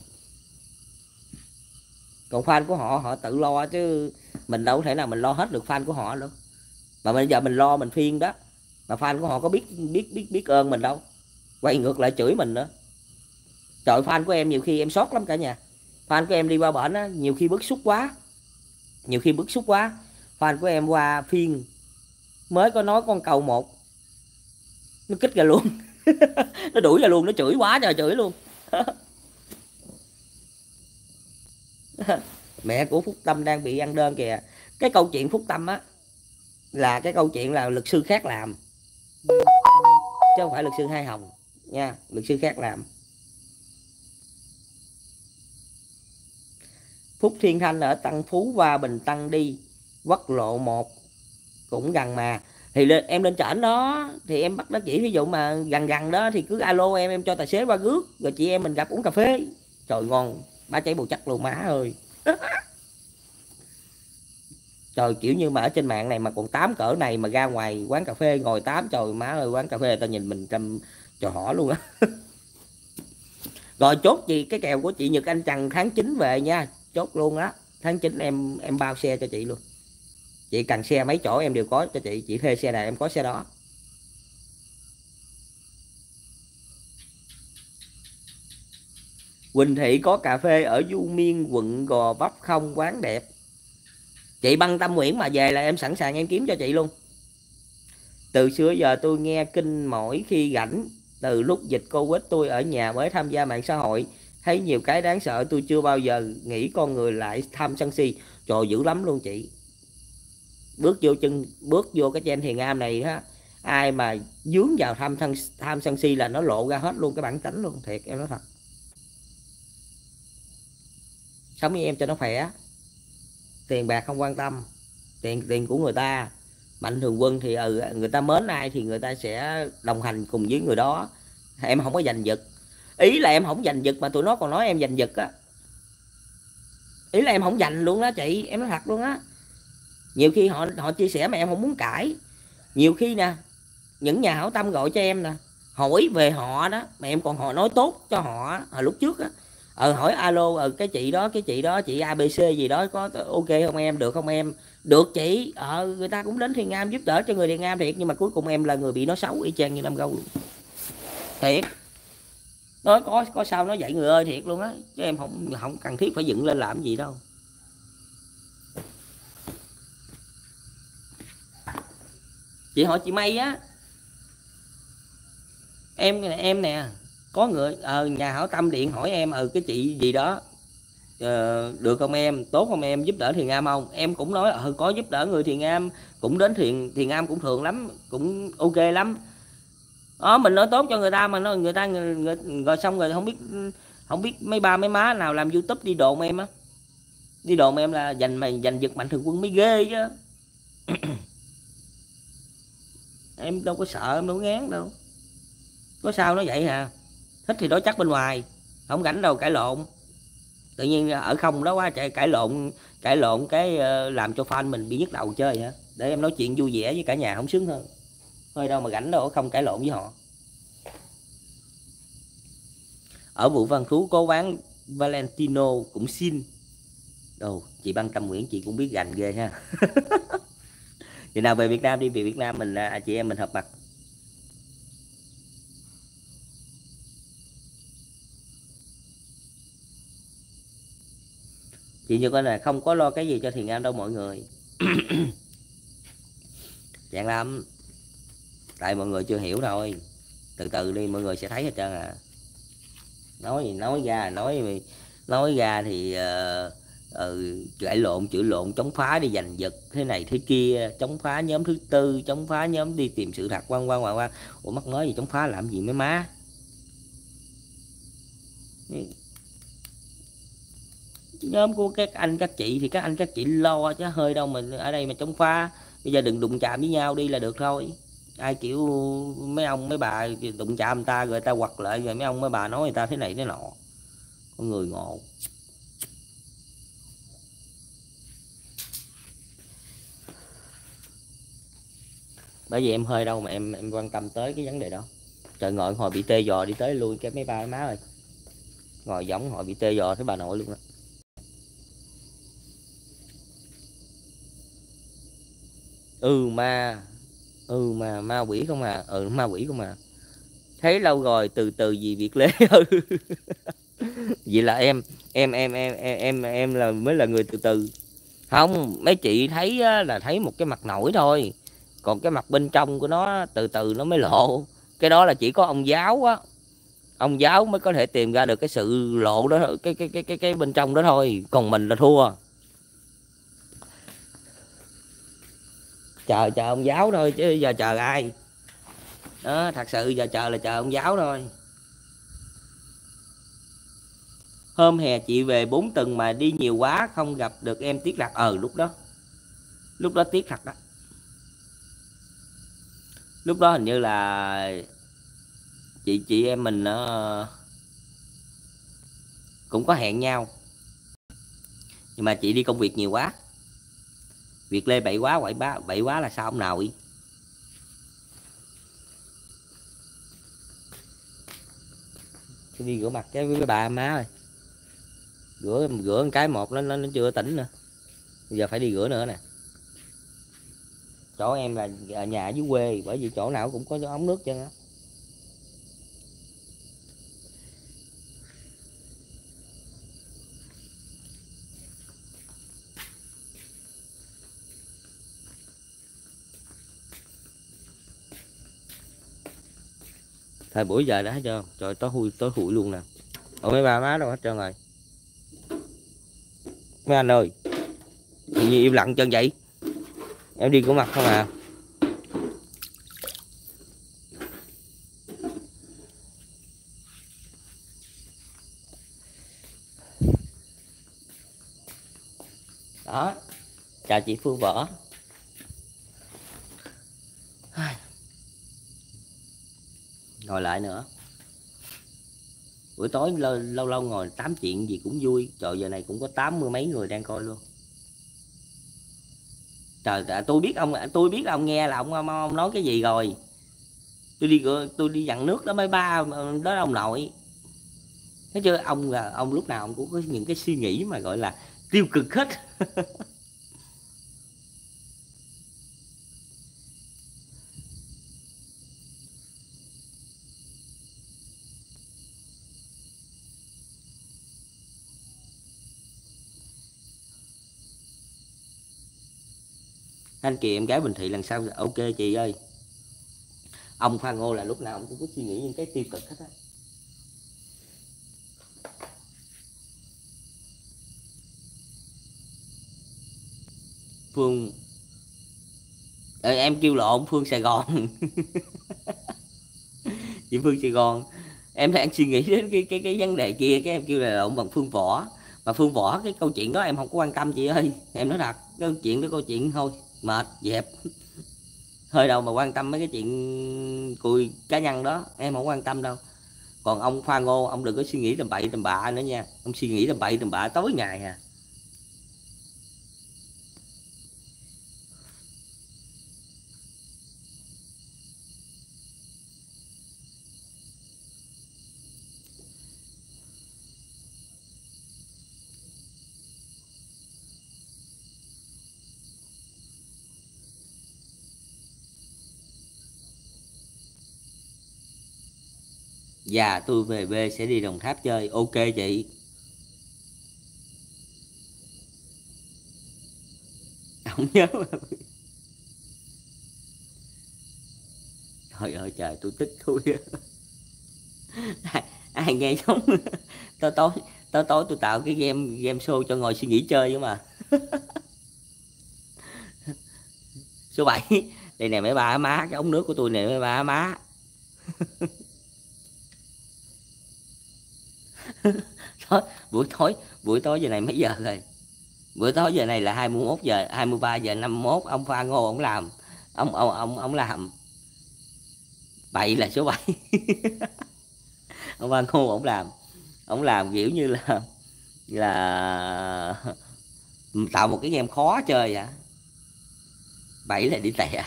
Còn fan của họ họ tự lo chứ mình đâu có thể nào mình lo hết được fan của họ đâu. Mà bây giờ mình lo mình phiên đó, mà fan của họ có biết biết biết biết ơn mình đâu, quay ngược lại chửi mình nữa. Trời, fan của em nhiều khi em sót lắm cả nhà. Fan của em đi qua bển á, nhiều khi bức xúc quá, nhiều khi bức xúc quá, fan của em qua phiên mới có nói con cầu một, nó kích ra luôn. Nó đuổi ra luôn, nó chửi quá trời chửi luôn. Mẹ của Phúc Tâm đang bị ăn đơn kìa. Cái câu chuyện Phúc Tâm á là cái câu chuyện là luật sư khác làm, chứ không phải luật sư Hai Hồng nha, luật sư khác làm. Phúc Thiên Thanh ở Tân Phú và Bình Tân đi quốc lộ một cũng gần mà, thì lên, em lên trển đó thì em bắt nó chỉ, ví dụ mà gần gần đó thì cứ alo em em cho tài xế qua rước, rồi chị em mình gặp uống cà phê. Trời ngon, ba cháy bồ chắc luôn má ơi. Trời, kiểu như mà ở trên mạng này mà còn tám cỡ này mà ra ngoài quán cà phê ngồi tám, trời má ơi, quán cà phê người ta nhìn mình trăm trò hỏ luôn á. Rồi chốt gì cái kèo của chị Nhật Anh Trần tháng chín về nha, chốt luôn á. Tháng chín em em bao xe cho chị luôn. Chị cần xe mấy chỗ em đều có cho chị, chị thuê xe này em có xe đó. Quỳnh Thị có cà phê ở Du Miên quận Gò Vấp không? Quán đẹp. Chị băng Tâm Nguyễn mà về là em sẵn sàng em kiếm cho chị luôn. Từ xưa giờ tôi nghe kinh mỗi khi rảnh. Từ lúc dịch Covid tôi ở nhà mới tham gia mạng xã hội, thấy nhiều cái đáng sợ tôi chưa bao giờ nghĩ con người lại tham sân si. Trời, dữ lắm luôn chị. Bước vô chân bước vô cái trên thiền am này á, ai mà dướng vào tham tham, tham sân si là nó lộ ra hết luôn cái bản tính luôn, thiệt em nói thật. Sống với em cho nó khỏe, tiền bạc không quan tâm, tiền tiền của người ta. Mạnh Thường Quân thì ừ, người ta mến ai thì người ta sẽ đồng hành cùng với người đó. Em không có giành giật, ý là em không giành giật mà tụi nó còn nói em giành giật á. Ý là em không giành luôn đó chị, em nói thật luôn á. Nhiều khi họ họ chia sẻ mà em không muốn cãi. Nhiều khi nè, những nhà hảo tâm gọi cho em nè, hỏi về họ đó mà em còn họ nói tốt cho họ hồi lúc trước á. Ờ hỏi alo, ờ cái chị đó cái chị đó chị a bê xê gì đó có ok không em, được không em? Được chị. Ờ người ta cũng đến Thiền Am giúp đỡ cho người Thiền Am thiệt, nhưng mà cuối cùng em là người bị nói xấu y chang như Nam Gâu luôn. Thiệt. Nói có có sao nói vậy người ơi, thiệt luôn á, chứ em không không cần thiết phải dựng lên làm gì đâu. Chị hỏi chị May á, em em nè, có người ờ, nhà hảo tâm điện hỏi em ừ cái chị gì đó ờ, được không em, tốt không em, giúp đỡ Thiền Am không? Em cũng nói ừ có giúp đỡ người Thiền Am, cũng đến Thiền Thiền Am cũng thường lắm, cũng ok lắm. Đó, mình nói tốt cho người ta mà nó người ta người, người, rồi xong rồi không biết không biết mấy ba mấy má nào làm YouTube đi đồn em á. Đi đồn em là giành mày giành giật mạnh thường quân mới ghê chứ. Em đâu có sợ, em đâu có ngán đâu. Có sao nó vậy hả? Thích thì đối chắc bên ngoài, không rảnh đâu cãi lộn. Tự nhiên ở không đó quá chạy cãi lộn, cãi lộn cái làm cho fan mình bị nhức đầu chơi hả? Để em nói chuyện vui vẻ với cả nhà không sướng hơn. Thôi đâu mà rảnh đâu, không cãi lộn với họ. Ở Vũ Văn Thú có bán Valentino cũng xin. Đồ, chị Băng Tâm Nguyễn chị cũng biết gành ghê ha. Chị nào về Việt Nam đi, về Việt Nam mình à, chị em mình hợp mặt. Chị như coi là không có lo cái gì cho Thiền Am đâu mọi người. Chán lắm. Tại mọi người chưa hiểu thôi. Từ từ đi mọi người sẽ thấy hết trơn à. Nói gì nói ra, nói nói ra thì uh, ừ, cãi lộn, chửi lộn, chống phá đi giành giật thế này thế kia, chống phá nhóm thứ tư, chống phá nhóm đi tìm sự thật, quan quan quan quan. Ủa mắc mới gì chống phá làm gì mấy má? Nhóm của các anh các chị thì các anh các chị lo chứ hơi đâu mình ở đây mà chống phá. Bây giờ đừng đụng chạm với nhau đi là được thôi. Ai kiểu mấy ông mấy bà đụng chạm người ta rồi ta quật lại, rồi mấy ông mấy bà nói người ta thế này thế nọ. Con người ngộ. Bởi vì em hơi đâu mà em em quan tâm tới cái vấn đề đó. Trời ngồi hồi bị tê giò đi tới lui cái mấy ba má ơi. Ngồi giống hồi bị tê giò thấy bà nội luôn đó. Ừ ma. Ừ mà ma quỷ không à. Ừ ma quỷ không à. Thấy lâu rồi từ từ gì Việt Lê. Vậy là em em em em em em em là mới là người từ từ. Không, mấy chị thấy là thấy một cái mặt nổi thôi. Còn cái mặt bên trong của nó từ từ nó mới lộ. Cái đó là chỉ có ông giáo á. Ông giáo mới có thể tìm ra được cái sự lộ đó, cái cái cái cái cái bên trong đó thôi. Còn mình là thua. Chờ chờ ông giáo thôi chứ giờ chờ ai. Đó, thật sự giờ chờ là chờ ông giáo thôi. Hôm hè chị về bốn tuần mà đi nhiều quá không gặp được em tiếc rặt. Ờ lúc đó lúc đó tiếc thật đó. Lúc đó hình như là chị chị em mình uh, cũng có hẹn nhau, nhưng mà chị đi công việc nhiều quá. Việt Lê bậy quá, quậy bá bậy quá là sao ông nào ý. Tôi đi rửa mặt cái với bà má ơi. Rửa rửa một cái một nó nó, nó chưa tỉnh nữa. Bây giờ phải đi rửa nữa nè. Chỗ em là ở nhà dưới quê, bởi vì chỗ nào cũng có ống nước chân á. Thời buổi giờ đã hết trơn. Trời tối hui tối hụi luôn nè. Ủa mấy ba má đâu hết trơn rồi. Mấy anh ơi, tự nhiên im lặng chân vậy. Em đi rửa mặt không à. Đó, chào chị Phương Võ. Ngồi lại nữa. Buổi tối lâu lâu, lâu ngồi tám chuyện gì cũng vui. Trời giờ này cũng có tám mươi mấy người đang coi luôn. Trời tôi biết ông tôi biết ông nghe là ông, ông, ông nói cái gì rồi. Tôi đi tôi đi dặn nước đó mấy ba đó ông nội. Thấy chưa, ông là ông lúc nào ông cũng có những cái suy nghĩ mà gọi là tiêu cực hết. Anh chị em gái Bình Thị lần sau ok chị ơi. Ông Phan Ngô là lúc nào ông cũng có suy nghĩ những cái tiêu cực hết á. Phương Ê, em kêu lộn Phương Sài Gòn. Chị Phương Sài Gòn. Em đang suy nghĩ đến cái cái cái vấn đề kia, cái em kêu là lộn bằng Phương Võ. Mà Phương Võ cái câu chuyện đó em không có quan tâm chị ơi, em nói thật, cái câu chuyện đó câu chuyện thôi mệt dẹp, hơi đâu mà quan tâm mấy cái chuyện cùi cá nhân đó, em không quan tâm đâu. Còn ông Khoa Ngô, ông đừng có suy nghĩ tầm bậy tầm bạ nữa nha, ông suy nghĩ tầm bậy tầm bạ tối ngày à. Và tôi về quê sẽ đi Đồng Tháp chơi, ok chị. Không nhớ. Trời ơi trời, tôi tức tôi. ai, ai nghe giống tối tối tối tối tôi tạo cái game game show cho ngồi suy nghĩ chơi chứ mà. Số bảy, đây nè mấy ba má, cái ống nước của tôi nè mấy ba má. Thôi, buổi tối buổi tối giờ này mấy giờ rồi? Buổi tối giờ này là hai mươi mốt giờ, hai mươi ba giờ năm mốt, ông Pha Ngô ông làm, ông ông ông ông làm bậy là số bảy. Ông Pha Ngô ông làm, ông làm kiểu như là là tạo một cái game khó chơi vậy. Bậy là đi tè.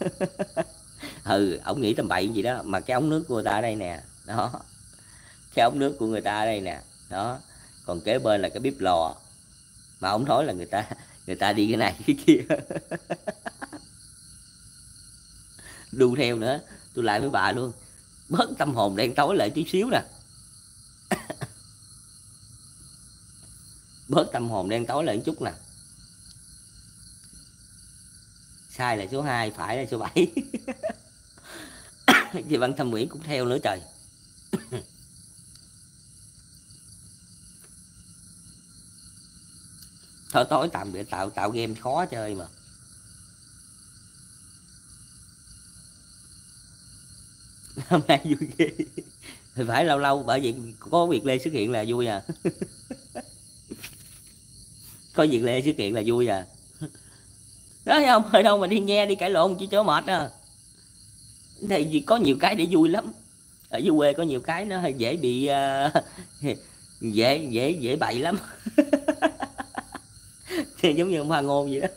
Ừ, ông nghĩ tầm bậy gì đó, mà cái ống nước của người ta ở đây nè, đó, cái ống nước của người ta ở đây nè, đó, còn kế bên là cái bếp lò, mà ông nói là người ta người ta đi cái này cái kia. Đu theo nữa, tôi lại với bà luôn, bớt tâm hồn đen tối lại tí xíu nè, bớt tâm hồn đen tối lại một chút nè. Sai là số hai, phải là số bảy. Chị Văn Thâm Nguyễn cũng theo nữa trời. Thôi tối tạm để tạo tạo game khó chơi mà. Hôm nay vui ghê. Thì phải lâu lâu, bởi vì có Việt Lê xuất hiện là vui à. Có Việt Lê xuất hiện là vui à. Đó thấy không, hơi đâu mà đi nghe đi cãi lộn chỉ cho mệt à. Thì vì có nhiều cái để vui lắm. Ở dưới quê có nhiều cái nó hơi dễ bị uh, dễ dễ dễ bậy lắm. Thì giống như ông Hoa Ngôn vậy đó.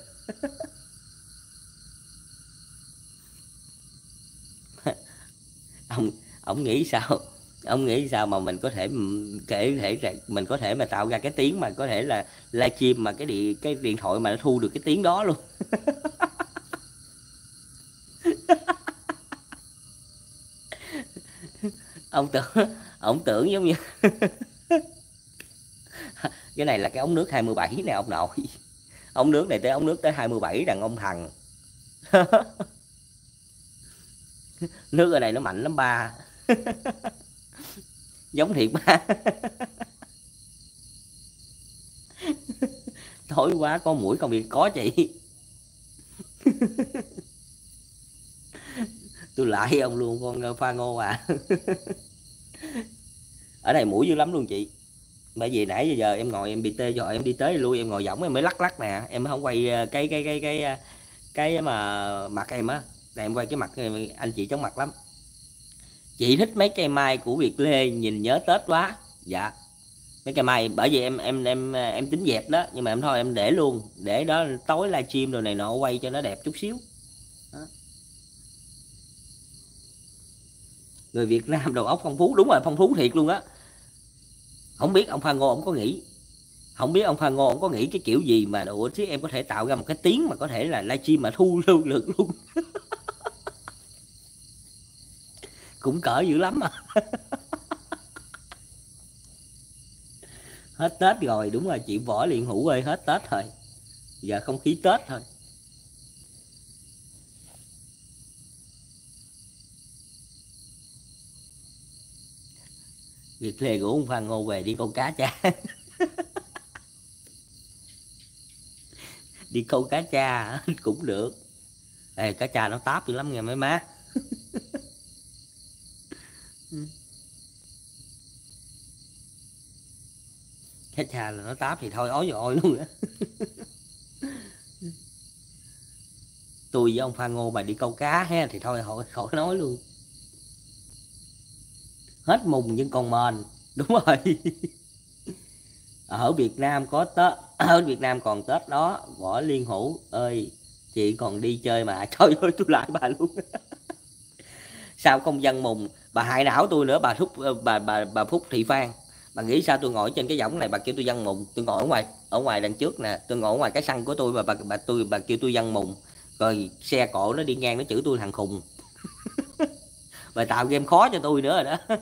ông ông nghĩ sao, ông nghĩ sao mà mình có thể kể thể mình có thể mà tạo ra cái tiếng mà có thể là livestream mà cái điện cái điện thoại mà nó thu được cái tiếng đó luôn. Ông tưởng ông tưởng giống như cái này là cái ống nước hai mươi bảy nè ông nội, ống nước này tới ống nước tới hai mươi bảy đàn ông thằng. Nước ở đây nó mạnh lắm ba. Giống thiệt ba. Thối quá, có mũi không bị có chị. Tôi lại ông luôn con Pha Ngô à. Ở đây mũi dữ lắm luôn chị, bởi vì nãy giờ, giờ em ngồi em bị tê rồi em đi tới lui em ngồi võng em mới lắc lắc nè, em không quay cái cái cái cái cái mà mặt em á, này em quay cái mặt anh chị chóng mặt lắm. Chị thích mấy cây mai của Việt Lê nhìn nhớ Tết quá. Dạ, mấy cây mai bởi vì em em em em tính dẹp đó, nhưng mà em thôi em để luôn, để đó tối livestream rồi này nọ quay cho nó đẹp chút xíu đó. Người Việt Nam đầu óc phong phú, đúng rồi, phong phú thiệt luôn á. Không biết ông Pha Ngô ông có nghĩ, không biết ông Pha Ngô ông có nghĩ cái kiểu gì mà ủa chứ em có thể tạo ra một cái tiếng mà có thể là livestream mà thu lưu lượng luôn. Cũng cỡ dữ lắm mà. Hết Tết rồi, đúng rồi chị Võ Liên Hữu ơi, hết Tết rồi, giờ không khí Tết thôi. Việc lề của ông Pha Ngô về đi câu cá cha. Đi câu cá cha cũng được. Ê, cá cha nó táp dữ lắm nghe mấy má. Cái cha là nó táp thì thôi ói rồi ôi luôn á. Tôi với ông Phan Ngô mà đi câu cá ha thì thôi khỏi khỏi nói luôn. Hết mùng nhưng còn mền. Đúng rồi. Ở Việt Nam có Tết, ở Việt Nam còn Tết đó, Võ Liên Hữu ơi, chị còn đi chơi mà. Trời ơi tôi lại bà luôn. Sao không dân mùng, bà hại não tôi nữa, bà Phúc, bà bà bà Phúc Thị Phan. Bà nghĩ sao tôi ngồi trên cái võng này bà kêu tôi dân mùng, tôi ngồi ở ngoài, ở ngoài đằng trước nè, tôi ngồi ở ngoài cái sân của tôi mà bà bà tôi bà kêu tôi dân mùng. Rồi xe cộ nó đi ngang nó chửi tôi thằng khùng. Bà tạo game khó cho tôi nữa rồi đó.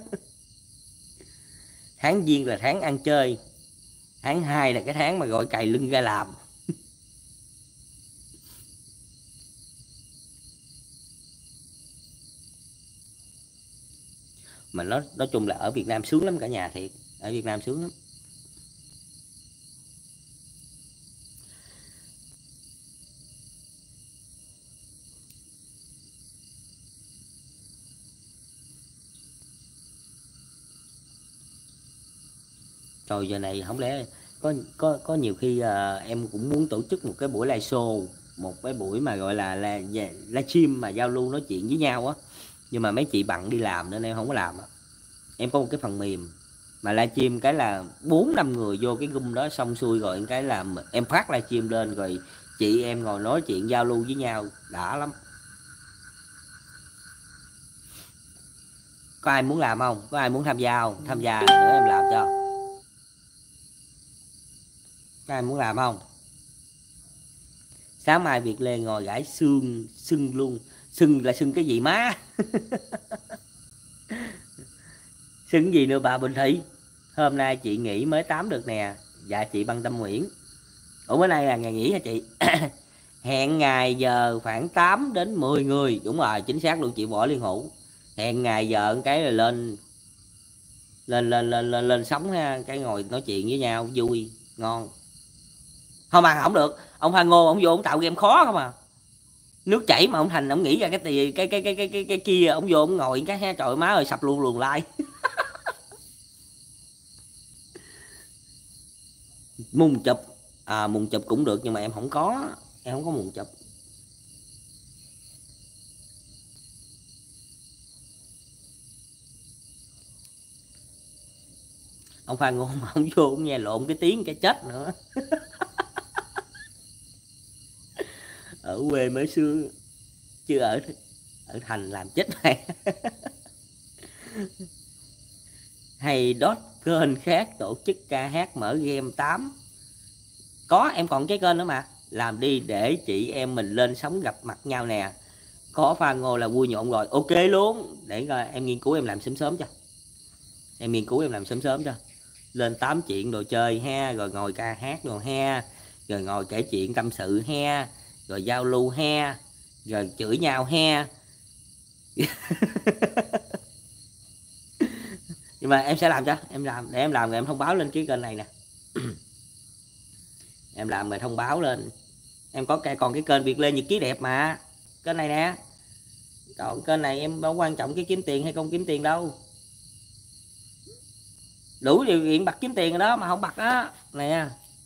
Tháng Giêng là tháng ăn chơi, tháng hai là cái tháng mà gọi cày lưng ra làm. Mà nó nói chung là ở Việt Nam sướng lắm cả nhà, thiệt, ở Việt Nam sướng lắm. Rồi giờ này không lẽ có có có nhiều khi à, em cũng muốn tổ chức một cái buổi live show, một cái buổi mà gọi là là live stream mà giao lưu nói chuyện với nhau á, nhưng mà mấy chị bận đi làm nên em không có làm á. Em có một cái phần mềm mà livestream cái là bốn năm người vô cái room đó xong xuôi rồi cái là em phát livestream lên rồi chị em ngồi nói chuyện giao lưu với nhau đã lắm. Có ai muốn làm không, có ai muốn tham gia không, tham gia nữa em làm cho. Có ai muốn làm không? Sáng mai Việt Lê ngồi gãi xương sưng luôn. Sưng là sưng cái gì má? Sưng gì nữa bà Bình Thị? Hôm nay chị nghỉ mới tám được nè. Dạ chị Băng Tâm Nguyễn. Ủa bữa nay là ngày nghỉ hả chị? Hẹn ngày giờ khoảng tám đến mười người. Đúng rồi, chính xác luôn chị Võ Liên Hữu. Hẹn ngày giờ cái là lên lên lên lên lên lên sóng ha, cái ngồi nói chuyện với nhau vui ngon. Không mà không được, ông Phan Ngô ông vô ông tạo game khó không à. Nước chảy mà ông Thành ông nghĩ ra cái tiền cái cái cái cái cái, cái kia, ông vô ông ngồi cái ha, trời má ơi sập luôn luồng like. Mùng chụp à, mùng chụp cũng được nhưng mà em không có, em không có mùng chụp. Ông Phan Ngô mà ông vô ông nghe lộn cái tiếng cái chết nữa. Ở quê mới xưa chứ ở ở thành làm chết mày. Hay đốt kênh khác tổ chức ca hát mở game tám. Có, em còn cái kênh nữa mà, làm đi để chị em mình lên sóng gặp mặt nhau nè. Có Phan Ngô là vui nhộn rồi, ok luôn. Để coi em nghiên cứu em làm sớm sớm cho. Em nghiên cứu em làm sớm sớm cho. Lên tám chuyện đồ chơi ha, rồi ngồi ca hát đồ ha, rồi ngồi kể chuyện tâm sự ha, rồi giao lưu ha, rồi chửi nhau ha. Nhưng mà em sẽ làm cho, em làm để em làm rồi em thông báo lên cái kênh này nè. Em làm rồi thông báo lên. Em có cái còn cái kênh Việt Lê Nhật Ký Đẹp mà, kênh này nè. Còn kênh này em đâu quan trọng cái kiếm tiền hay không kiếm tiền đâu, đủ điều kiện bật kiếm tiền rồi đó mà không bật á. Nè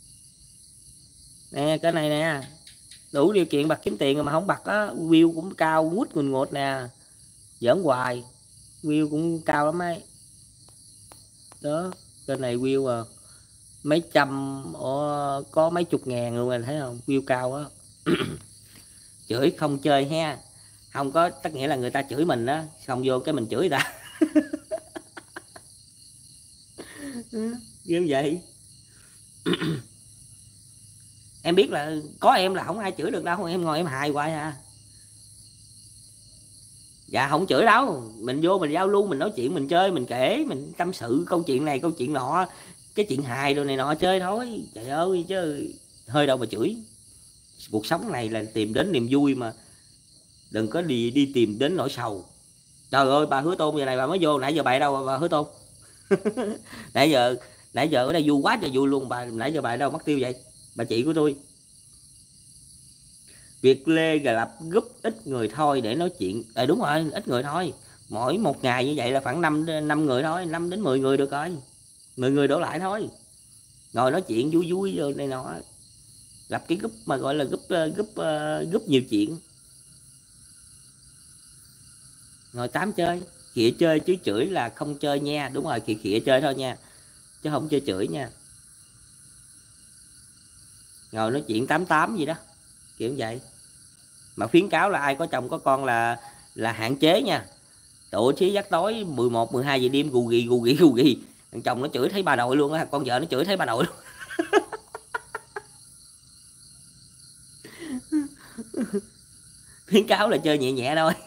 nè cái này nè, đủ điều kiện bật kiếm tiền rồi mà không bật á. View cũng cao ngút ngùn ngột nè, giỡn hoài, view cũng cao lắm ấy đó. Kênh này view à mấy trăm, ở có mấy chục ngàn luôn, anh thấy không, view cao á. Chửi không chơi ha, không có tất nghĩa là người ta chửi mình á, xong vô cái mình chửi người ta. Như vậy. Em biết là có em là không ai chửi được đâu, em ngồi em hài hoài à. Dạ không chửi đâu, mình vô mình giao lưu, mình nói chuyện, mình chơi, mình kể, mình tâm sự câu chuyện này câu chuyện nọ, cái chuyện hài đồ này nọ chơi thôi. Trời ơi chứ hơi đâu mà chửi. Cuộc sống này là tìm đến niềm vui mà, đừng có đi đi tìm đến nỗi sầu. Trời ơi bà Hứa Tôn giờ này bà mới vô, nãy giờ bà ở đâu bà Hứa Tôn? nãy giờ nãy giờ ở đây vui quá trời vui luôn, bà nãy giờ bà ở đâu mất tiêu vậy bà chị của tôi? Việt Lê lập group ít người thôi để nói chuyện. À, đúng rồi, ít người thôi, mỗi một ngày như vậy là khoảng năm năm người thôi, năm đến mười người được rồi, mười người đổ lại thôi. ngồi nói chuyện vui vui rồi này nọ, lập cái group mà gọi là group group group nhiều chuyện, ngồi tám chơi, khịa chơi chứ chửi là không chơi nha. Đúng rồi, khịa khịa chơi thôi nha, chứ không chơi chửi nha. Ngồi nói chuyện tám tám gì đó, kiểu vậy. Mà khuyến cáo là ai có chồng có con là là hạn chế nha. Tụi chí dắt tối mười một mười hai giờ đêm gù ghi gù ghi gù ghi, thằng chồng nó chửi thấy bà nội luôn á, con vợ nó chửi thấy bà nội luôn. Khuyến cáo là chơi nhẹ nhẹ thôi.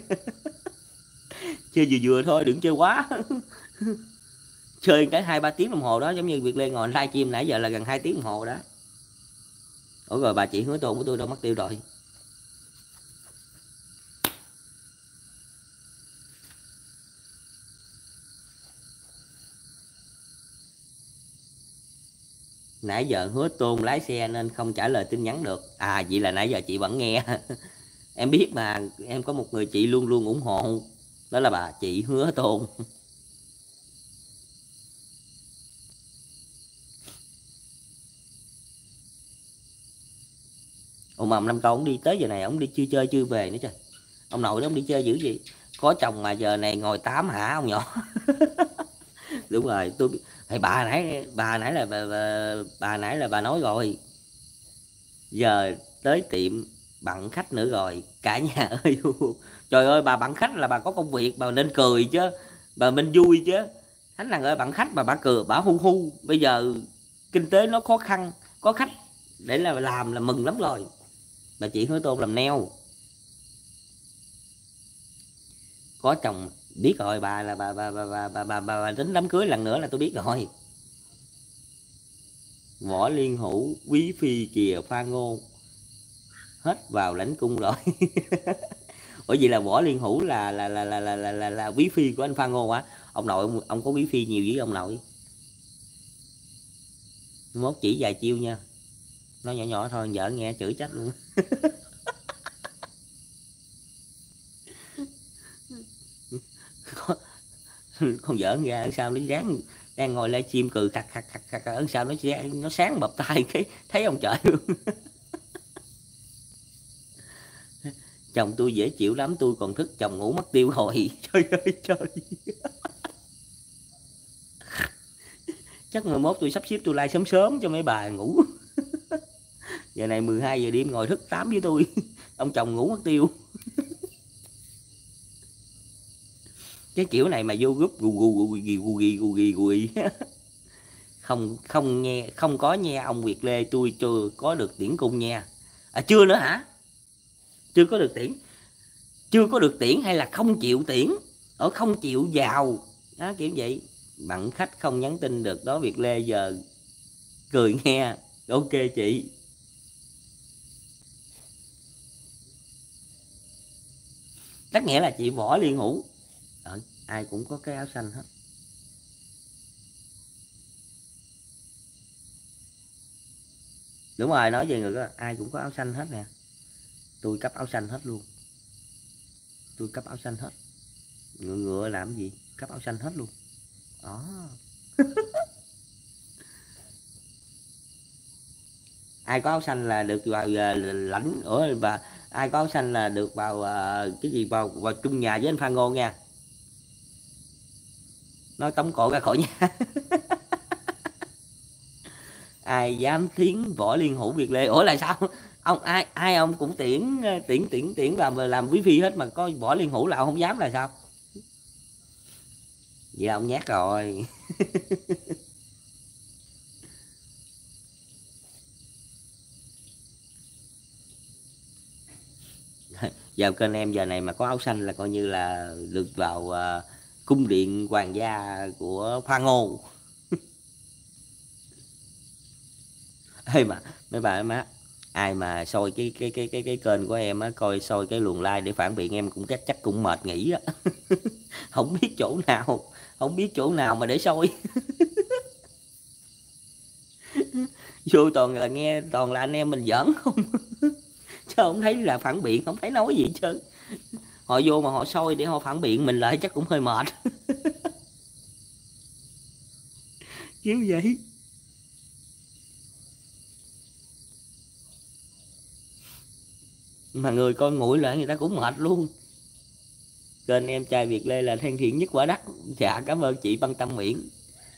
Chơi vừa vừa thôi, đừng chơi quá. Chơi cái hai ba tiếng đồng hồ đó, giống như Việt Lê ngồi livestream nãy giờ là gần hai tiếng đồng hồ đó. Ủa rồi bà chị Hứa Tôn của tôi đâu mất tiêu rồi? Nãy giờ Hứa Tôn lái xe nên không trả lời tin nhắn được. À vậy là nãy giờ chị vẫn nghe. Em biết mà, em có một người chị luôn luôn ủng hộ, đó là bà chị Hứa Tôn. Ông Mầm Năm Câu ông đi tới giờ này ông đi chưa chơi chưa về nữa trời. Ông nội đó ông đi chơi dữ gì? Có chồng mà giờ này ngồi tám hả ông nhỏ? Đúng rồi, tôi hay bà nãy bà nãy là bà, bà, bà nãy là bà nói rồi. Giờ tới tiệm bận khách nữa rồi, cả nhà ơi. Trời ơi, bà bận khách là bà có công việc, bà nên cười chứ, bà nên vui chứ. Thánh Nàng ơi, bận khách mà bà cười, bà hu hu. Bây giờ kinh tế nó khó khăn, có khách để là làm là mừng lắm rồi. Bà chị Hứa Tôn làm neo, có chồng biết rồi. Bà là bà bà bà bà bà, bà, bà, bà tính đám cưới lần nữa là tôi biết rồi. Võ Liên Hữu quý phi kìa Pha Ngô, hết vào lãnh cung rồi. Ủa vậy là Võ Liên Hữu là là là là là là, là, là quý phi của anh Pha Ngô hả? Ông nội ông, ông có quý phi nhiều với ông nội. Mốt chỉ vài chiêu nha, nó nhỏ nhỏ thôi, vợ nghe chửi chết luôn. Con vợ ra sao nó dáng đang ngồi livestream cười khặt khặt khặt khặt ở sao nó nó sáng bập tay cái thấy ông trời luôn. Chồng tôi dễ chịu lắm, tôi còn thức chồng ngủ mất tiêu rồi. Trời ơi trời. Chắc ngày mốt tôi sắp xếp tôi like sớm sớm cho mấy bà ngủ. Giờ này mười hai giờ đêm ngồi thức tám với tôi. Ông chồng ngủ mất tiêu. Cái kiểu này mà vô group gù gù gù gù gù gù gù gù. Không không nghe, không có nghe ông Việt Lê tôi chưa có được tiễn cung nha. À chưa nữa hả? Chưa có được tiễn. Chưa có được tiễn hay là không chịu tiễn? Ở không chịu vào. Đó kiểu vậy. Bận khách không nhắn tin được đó Việt Lê, giờ cười nghe. Ok chị. Tất nghĩa là chị Võ Liên Hữu. Ờ, ai cũng có cái áo xanh hết. Đúng rồi, nói về người đó, ai cũng có áo xanh hết nè. Tôi cấp áo xanh hết luôn. Tôi cấp áo xanh hết. Ngựa ngựa làm gì? Cấp áo xanh hết luôn. Đó. Ai có áo xanh là được vào lãnh ở và ai có áo xanh là được vào uh, cái gì vào vào chung nhà với anh Phan Ngô nha. Nói tống cổ ra khỏi nhà. Ai dám thiến Võ Liên Hữu Việt Lê? Ủa là sao? Ông ai ai ông cũng tiễn tiễn tiễn tiễn làm làm quý phi hết mà có Võ Liên Hữu là ông không dám là sao? Vậy là ông nhát rồi. Vào kênh em giờ này mà có áo xanh là coi như là được vào uh, cung điện hoàng gia của Phan Ngô. Ê mà mấy bà má, ai mà soi cái cái cái cái cái kênh của em á, coi soi cái luồng like để phản biện em cũng chắc chắc cũng mệt nghỉ á. Không biết chỗ nào, không biết chỗ nào mà để soi. Vô toàn là nghe toàn là anh em mình giỡn không. Chứ không thấy là phản biện, không thấy nói gì hết trơn. Họ vô mà họ soi để họ phản biện mình lại chắc cũng hơi mệt. Kiểu vậy. Mà người coi nguội lại người ta cũng mệt luôn. Kênh em trai Việt Lê là thân thiện nhất quả đất. Dạ cảm ơn chị Băng Tâm Nguyễn.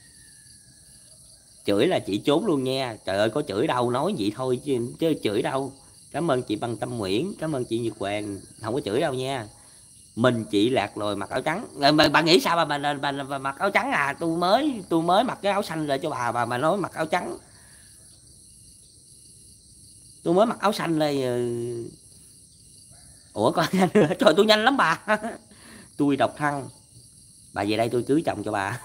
Chửi là chị trốn luôn nha. Trời ơi có chửi đâu, nói vậy thôi chứ, chứ chửi đâu. Cảm ơn chị Băng Tâm Nguyễn, cảm ơn chị Nhật Hoàng. Không có chửi đâu nha. Mình chị lạc rồi mặc áo trắng. Bà, bà nghĩ sao bà, bà, bà, bà, bà mặc áo trắng à? Tôi mới tôi mới mặc cái áo xanh lên cho bà bà mà nói mặc áo trắng. Tôi mới mặc áo xanh đây. Ủa coi nhanh nữa. Trời tôi nhanh lắm bà. Tôi độc thân. Bà về đây tôi cưới chồng cho bà.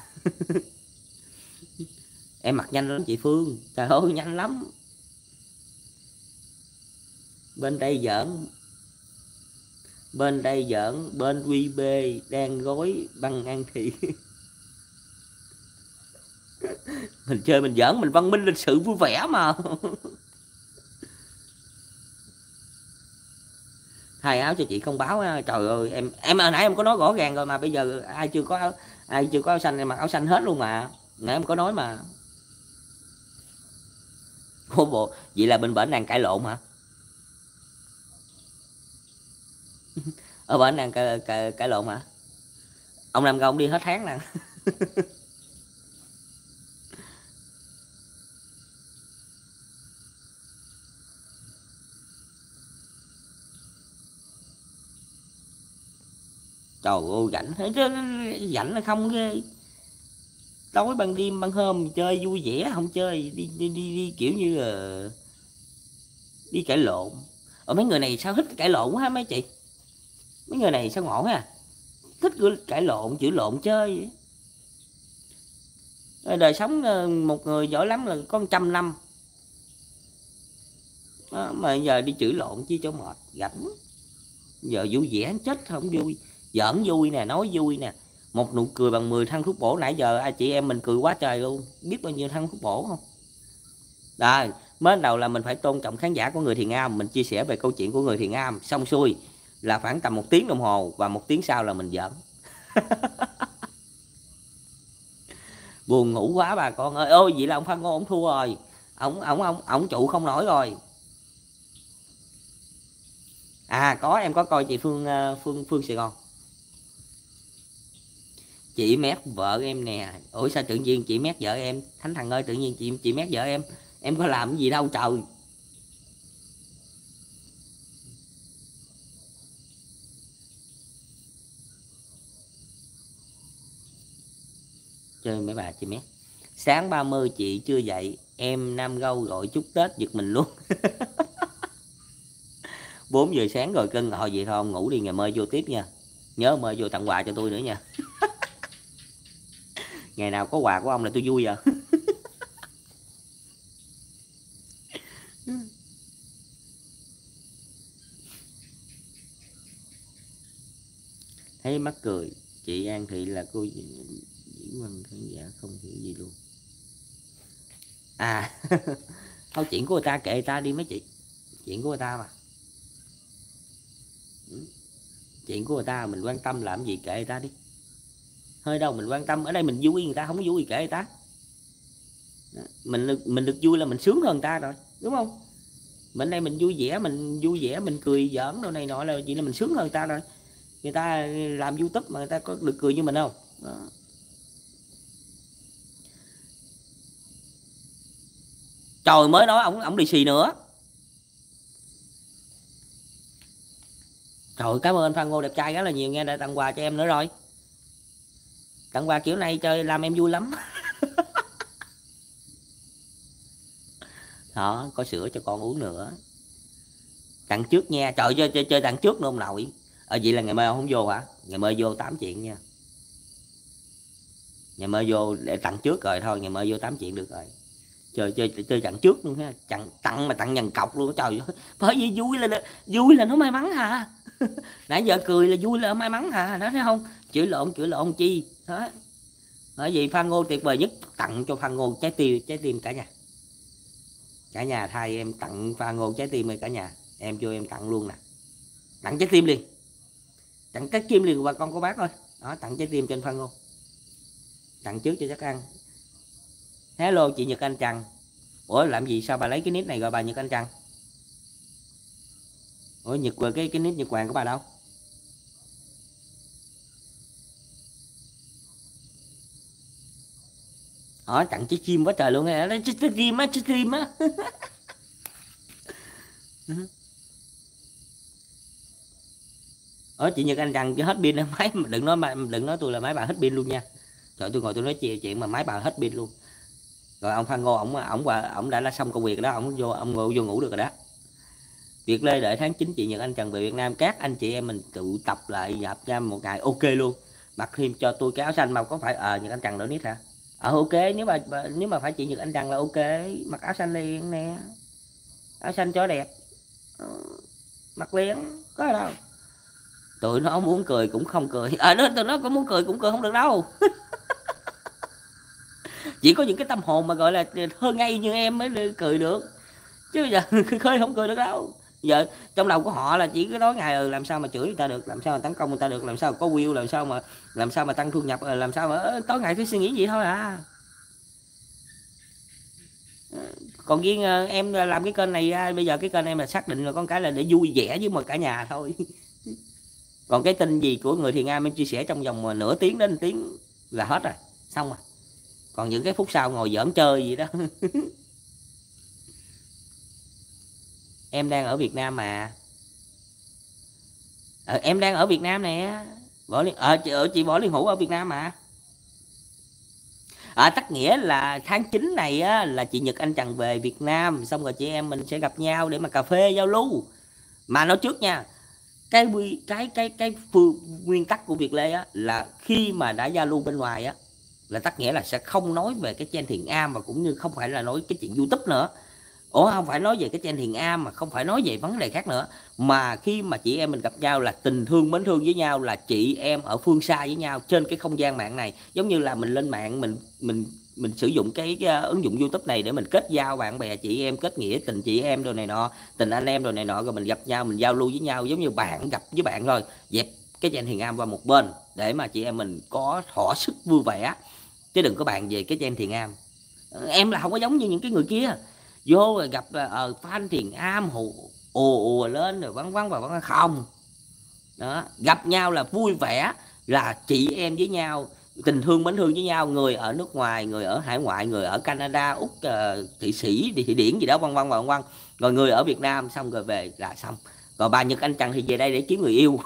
Em mặc nhanh lắm chị Phương. Trời ơi nhanh lắm. Bên đây giỡn. Bên đây giỡn. Bên quy bê đang gói băng An Thị. Mình chơi mình giỡn, mình văn minh lịch sự vui vẻ mà. Thay áo cho chị không báo á. Trời ơi em em hồi nãy em có nói rõ ràng rồi mà. Bây giờ ai chưa có áo, ai chưa có áo xanh em mặc áo xanh hết luôn mà. Nãy em có nói mà. Ô bộ vậy là bên bển đang cãi lộn hả? Ở bển đang cãi, cãi, cãi lộn hả? Ông Nam Công đi hết tháng nè. Trời ơi rảnh rảnh là không ghê. Tối ban đêm ban hôm chơi vui vẻ không chơi đi đi đi, đi kiểu như là đi cãi lộn. Ở mấy người này sao thích cãi lộn quá mấy chị. Mấy người này sao ngộ ha. Thích cãi lộn chửi lộn chơi. Đời sống một người giỏi lắm là có một trăm năm. Đó, mà giờ đi chửi lộn chi cho mệt rảnh. Giờ vui vẻ chết không vui. Giỡn vui nè, nói vui nè. Một nụ cười bằng mười thang thuốc bổ. Nãy giờ ai chị em mình cười quá trời luôn. Biết bao nhiêu thang thuốc bổ không. Rồi mới đầu là mình phải tôn trọng khán giả của Người Thiền Am. Mình chia sẻ về câu chuyện của Người Thiền Am. Xong xuôi là khoảng tầm một tiếng đồng hồ. Và một tiếng sau là mình giỡn. Buồn ngủ quá bà con ơi. Ôi vậy là ông Phan Ngô ông thua rồi. Ông ông ông ông trụ không nổi rồi. À có em có coi chị Phương Phương Phương Sài Gòn. Chị mét vợ em nè. Ủa sao tự nhiên chị mét vợ em? Thánh Thần ơi tự nhiên chị chị mét vợ em. Em có làm cái gì đâu trời. Chơi mấy bà chị mét. Sáng ba mươi chị chưa dậy. Em Nam Gâu gọi chúc Tết giật mình luôn. Bốn giờ sáng rồi cưng. Hồi vậy thôi ngủ đi ngày mai vô tiếp nha. Nhớ mời vô tặng quà cho tôi nữa nha. Ngày nào có quà của ông là tôi vui à. Thấy mắc cười. Chị An Thị là cô diễn văn khán giả không hiểu gì luôn. À thôi chuyện của người ta kệ người ta đi mấy chị. Chuyện của người ta mà. Chuyện của người ta mình quan tâm làm gì kệ người ta đi. Hơi đâu mình quan tâm. Ở đây mình vui người ta không vui kệ người ta. Mình mình được vui là mình sướng hơn người ta rồi đúng không. Mình đây mình vui vẻ. Mình vui vẻ mình cười giỡn đồ này nọ là gì là mình sướng hơn người ta rồi. Người ta làm YouTube mà người ta có được cười như mình không đó. Trời mới nói ổng ổng đi xì nữa. Trời cảm ơn anh Phan Ngô đẹp trai rất là nhiều nghe. Đã tặng quà cho em nữa rồi. Tặng quà kiểu này chơi làm em vui lắm. Đó có sữa cho con uống nữa. Tặng trước nha. Trời chơi chơi, chơi tặng trước nữa ông nội. Ờ vậy là ngày mai không vô hả? Ngày mai vô tám chuyện nha. Ngày mai vô để tặng trước rồi thôi. Ngày mai vô tám chuyện được rồi. Chơi chơi chơi tặng trước luôn ha. Tặng tặng mà tặng nhằn cọc luôn. Trời ơi. Bởi vì vui là vui là nó may mắn hả. Nãy giờ cười là vui là may mắn hả. Đó thấy không. Chửi lộn chửi lộn chi. Đó. Bởi vì Phan Ngô tuyệt vời nhất. Tặng cho Phan Ngô trái tim trái tim cả nhà. Cả nhà thay em tặng Phan Ngô trái tim ơi cả nhà. Em cho em tặng luôn nè. Tặng trái tim liền. Tặng trái tim liền bà con cô bác thôi. Đó tặng trái tim trên Phan Ngô. Tặng trước cho chắc ăn. Hello chị Nhật Anh Trần. Ủa làm gì sao bà lấy cái nick này gọi bà Nhật Anh Trần? Ủa Nhật cái cái nick Nhật Hoàng của bà đâu? Hỏi tặng trái chim quá trời luôn á, trái chim á, trái chim á. Ở chị Nhật Anh rằng hết pin máy, đừng nói đừng nói tôi là máy bà hết pin luôn nha. Trời, tôi ngồi tôi nói chuyện chuyện mà máy bà hết pin luôn. Rồi ông Phan Ngô ổng ổng ổng đã là xong công việc đó, ổng vô ông ngồi vô ngủ được rồi đó. Việt Lê đợi tháng chín chị Nhật Anh Trần về Việt Nam, các anh chị em mình tụ tập lại gặp nhau một ngày, ok luôn. Mặc thêm cho tôi cái áo xanh mà có phải ờ à, Nhật Anh Trần đổi nít hả? Ờ ok, nếu mà nếu mà phải chị Nhật Anh Trần là ok, mặc áo xanh liền nè. Áo xanh cho đẹp. Mặc liền, có đâu. Tụi nó muốn cười cũng không cười. Ờ à, nó tụi nó có muốn cười cũng cười không được đâu. Chỉ có những cái tâm hồn mà gọi là thơ ngây như em mới cười được. Chứ bây giờ khơi không cười được đâu. Giờ trong đầu của họ là chỉ cái tối ngày ừ, làm sao mà chửi người ta được, làm sao mà tấn công người ta được, làm sao mà có view, làm sao mà làm sao mà tăng thu nhập, làm sao mà tối ngày cứ suy nghĩ gì thôi à. Còn riêng em làm cái kênh này ra, bây giờ cái kênh em là xác định là con cái là để vui vẻ với mọi cả nhà thôi. Còn cái tin gì của người Thiền Am em chia sẻ trong vòng nửa tiếng đến một tiếng là hết rồi, xong rồi. Còn những cái phút sau ngồi giỡn chơi gì đó. Em đang ở Việt Nam mà. Ờ, em đang ở Việt Nam nè. Võ Liên ờ chị, chị Võ Liên Hữu ở Việt Nam mà. À, tất nghĩa là tháng chín này á, là chị Nhật Anh Trần về Việt Nam, xong rồi chị em mình sẽ gặp nhau để mà cà phê giao lưu. Mà nói trước nha, cái quy cái cái cái phương nguyên tắc của Việt Lê á là khi mà đã giao lưu bên ngoài á là tất nghĩa là sẽ không nói về cái trên Thiền Am, và cũng như không phải là nói cái chuyện YouTube nữa. Ủa không phải nói về cái trên Thiền Am, mà không phải nói về vấn đề khác nữa, mà khi mà chị em mình gặp nhau là tình thương mến thương với nhau, là chị em ở phương xa với nhau trên cái không gian mạng này. Giống như là mình lên mạng, mình mình mình sử dụng cái, cái ứng dụng YouTube này để mình kết giao bạn bè chị em, kết nghĩa tình chị em đồ này nọ, tình anh em đồ này nọ, rồi mình gặp nhau mình giao lưu với nhau giống như bạn gặp với bạn thôi. Dẹp cái trên Thiền Am qua một bên để mà chị em mình có thỏa sức vui vẻ, chứ đừng có bàn về cái trên Thiền Am. Em là không có giống như những cái người kia vô rồi gặp ờ uh, fan Thiền Am hù ùa ùa lên rồi vắng vắng và vắng không. Đó, gặp nhau là vui vẻ, là chị em với nhau, tình thương mến thương với nhau, người ở nước ngoài, người ở hải ngoại, người ở Canada, Úc, uh, Thụy Sĩ, Thụy Điển gì đó vân vân vân vân, rồi người ở Việt Nam, xong rồi về là xong. Còn bà Nhật Anh Trần thì về đây để kiếm người yêu.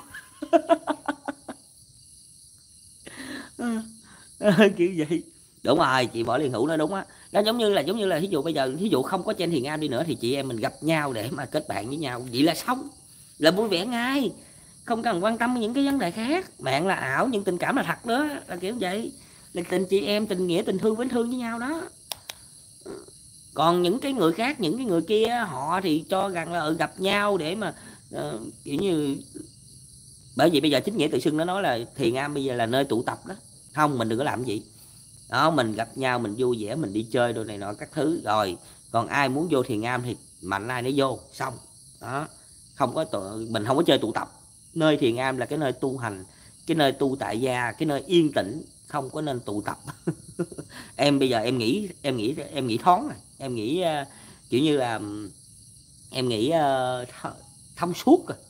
Kiểu vậy. Đúng rồi, chị Võ Liên Hữu nói đúng á. Nó giống như là giống như là ví dụ bây giờ ví dụ không có trên Thiền Am đi nữa thì chị em mình gặp nhau để mà kết bạn với nhau, vậy là xong, là vui vẻ ngay, không cần quan tâm những cái vấn đề khác. Bạn là ảo nhưng tình cảm là thật đó, là kiểu vậy, là tình chị em, tình nghĩa, tình thương mến thương với nhau đó. Còn những cái người khác, những cái người kia họ thì cho rằng là gặp nhau để mà uh, kiểu như, bởi vì bây giờ chính nghĩa tự xưng nó nói là Thiền Am bây giờ là nơi tụ tập đó. Không, mình đừng có làm gì đó, mình gặp nhau mình vui vẻ, mình đi chơi đồ này nọ các thứ rồi. Còn ai muốn vô Thiền Am thì mạnh ai nấy vô, xong đó. Không có tụ, mình không có chơi tụ tập. Nơi Thiền Am là cái nơi tu hành, cái nơi tu tại gia, cái nơi yên tĩnh, không có nên tụ tập. Em bây giờ em nghĩ em nghĩ em nghĩ thoáng rồi, em nghĩ uh, kiểu như là em nghĩ uh, thông suốt rồi.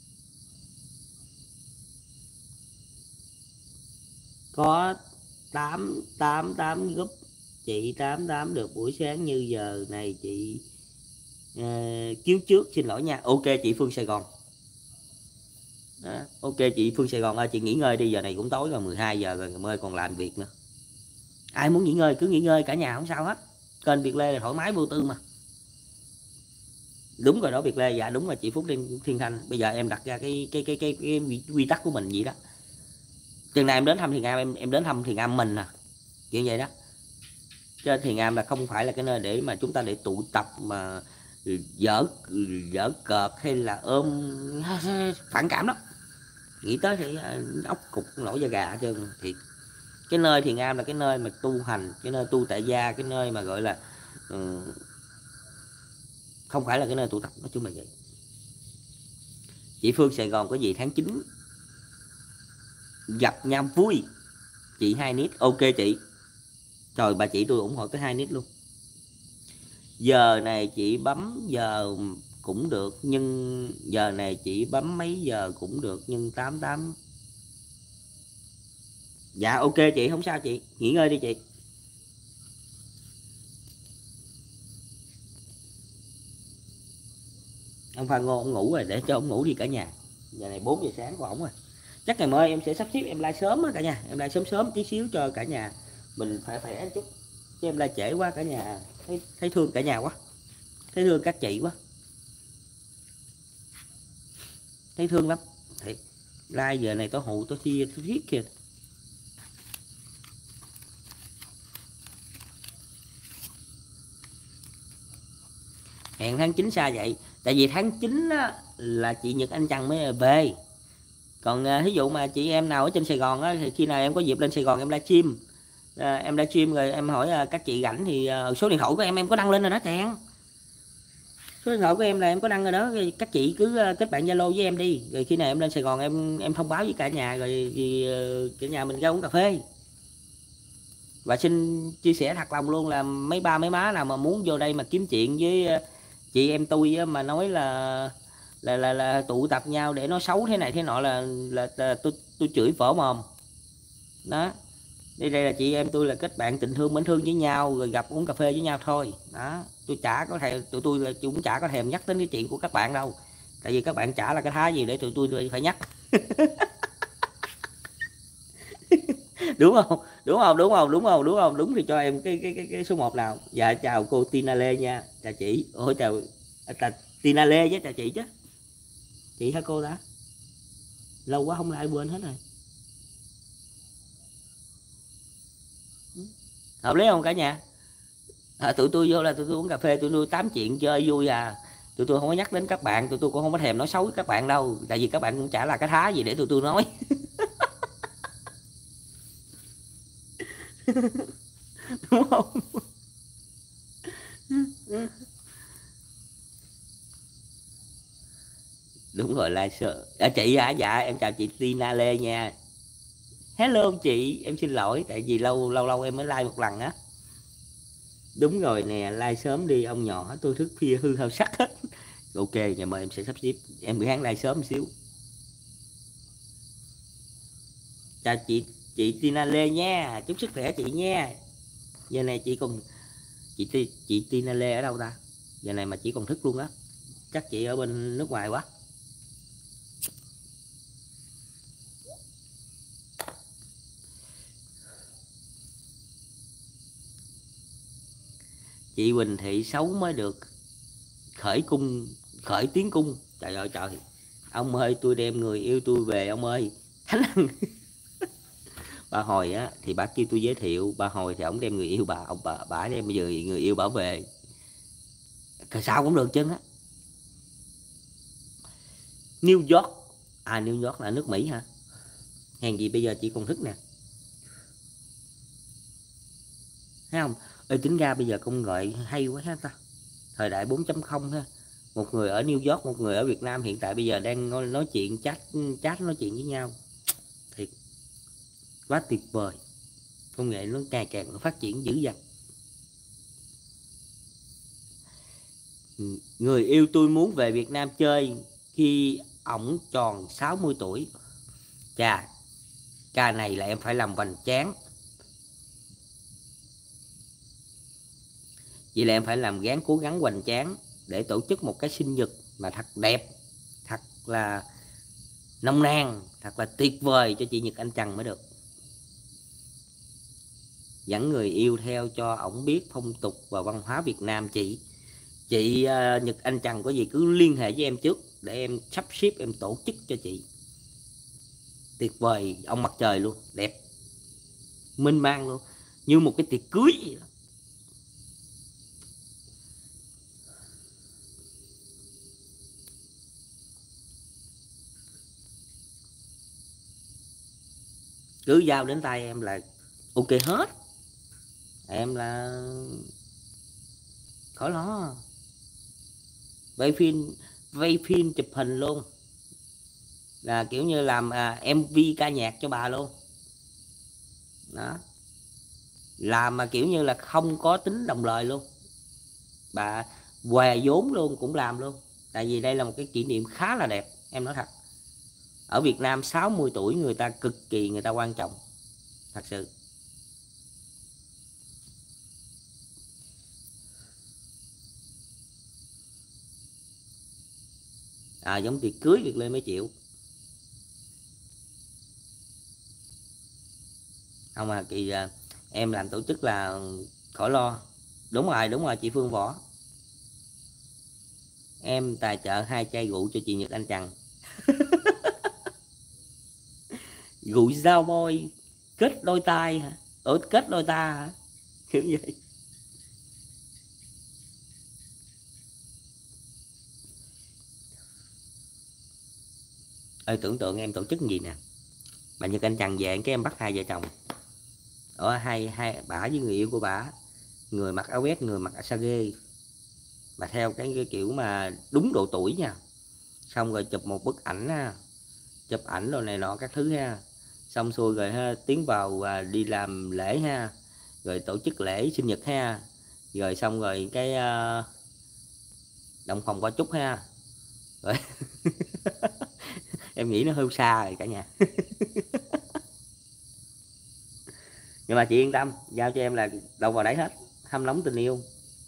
Có tám tám tám group, chị tám tám được buổi sáng như giờ này chị uh, cứu trước xin lỗi nha. Ok chị Phương Sài Gòn đó. Ok chị Phương Sài Gòn ơi, chị nghỉ ngơi đi, giờ này cũng tối rồi, mười hai giờ rồi em ơi, còn làm việc nữa. Ai muốn nghỉ ngơi cứ nghỉ ngơi, cả nhà không sao hết. Kênh Việt Lê là thoải mái vô tư mà. Đúng rồi đó Việt Lê, dạ đúng rồi chị Phúc Thiên, Thiên Thanh. Bây giờ em đặt ra cái cái cái cái, cái, cái quy tắc của mình vậy đó. Chừng này em đến thăm Thiền Am, em em đến thăm Thiền Am mình à, kiểu vậy đó. Chứ Thiền Am là không phải là cái nơi để mà chúng ta để tụ tập mà dở dở cợt hay là ôm phản cảm đó. Nghĩ tới thì ốc cục nổi da gà chứ thiệt. Cái nơi Thiền Am là cái nơi mà tu hành, cái nơi tu tại gia, cái nơi mà gọi là uh, không phải là cái nơi tụ tập, nói chung là vậy. Chị Phương Sài Gòn có gì tháng chín gặp nhau vui. Chị hai nít, ok chị. Trời, bà chị tôi ủng hộ tới hai nít luôn. Giờ này chị bấm giờ cũng được, nhưng giờ này chị bấm mấy giờ cũng được, nhưng tám tám. Dạ ok chị, không sao chị, nghỉ ngơi đi chị. Ông Phan Ngô ông ngủ rồi, để cho ông ngủ đi cả nhà. Giờ này bốn giờ sáng của ổng rồi. Chắc ngày mai em sẽ sắp xếp em like sớm á cả nhà, em like sớm sớm tí xíu cho cả nhà mình phải khỏe một chút, chứ em like trễ quá cả nhà thấy thấy thương cả nhà quá, thấy thương các chị quá, thấy thương lắm thiệt. Like giờ này tôi hụ tôi thi tôi thiết kìa. Hẹn tháng chín xa vậy, tại vì tháng chín á, là chị Nhật Anh Trần mới về. Còn ví dụ mà chị em nào ở trên Sài Gòn á, thì khi nào em có dịp lên Sài Gòn em livestream, à, em livestream rồi em hỏi à, các chị rảnh thì à, số điện thoại của em em có đăng lên rồi đó Trang. Số điện thoại của em là em có đăng rồi đó, các chị cứ à, kết bạn Zalo với em đi, rồi khi nào em lên Sài Gòn em em thông báo với cả nhà, rồi thì uh, cả nhà mình ra uống cà phê. Và xin chia sẻ thật lòng luôn là mấy ba mấy má nào mà muốn vô đây mà kiếm chuyện với chị em tôi mà nói là là là, là tụ tập nhau để nói xấu thế này thế nọ là là, là tôi tôi chửi vỡ mồm đó. Đây đây là chị em tôi là kết bạn tình thương mến thương với nhau, rồi gặp uống cà phê với nhau thôi đó. Tôi chả có thèm, tụi tôi là cũng chả có thèm nhắc đến cái chuyện của các bạn đâu, tại vì các bạn chả là cái thái gì để tụi tôi phải nhắc. Đúng không, đúng không, đúng không, đúng không, đúng không, đúng thì cho em cái cái cái, cái số một nào. Dạ chào cô Tina Lê nha, chào chị. Ôi chào à, Tina Lê với chào chị chứ, chị hả cô đã lâu quá không lại quên hết rồi. Hợp lý không cả nhà? À, tụi tôi vô là tụi tôi uống cà phê, tụi tôi tám chuyện chơi vui à, tụi tôi không có nhắc đến các bạn, tụi tôi cũng không có thèm nói xấu với các bạn đâu, tại vì các bạn cũng chả là cái thá gì để tụi tôi nói. Đúng không? Đúng rồi, like sợ à, chị hả? Dạ em chào chị Tina Lê nha. Hello chị, em xin lỗi tại vì lâu lâu lâu em mới like một lần á. Đúng rồi nè, like sớm đi ông nhỏ, tôi thức khuya hư hao sắc hết. Ok, ngày mai em sẽ sắp xếp em bữa sáng like sớm một xíu. Chào chị chị Tina Lê nha, chúc sức khỏe chị nha. Giờ này chị còn chị chị Tina Lê ở đâu ta? Giờ này mà chị còn thức luôn á, chắc chị ở bên nước ngoài quá. Chị Quỳnh Thị xấu mới được khởi cung, khởi tiến cung. Trời ơi trời, ông ơi tôi đem người yêu tôi về ông ơi. Thánh. Bà Hồi á thì bà kêu tôi giới thiệu, bà Hồi thì ông đem người yêu bà, ông bà bà đem bây giờ người yêu bà về, cái sao cũng được chứ á. New York, à New York là nước Mỹ hả? Hèn gì bây giờ chị còn thức nè, thấy không? Ê, tính ra bây giờ công nghệ hay quá ha ta, thời đại bốn chấm không ha. Một người ở New York, một người ở Việt Nam hiện tại bây giờ đang nói, nói chuyện chat chat nói chuyện với nhau, thiệt quá tuyệt vời. Công nghệ nó ngày càng nó phát triển dữ dằn. Người yêu tôi muốn về Việt Nam chơi khi ổng tròn sáu mươi tuổi. Chà, ca này là em phải làm hoành tráng. Vậy là em phải làm gắng cố gắng hoành tráng để tổ chức một cái sinh nhật mà thật đẹp, thật là nông nàn, thật là tuyệt vời cho chị Nhật Anh Trần mới được. Dẫn người yêu theo cho ổng biết phong tục và văn hóa Việt Nam. Chị chị uh, Nhật Anh Trần có gì cứ liên hệ với em trước để em sắp xếp em tổ chức cho chị. Tuyệt vời, ông mặt trời luôn, đẹp minh mang luôn, như một cái tiệc cưới vậy đó. Cứ giao đến tay em là ok hết, em là khỏi lo. Vay phim, vay phim chụp hình luôn, là kiểu như làm à, em vê ca nhạc cho bà luôn đó, làm mà kiểu như là không có tính đồng lời luôn, bà què vốn luôn cũng làm luôn. Tại vì đây là một cái kỷ niệm khá là đẹp, em nói thật. Ở Việt Nam sáu mươi tuổi người ta cực kỳ người ta quan trọng, thật sự. À, giống tiệc cưới việc lên mấy triệu. Không mà kỳ à, em làm tổ chức là khỏi lo. Đúng rồi, đúng rồi chị Phương Võ. Em tài trợ hai chai rượu cho chị Nhật Anh Trần. Rượu dao môi kết đôi tay hả? Ủa kết đôi ta hả? Kiểu vậy. Ơi tưởng tượng em tổ chức gì nè, bà Nhật Anh Trần về cái em bắt hai vợ chồng ở hai hai bả với người yêu của bả, người mặc áo vest người mặc asage, mà theo cái, cái kiểu mà đúng độ tuổi nha, xong rồi chụp một bức ảnh ha, chụp ảnh rồi này nọ các thứ ha, xong xuôi rồi ha, tiến vào à, đi làm lễ ha, rồi tổ chức lễ sinh nhật ha, rồi xong rồi cái à, động phòng qua chúc ha, rồi em nghĩ nó hơi xa rồi cả nhà. Nhưng mà chị yên tâm, giao cho em là đâu vào đấy hết, hâm nóng tình yêu.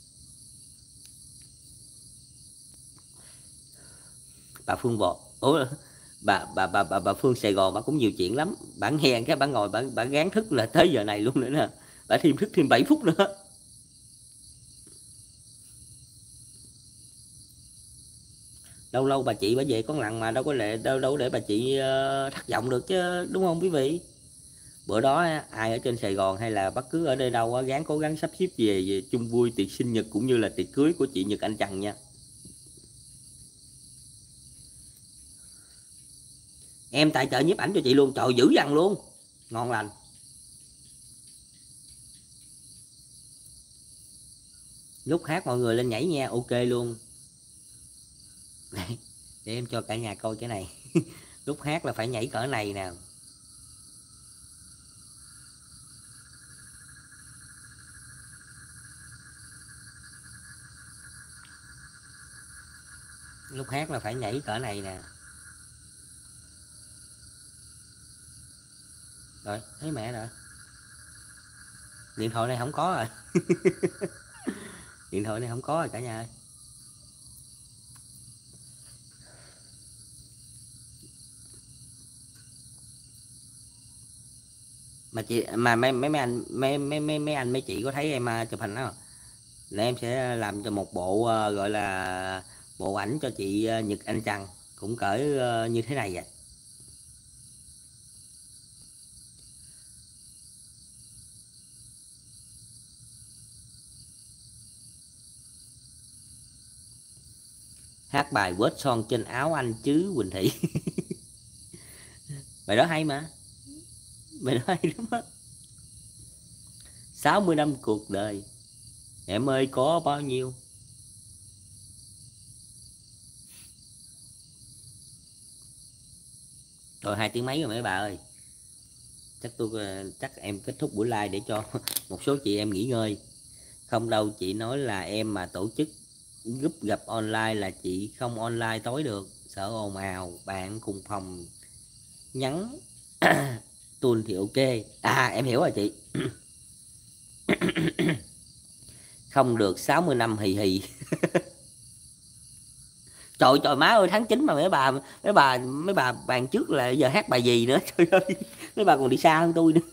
Bà Phương Bột, ủa bà bà bà bà, bà Phương Sài Gòn bà cũng nhiều chuyện lắm, bà nghe cái bà ngồi bà bà gán thức là tới giờ này luôn nữa nè, bà thêm thức thêm bảy phút nữa. Lâu lâu bà chị bà về con lằng mà đâu có lệ đâu đâu để bà chị uh, thất vọng được chứ, đúng không quý vị? Bữa đó ai ở trên Sài Gòn hay là bất cứ ở đây đâu á, gắng cố gắng sắp xếp về, về chung vui tiệc sinh nhật cũng như là tiệc cưới của chị Nhật Anh Trần nha. Em tài trợ nhiếp ảnh cho chị luôn, trời dữ dằn luôn, ngon lành. Lúc hát mọi người lên nhảy nha, ok luôn. Để em cho cả nhà coi cái này. Lúc hát là phải nhảy cỡ này nè. Lúc hát là phải nhảy cỡ này nè. Rồi thấy mẹ rồi, điện thoại này không có rồi. Điện thoại này không có rồi cả nhà ơi. Mà chị mà mấy mấy mấy anh mấy mấy mấy mấy anh mấy chị có thấy em uh, chụp hình đó không? Để em sẽ làm cho một bộ uh, gọi là bộ ảnh cho chị uh, Nhật Anh Trần cũng cỡ uh, như thế này vậy. Hát bài vết son trên áo anh chứ Quỳnh Thị. Bài đó hay mà, bài đó hay lắm á. sáu mươi năm cuộc đời em ơi có bao nhiêu. Rồi hai tiếng mấy rồi mấy bà ơi, chắc tôi chắc em kết thúc buổi live để cho một số chị em nghỉ ngơi. Không đâu chị nói là em mà tổ chức group gặp online là chị không online tối được, sợ ồn ào, bạn cùng phòng nhắn. Tuần thì ok. À em hiểu rồi chị. Không được sáu mươi năm hì hì. Trời trời má ơi, tháng chín mà mấy bà mấy bà mấy bà bàn trước là giờ hát bài gì nữa. Trời ơi, mấy bà còn đi xa hơn tôi nữa.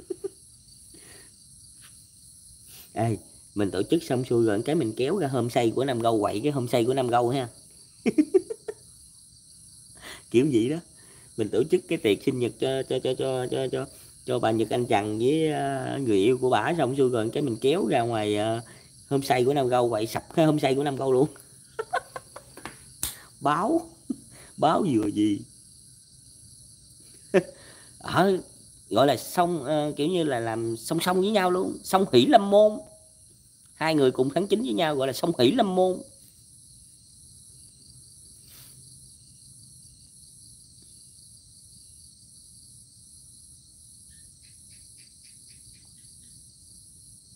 Ê, mình tổ chức xong xuôi rồi cái mình kéo ra homestay của Nam Gâu, quậy cái homestay của Nam Gâu ha. Kiểu gì đó. Mình tổ chức cái tiệc sinh nhật cho cho cho cho cho cho, cho bà Nhật Anh Trần với uh, người yêu của bả, xong xuôi rồi cái mình kéo ra ngoài uh, homestay của Nam Gâu, quậy sập cái homestay của Nam Gâu luôn. Báo báo vừa gì. Ở gọi là song uh, kiểu như là làm song song với nhau luôn, song hỷ lâm môn, hai người cùng tháng chín với nhau gọi là song hỷ lâm môn.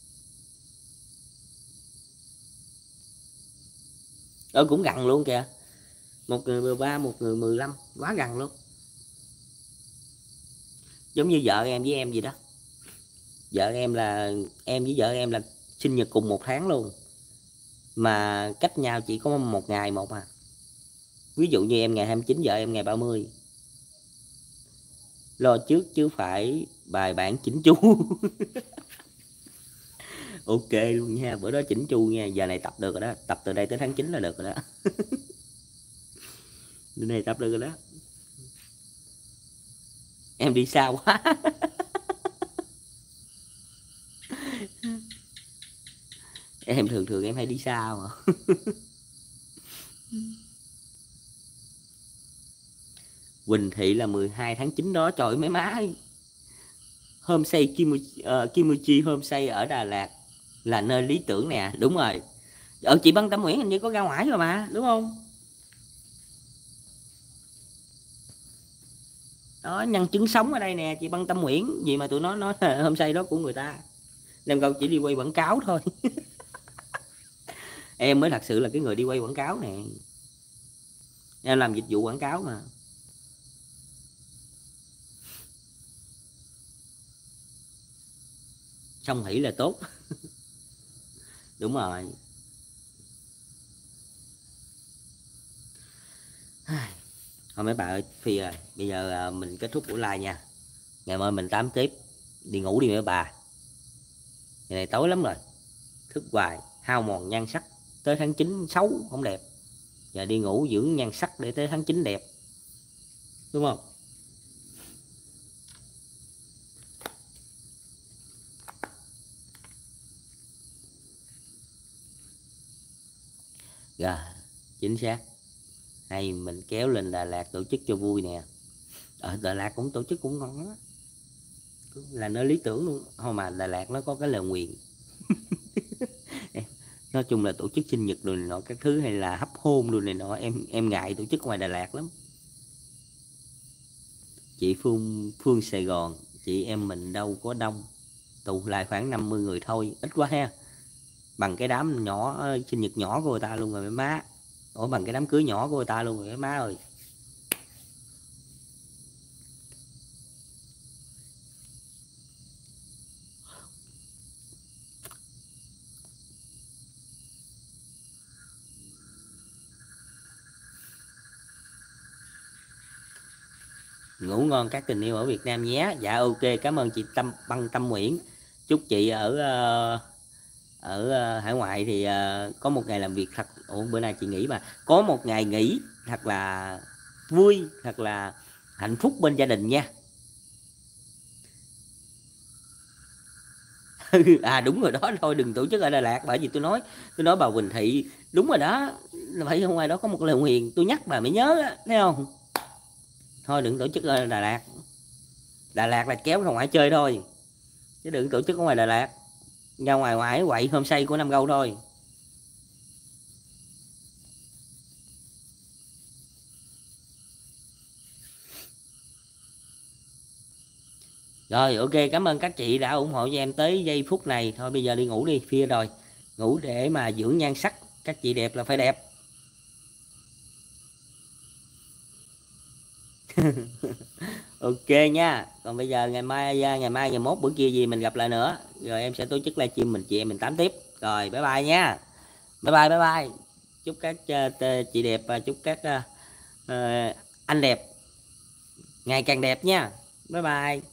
Ờ cũng gần luôn kìa, Một người mười ba, một người mười lăm, quá gần luôn. Giống như vợ em với em gì đó. Vợ em là em với vợ em là sinh nhật cùng một tháng luôn, mà cách nhau chỉ có một ngày một à. Ví dụ như em ngày hai mươi chín, vợ em ngày ba mươi. Lo trước chứ phải bài bản chỉnh chu. Ok luôn nha, bữa đó chỉnh chu nha. Giờ này tập được rồi đó, tập từ đây tới tháng chín là được rồi đó. Bữa này tập được rồi đó. Em đi xa quá. Em thường thường em hay đi xa mà. Quỳnh Thị là mười hai tháng chín đó. Trời ơi mấy má, homestay Kimuchi, uh, Kimuchi homestay ở Đà Lạt là nơi lý tưởng nè. Đúng rồi. Ở chị Băng Tâm Nguyễn hình như có ra ngoài rồi mà, đúng không? Đó, nhân chứng sống ở đây nè, chị Băng Tâm Nguyễn. Gì mà tụi nó nói homestay đó của người ta. Em câu chỉ đi quay quảng cáo thôi. Em mới thật sự là cái người đi quay quảng cáo nè. Em làm dịch vụ quảng cáo mà. Xong hỷ là tốt. Đúng rồi. Thôi mấy bà ơi, Phi rồi, bây giờ mình kết thúc buổi live nha. Ngày mai mình tám tiếp. Đi ngủ đi mấy bà. Ngày này tối lắm rồi. Thức hoài, hao mòn nhan sắc. Tới tháng chín xấu, không đẹp. Giờ đi ngủ dưỡng nhan sắc để tới tháng chín đẹp. Đúng không? Rồi, chính xác. Hay mình kéo lên Đà Lạt tổ chức cho vui nè. Ở Đà Lạt cũng tổ chức cũng ngon á. Là nơi lý tưởng luôn. Thôi mà Đà Lạt nó có cái lời nguyền. Nói chung là tổ chức sinh nhật rồi này nọ các thứ, hay là hấp hôn rồi này nọ, em em ngại tổ chức ngoài Đà Lạt lắm. Chị Phương Phương Sài Gòn, chị em mình đâu có đông, tụ lại khoảng năm mươi người thôi, ít quá ha. Bằng cái đám nhỏ sinh nhật nhỏ của người ta luôn rồi mấy má. Ủa bằng cái đám cưới nhỏ của người ta luôn rồi mấy má ơi. Ngủ ngon các tình yêu ở Việt Nam nhé. Dạ ok, cảm ơn chị Tâm Băng Tâm Nguyễn. Chúc chị ở ở hải ngoại thì có một ngày làm việc thật. Ủa bữa nay chị nghỉ mà, có một ngày nghỉ thật là vui, thật là hạnh phúc bên gia đình nha. À đúng rồi đó, thôi đừng tổ chức ở Đà Lạt, bởi vì tôi nói tôi nói bà Quỳnh Thị đúng rồi đó, phải không, ngoài đó có một lời nguyền, tôi nhắc bà mới nhớ á, thấy không? Thôi đừng tổ chức ở Đà Lạt. Đà Lạt là kéo ra ngoài chơi thôi, chứ đừng tổ chức ở ngoài Đà Lạt. Ra ngoài ngoài quậy homestay của Nam Gâu thôi. Rồi ok, cảm ơn các chị đã ủng hộ cho em tới giây phút này. Thôi bây giờ đi ngủ đi, khuya rồi. Ngủ để mà dưỡng nhan sắc, các chị đẹp là phải đẹp. Ok nha. Còn bây giờ ngày mai ngày mai ngày mốt bữa kia gì mình gặp lại nữa. Rồi em sẽ tổ chức livestream mình chị em mình tám tiếp. Rồi bye bye nha. Bye bye bye bye. Chúc các uh, chị đẹp và chúc các uh, uh, anh đẹp ngày càng đẹp nha. Bye bye.